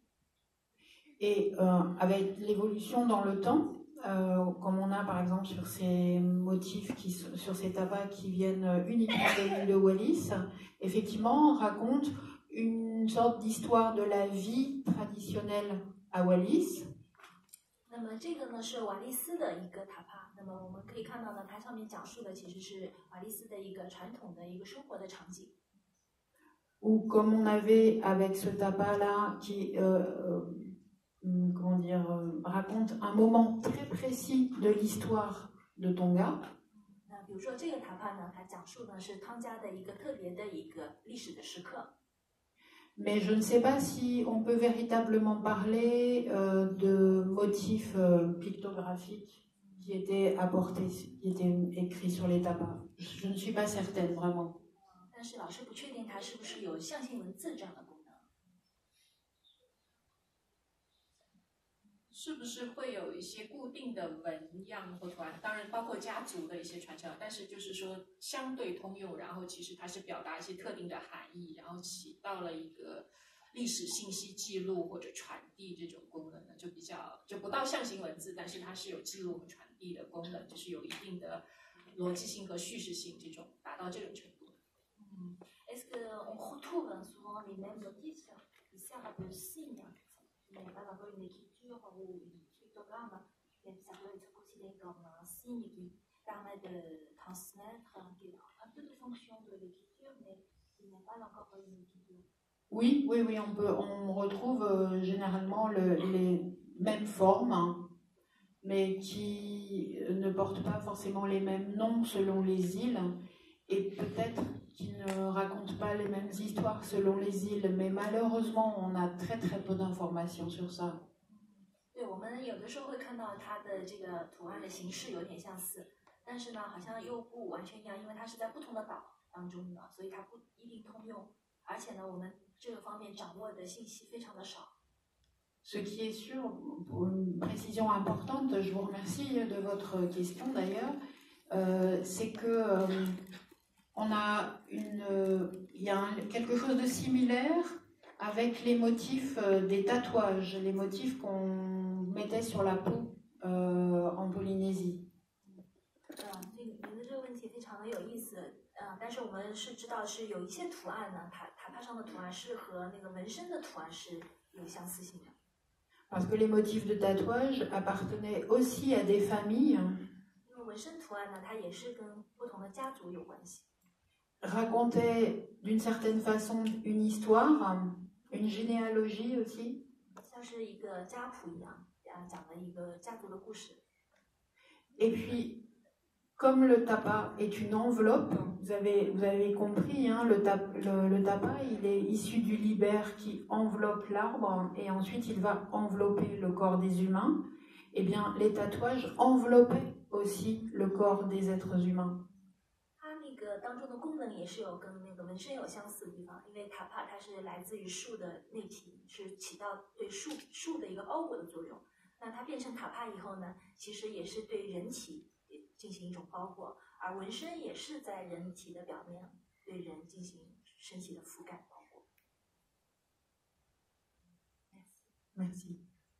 Et euh, avec l'évolution dans le temps, euh, comme on a par exemple sur ces motifs, qui, sur ces tapas qui viennent uniquement de l'île de Wallis, effectivement, on raconte une sorte d'histoire de la vie traditionnelle à Wallis. 那么这个呢是瓦利斯的一个塔帕，那么我们可以看到呢，它上面讲述的其实是瓦利斯的一个传统的一个生活的场景。 Ou comme on avait avec ce tapas-là qui... Euh, comment dire, euh, raconte un moment très précis de l'histoire de Tonga. 那比如说这个塔帕呢，它讲述的是汤加的一个特别的一个历史的时刻。 Mais je ne sais pas si on peut véritablement parler euh, de motifs euh, pictographiques qui étaient apportés, qui étaient écrits sur les tapas. Je, je ne suis pas certaine vraiment. 但是老师不确定它是不是有象形文字这样的功能。 是不是会有一些固定的纹样或图案？当然包括家族的一些传承，但是就是说相对通用，然后其实它是表达一些特定的含义，然后起到了一个历史信息记录或者传递这种功能呢，就比较就不到象形文字，但是它是有记录和传递的功能，就是有一定的逻辑性和叙事性，这种达到这种程度。 嗯 Est-ce qu'on retrouve souvent les mêmes motifs qui servent de signe? Il n'y a pas encore une écriture ou une pictogramme, mais ça peut être considéré comme un signe qui permet de transmettre un peu de fonction de l'écriture, mais il n'y a pas encore une écriture. Oui, oui, oui, on peut, on retrouve euh, généralement le, les mêmes formes, hein, mais qui ne portent pas forcément les mêmes noms selon les îles, et peut-être qui ne racontent pas les mêmes histoires selon les îles, mais malheureusement, on a très très peu d'informations sur ça. 对，我们有的时候会看到它的这个图案的形式有点相似，但是呢，好像又不完全一样，因为它是在不同的岛当中的，所以它不一定通用。而且呢，我们这个方面掌握的信息非常的少。 Ce qui est sûr, pour une précision importante, je vous remercie de votre question d'ailleurs, euh, c'est que euh, on a une, euh, il y a un, quelque chose de similaire avec les motifs euh, des tatouages, les motifs qu'on mettait sur la peau euh, en Polynésie. 呃，这个您的这个问题非常的有意思，呃，但是我们是知道是有一些图案呢，塔塔帕上的图案是和那个纹身的图案是有相似性的。 Parce que les motifs de tatouage appartenaient aussi à des familles. 因为纹身图案呢，它也是跟不同的家族有关系。 Racontaient d'une certaine façon une histoire, une généalogie aussi. 像是一个家谱一样，啊，讲了一个家族的故事。 Et puis, comme le tapa est une enveloppe, vous avez, vous avez compris, hein, le, tap, le, le tapa, il est issu du libère qui enveloppe l'arbre et ensuite il va envelopper le corps des humains. Eh bien, les tatouages enveloppaient aussi le corps des êtres humains. 它那个当中的功能也是有跟那个纹身有相似的地方，因为塔帕它是来自于树的内皮，是起到对树树的一个包裹的作用。那它变成塔帕以后呢，其实也是对人体进行一种包裹，而纹身也是在人体的表面对人进行身体的覆盖包裹。 Merci.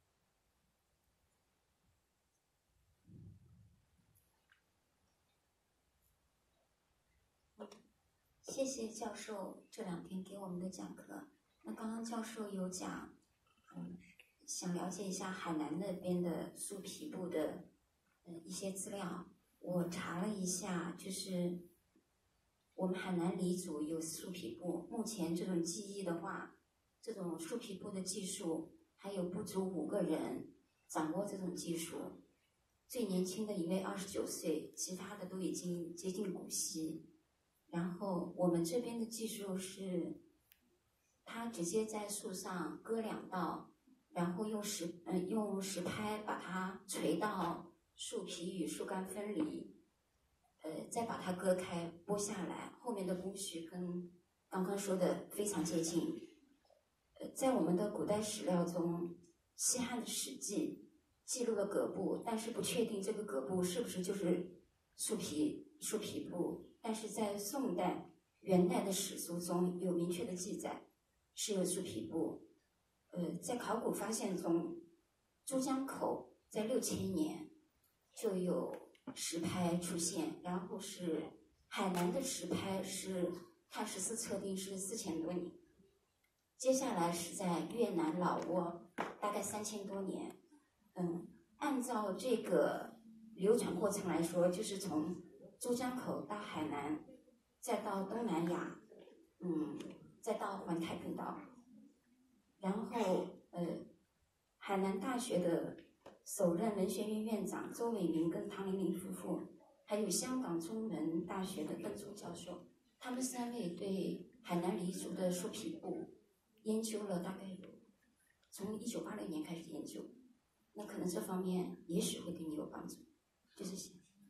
谢谢教授这两天给我们的讲课。那刚刚教授有讲，嗯，想了解一下海南那边的树皮布的，嗯，一些资料。我查了一下，就是我们海南黎族有树皮布，目前这种技艺的话，这种树皮布的技术还有不足五个人掌握这种技术。最年轻的一位二十九岁，其他的都已经接近古稀。然后我们这边的技术是，他直接在树上割两道，然后用石嗯用石拍把它锤到树皮与树干分离，呃再把它割开剥下来，后面的工序跟刚刚说的非常接近。呃，在我们的古代史料中，西汉的《史记》记录了葛布，但是不确定这个葛布是不是就是树皮树皮布。但是在宋代、元代的史书中有明确的记载，是有树皮布。呃，在考古发现中，珠江口在六千年就有石拍出现，然后是海南的石拍是碳十四测定是四千多年，接下来是在越南老挝，大概三千多年。嗯，按照这个流传过程来说，就是从珠江口到海南，再到东南亚，嗯，再到环太平岛，然后呃，海南大学的首任文学院院长周伟民跟唐玲玲夫妇，还有香港中文大学的邓忠教授，他们三位对海南黎族的树皮布研究了大概有从一九八六年开始研究，那可能这方面也许会对你有帮助，就这些。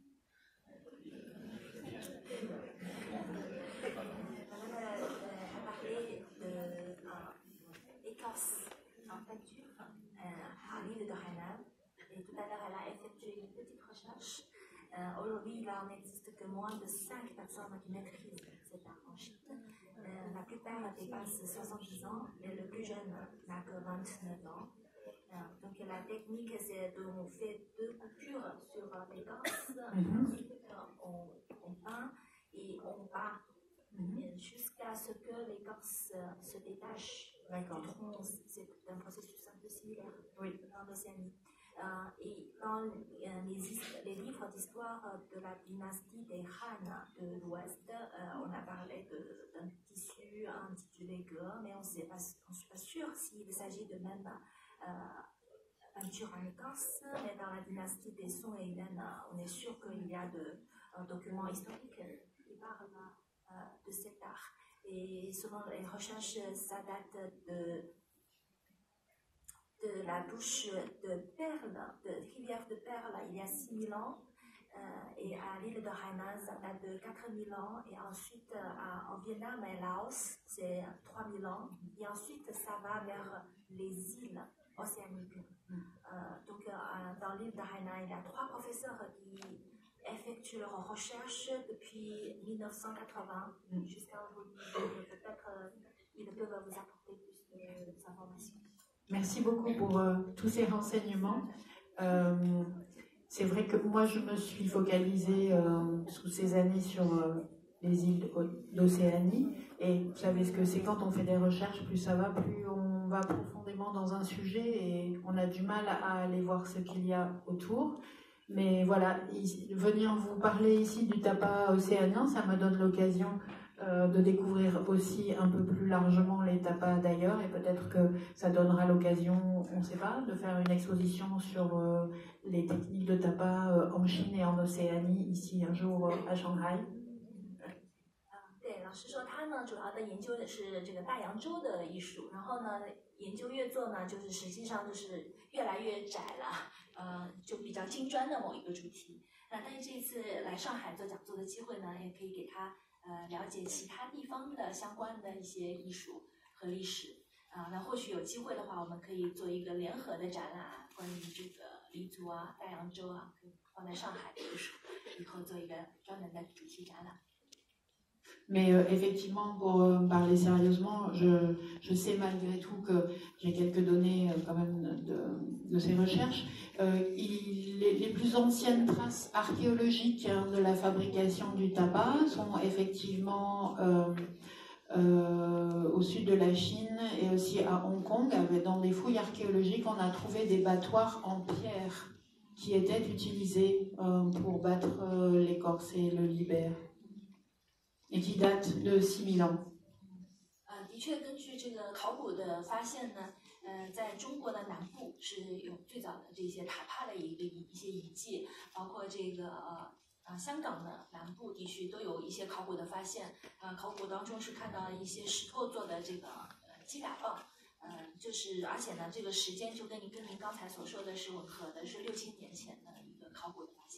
l'île de Hainan, et tout à l'heure elle a effectué une petite recherche. Euh, Aujourd'hui, il n'en existe que moins de cinq personnes qui maîtrisent cet art en Chine. Euh, la plupart dépassent soixante-dix ans, et le plus jeune n'a que vingt-neuf ans. Euh, donc la technique, c'est de on fait deux coupures sur l'écorce, on, on peint et on bat mm-hmm. jusqu'à ce que l'écorce se détache. D'accord. C'est un processus un peu similaire oui. en Océanie. Euh, et dans euh, les, les livres d'histoire de la dynastie des Han de l'Ouest, euh, on a parlé d'un tissu intitulé Ge, mais on ne suis pas sûr s'il s'agit de même euh, peinture en écorce. Mais dans la dynastie des Song et Yuan, on est sûr qu'il y a de, un document historique qui parle euh, de cet art. Et selon les recherches, ça date de, de la bouche de Perle, de rivière de Perle, il y a six mille ans. Euh, et à l'île de Hainan, ça date de quatre mille ans. Et ensuite, à, en Vietnam et Laos, c'est trois mille ans. Et ensuite, ça va vers les îles océaniques. Euh, donc, euh, dans l'île de Hainan, il y a trois professeurs qui effectuent leurs recherches depuis mille neuf cent quatre-vingts mm. jusqu'à aujourd'hui. Peut-être euh, ils peuvent vous apporter plus d'informations. Merci beaucoup pour euh, tous ces renseignements. Euh, c'est vrai que moi, je me suis focalisée euh, sous ces années sur euh, les îles d'Océanie. Et vous savez ce que c'est, quand on fait des recherches, plus ça va, plus on va profondément dans un sujet et on a du mal à aller voir ce qu'il y a autour. Mais voilà, ici, venir vous parler ici du tapas océanien, ça me donne l'occasion euh, de découvrir aussi un peu plus largement les tapas d'ailleurs, et peut-être que ça donnera l'occasion, on ne sait pas, de faire une exposition sur euh, les techniques de tapas euh, en Chine et en Océanie, ici un jour euh, à Shanghai. 对，老师说他呢主要的研究的是这个大洋洲的艺术，然后呢研究越做呢，就是实际上就是越来越窄了，呃，就比较金砖的某一个主题。那但是这一次来上海做讲座的机会呢，也可以给他呃了解其他地方的相关的一些艺术和历史啊、呃。那或许有机会的话，我们可以做一个联合的展览，关于这个黎族啊、大洋洲啊，可以放在上海的艺术，以后做一个专门的主题展览。 Mais euh, effectivement, pour euh, parler sérieusement, je, je sais malgré tout que j'ai quelques données euh, quand même de, de ces recherches. Euh, il, les, les plus anciennes traces archéologiques hein, de la fabrication du tabac sont effectivement euh, euh, au sud de la Chine et aussi à Hong Kong. Dans des fouilles archéologiques, on a trouvé des battoirs en pierre qui étaient utilisés euh, pour battre euh, l'écorce et le libère. Et qui date de six mille ans. 呃，的确，根据这个考古的发现呢，呃，在中国的南部是有最早的这些塔帕的一个一些遗迹，包括这个呃呃香港的南部地区都有一些考古的发现。呃，考古当中是看到一些石头做的这个呃击打棒，呃，就是而且呢，这个时间就跟您跟您刚才所说的是吻合的，是六千年前的一个考古的发现。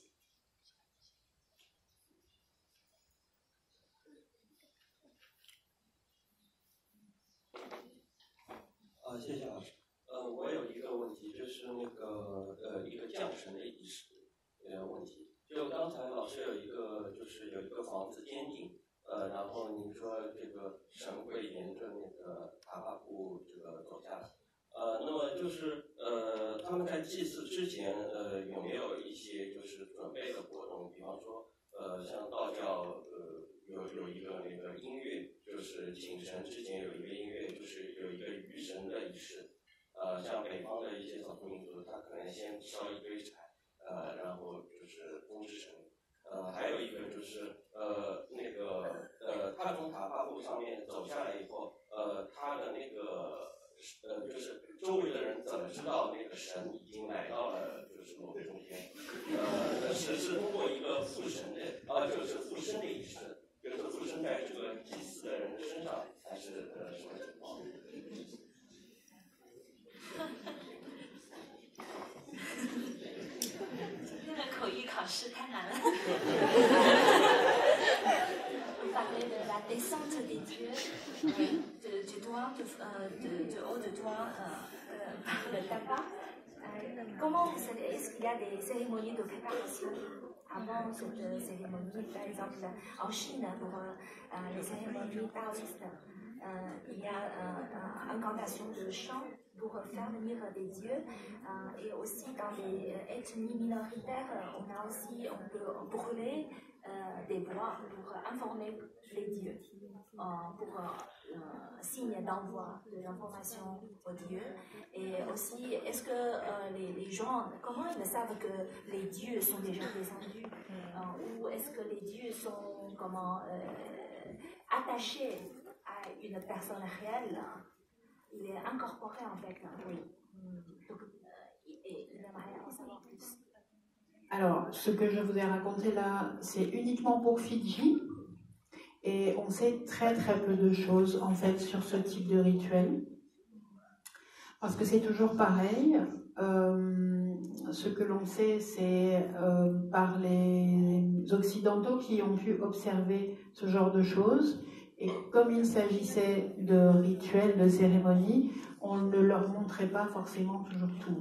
啊，谢谢老师。呃，我有一个问题，就是那个呃一个降神的仪式呃问题。就刚才老师有一个，就是有一个房子尖顶，呃，然后你说这个神会沿着那个塔帕布这个走下来。呃，那么就是呃他们在祭祀之前，呃有没有一些就是准备的活动？比方说呃像道教呃有有一个那个音乐。 就是请神之前有一个音乐，就是有一个鱼神的仪式。呃，像北方的一些少数民族，他可能先烧一堆柴，呃，然后就是供之神。呃，还有一个就是呃那个呃，他从塔帕布上面走下来以后，呃，他的那个呃，就是周围的人怎么知道那个神已经来到了就是某个中间？呃，是是通过一个附神的啊、呃，就是附身的仪式。 就是附身在这个祭祀的人的身上，还是呃什么情况？ 今天的口译考试太难了。On parlait de la descente des dieux, de, du doigt, de, de, de haut de doigt euh, par le tabac. Euh, comment vous savez, est-ce qu'il y a des cérémonies de préparation avant cette cérémonie? Par exemple, en Chine, pour euh, les cérémonies taoïstes, euh, il y a euh, une incantation de chant pour faire venir des dieux. Euh, et aussi dans les ethnies minoritaires, on a aussi, on peut brûler euh, des bois pour informer les dieux, euh, pour euh, signe d'envoi de l'information aux dieux. Et aussi, est-ce que euh, les, les gens, comment ils savent que les dieux sont déjà descendus, euh, ou est-ce que les dieux sont comment euh, attachés à une personne réelle? Il est incorporé en fait, oui. Donc, euh, et il aimerait en savoir plus. Alors, ce que je vous ai raconté là, c'est uniquement pour Fidji. Et on sait très très peu de choses en fait sur ce type de rituel. Parce que c'est toujours pareil. Euh, ce que l'on sait, c'est euh, par les Occidentaux qui ont pu observer ce genre de choses. Et comme il s'agissait de rituels, de cérémonies, on ne leur montrait pas forcément toujours tout.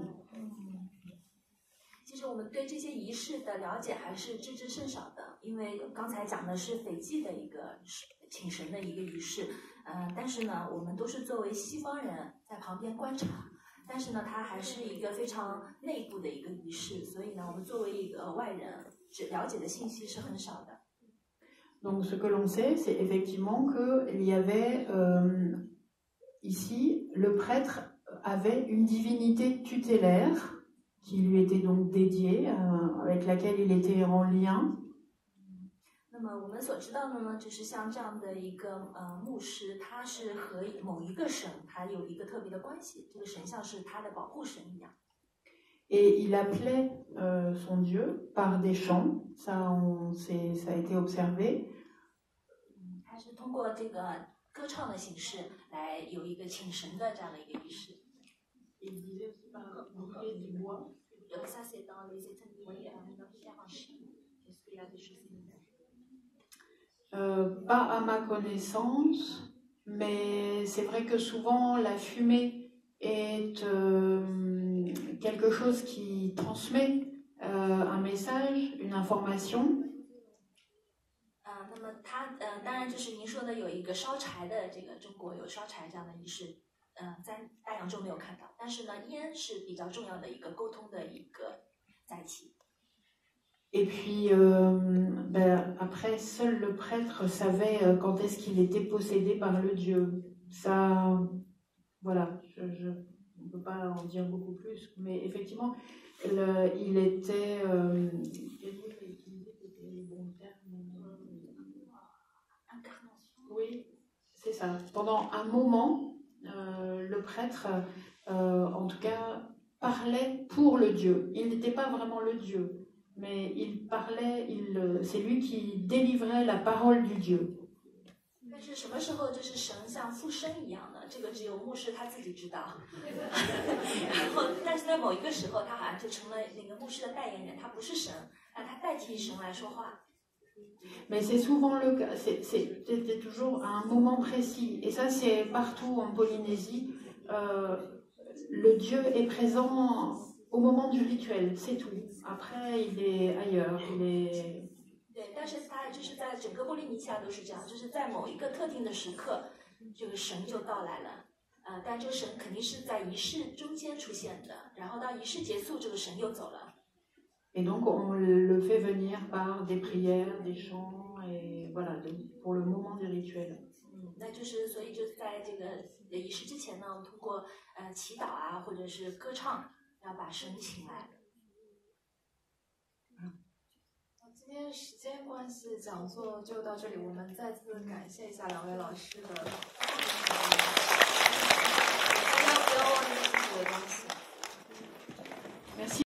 其实我们对这些仪式的了解还是知之甚少的，因为刚才讲的是斐济的一个请神的一个仪式，呃，但是呢，我们都是作为西方人在旁边观察，但是呢，它还是一个非常内部的一个仪式，所以呢，我们作为一个外人，只了解的信息是很少的。 Donc, ce que l'on sait, c'est effectivement qu'il y avait euh, ici, le prêtre avait une divinité tutélaire qui lui était donc dédiée, euh, avec laquelle il était en lien. 那么我们所知道的呢，就是像这样的一个呃牧师，他是和某一个神，他有一个特别的关系，这个神像是他的保护神一样。 Et il appelait euh, son Dieu par des chants, ça, on, c'est, ça a été observé. 他是通过这个歌唱的形式来有一个请神的这样的一个仪式。 Il disait aussi par l'idée du bois. Donc ça c'est dans les ethnies différentes. Est-ce qu'il y a des choses similaires? Euh, pas à ma connaissance, mais c'est vrai que souvent la fumée est euh, quelque chose qui transmet euh, un message, une information. 啊，那么它呃，当然就是您说的有一个烧柴的这个中国有烧柴这样的仪式，呃，在大洋洲没有看到，但是呢，烟是比较重要的一个沟通的一个载体。 Et puis, euh, ben, après, seul le prêtre savait euh, quand est-ce qu'il était possédé par le Dieu. Ça, voilà, je, je, on ne peut pas en dire beaucoup plus, mais effectivement, le, il était... Euh, oui, c'est ça. Pendant un moment, euh, le prêtre, euh, en tout cas, parlait pour le Dieu. Il n'était pas vraiment le Dieu. Mais il parlait, il, c'est lui qui délivrait la parole du Dieu. 但是什么时候就是神像附身一样的，这个只有牧师他自己知道。然后，但是在某一个时候，他好像就成了那个牧师的代言人，他不是神，啊，他代替神来说话。 Mais c'est souvent le cas, c'est, c'est, c'était toujours à un moment précis. Et ça, c'est partout en Polynésie. Euh, le Dieu est présent au moment du rituel, c'est tout. Après, il est ailleurs, il est... 对，但是它就是在整个波利尼西亚都是这样，就是在某一个特定的时刻，这个神就到来了。呃，但这个神肯定是在仪式中间出现的，然后到仪式结束，这个神又走了。 Et donc, on le fait venir par des prières, des chants, et voilà, pour le moment du rituel. 嗯，那就是所以就在这个仪式之前呢，我们通过呃祈祷啊，或者是歌唱，要把神请来。 今天时间关系，讲座就到这里。我们再次感谢一下两位老师的。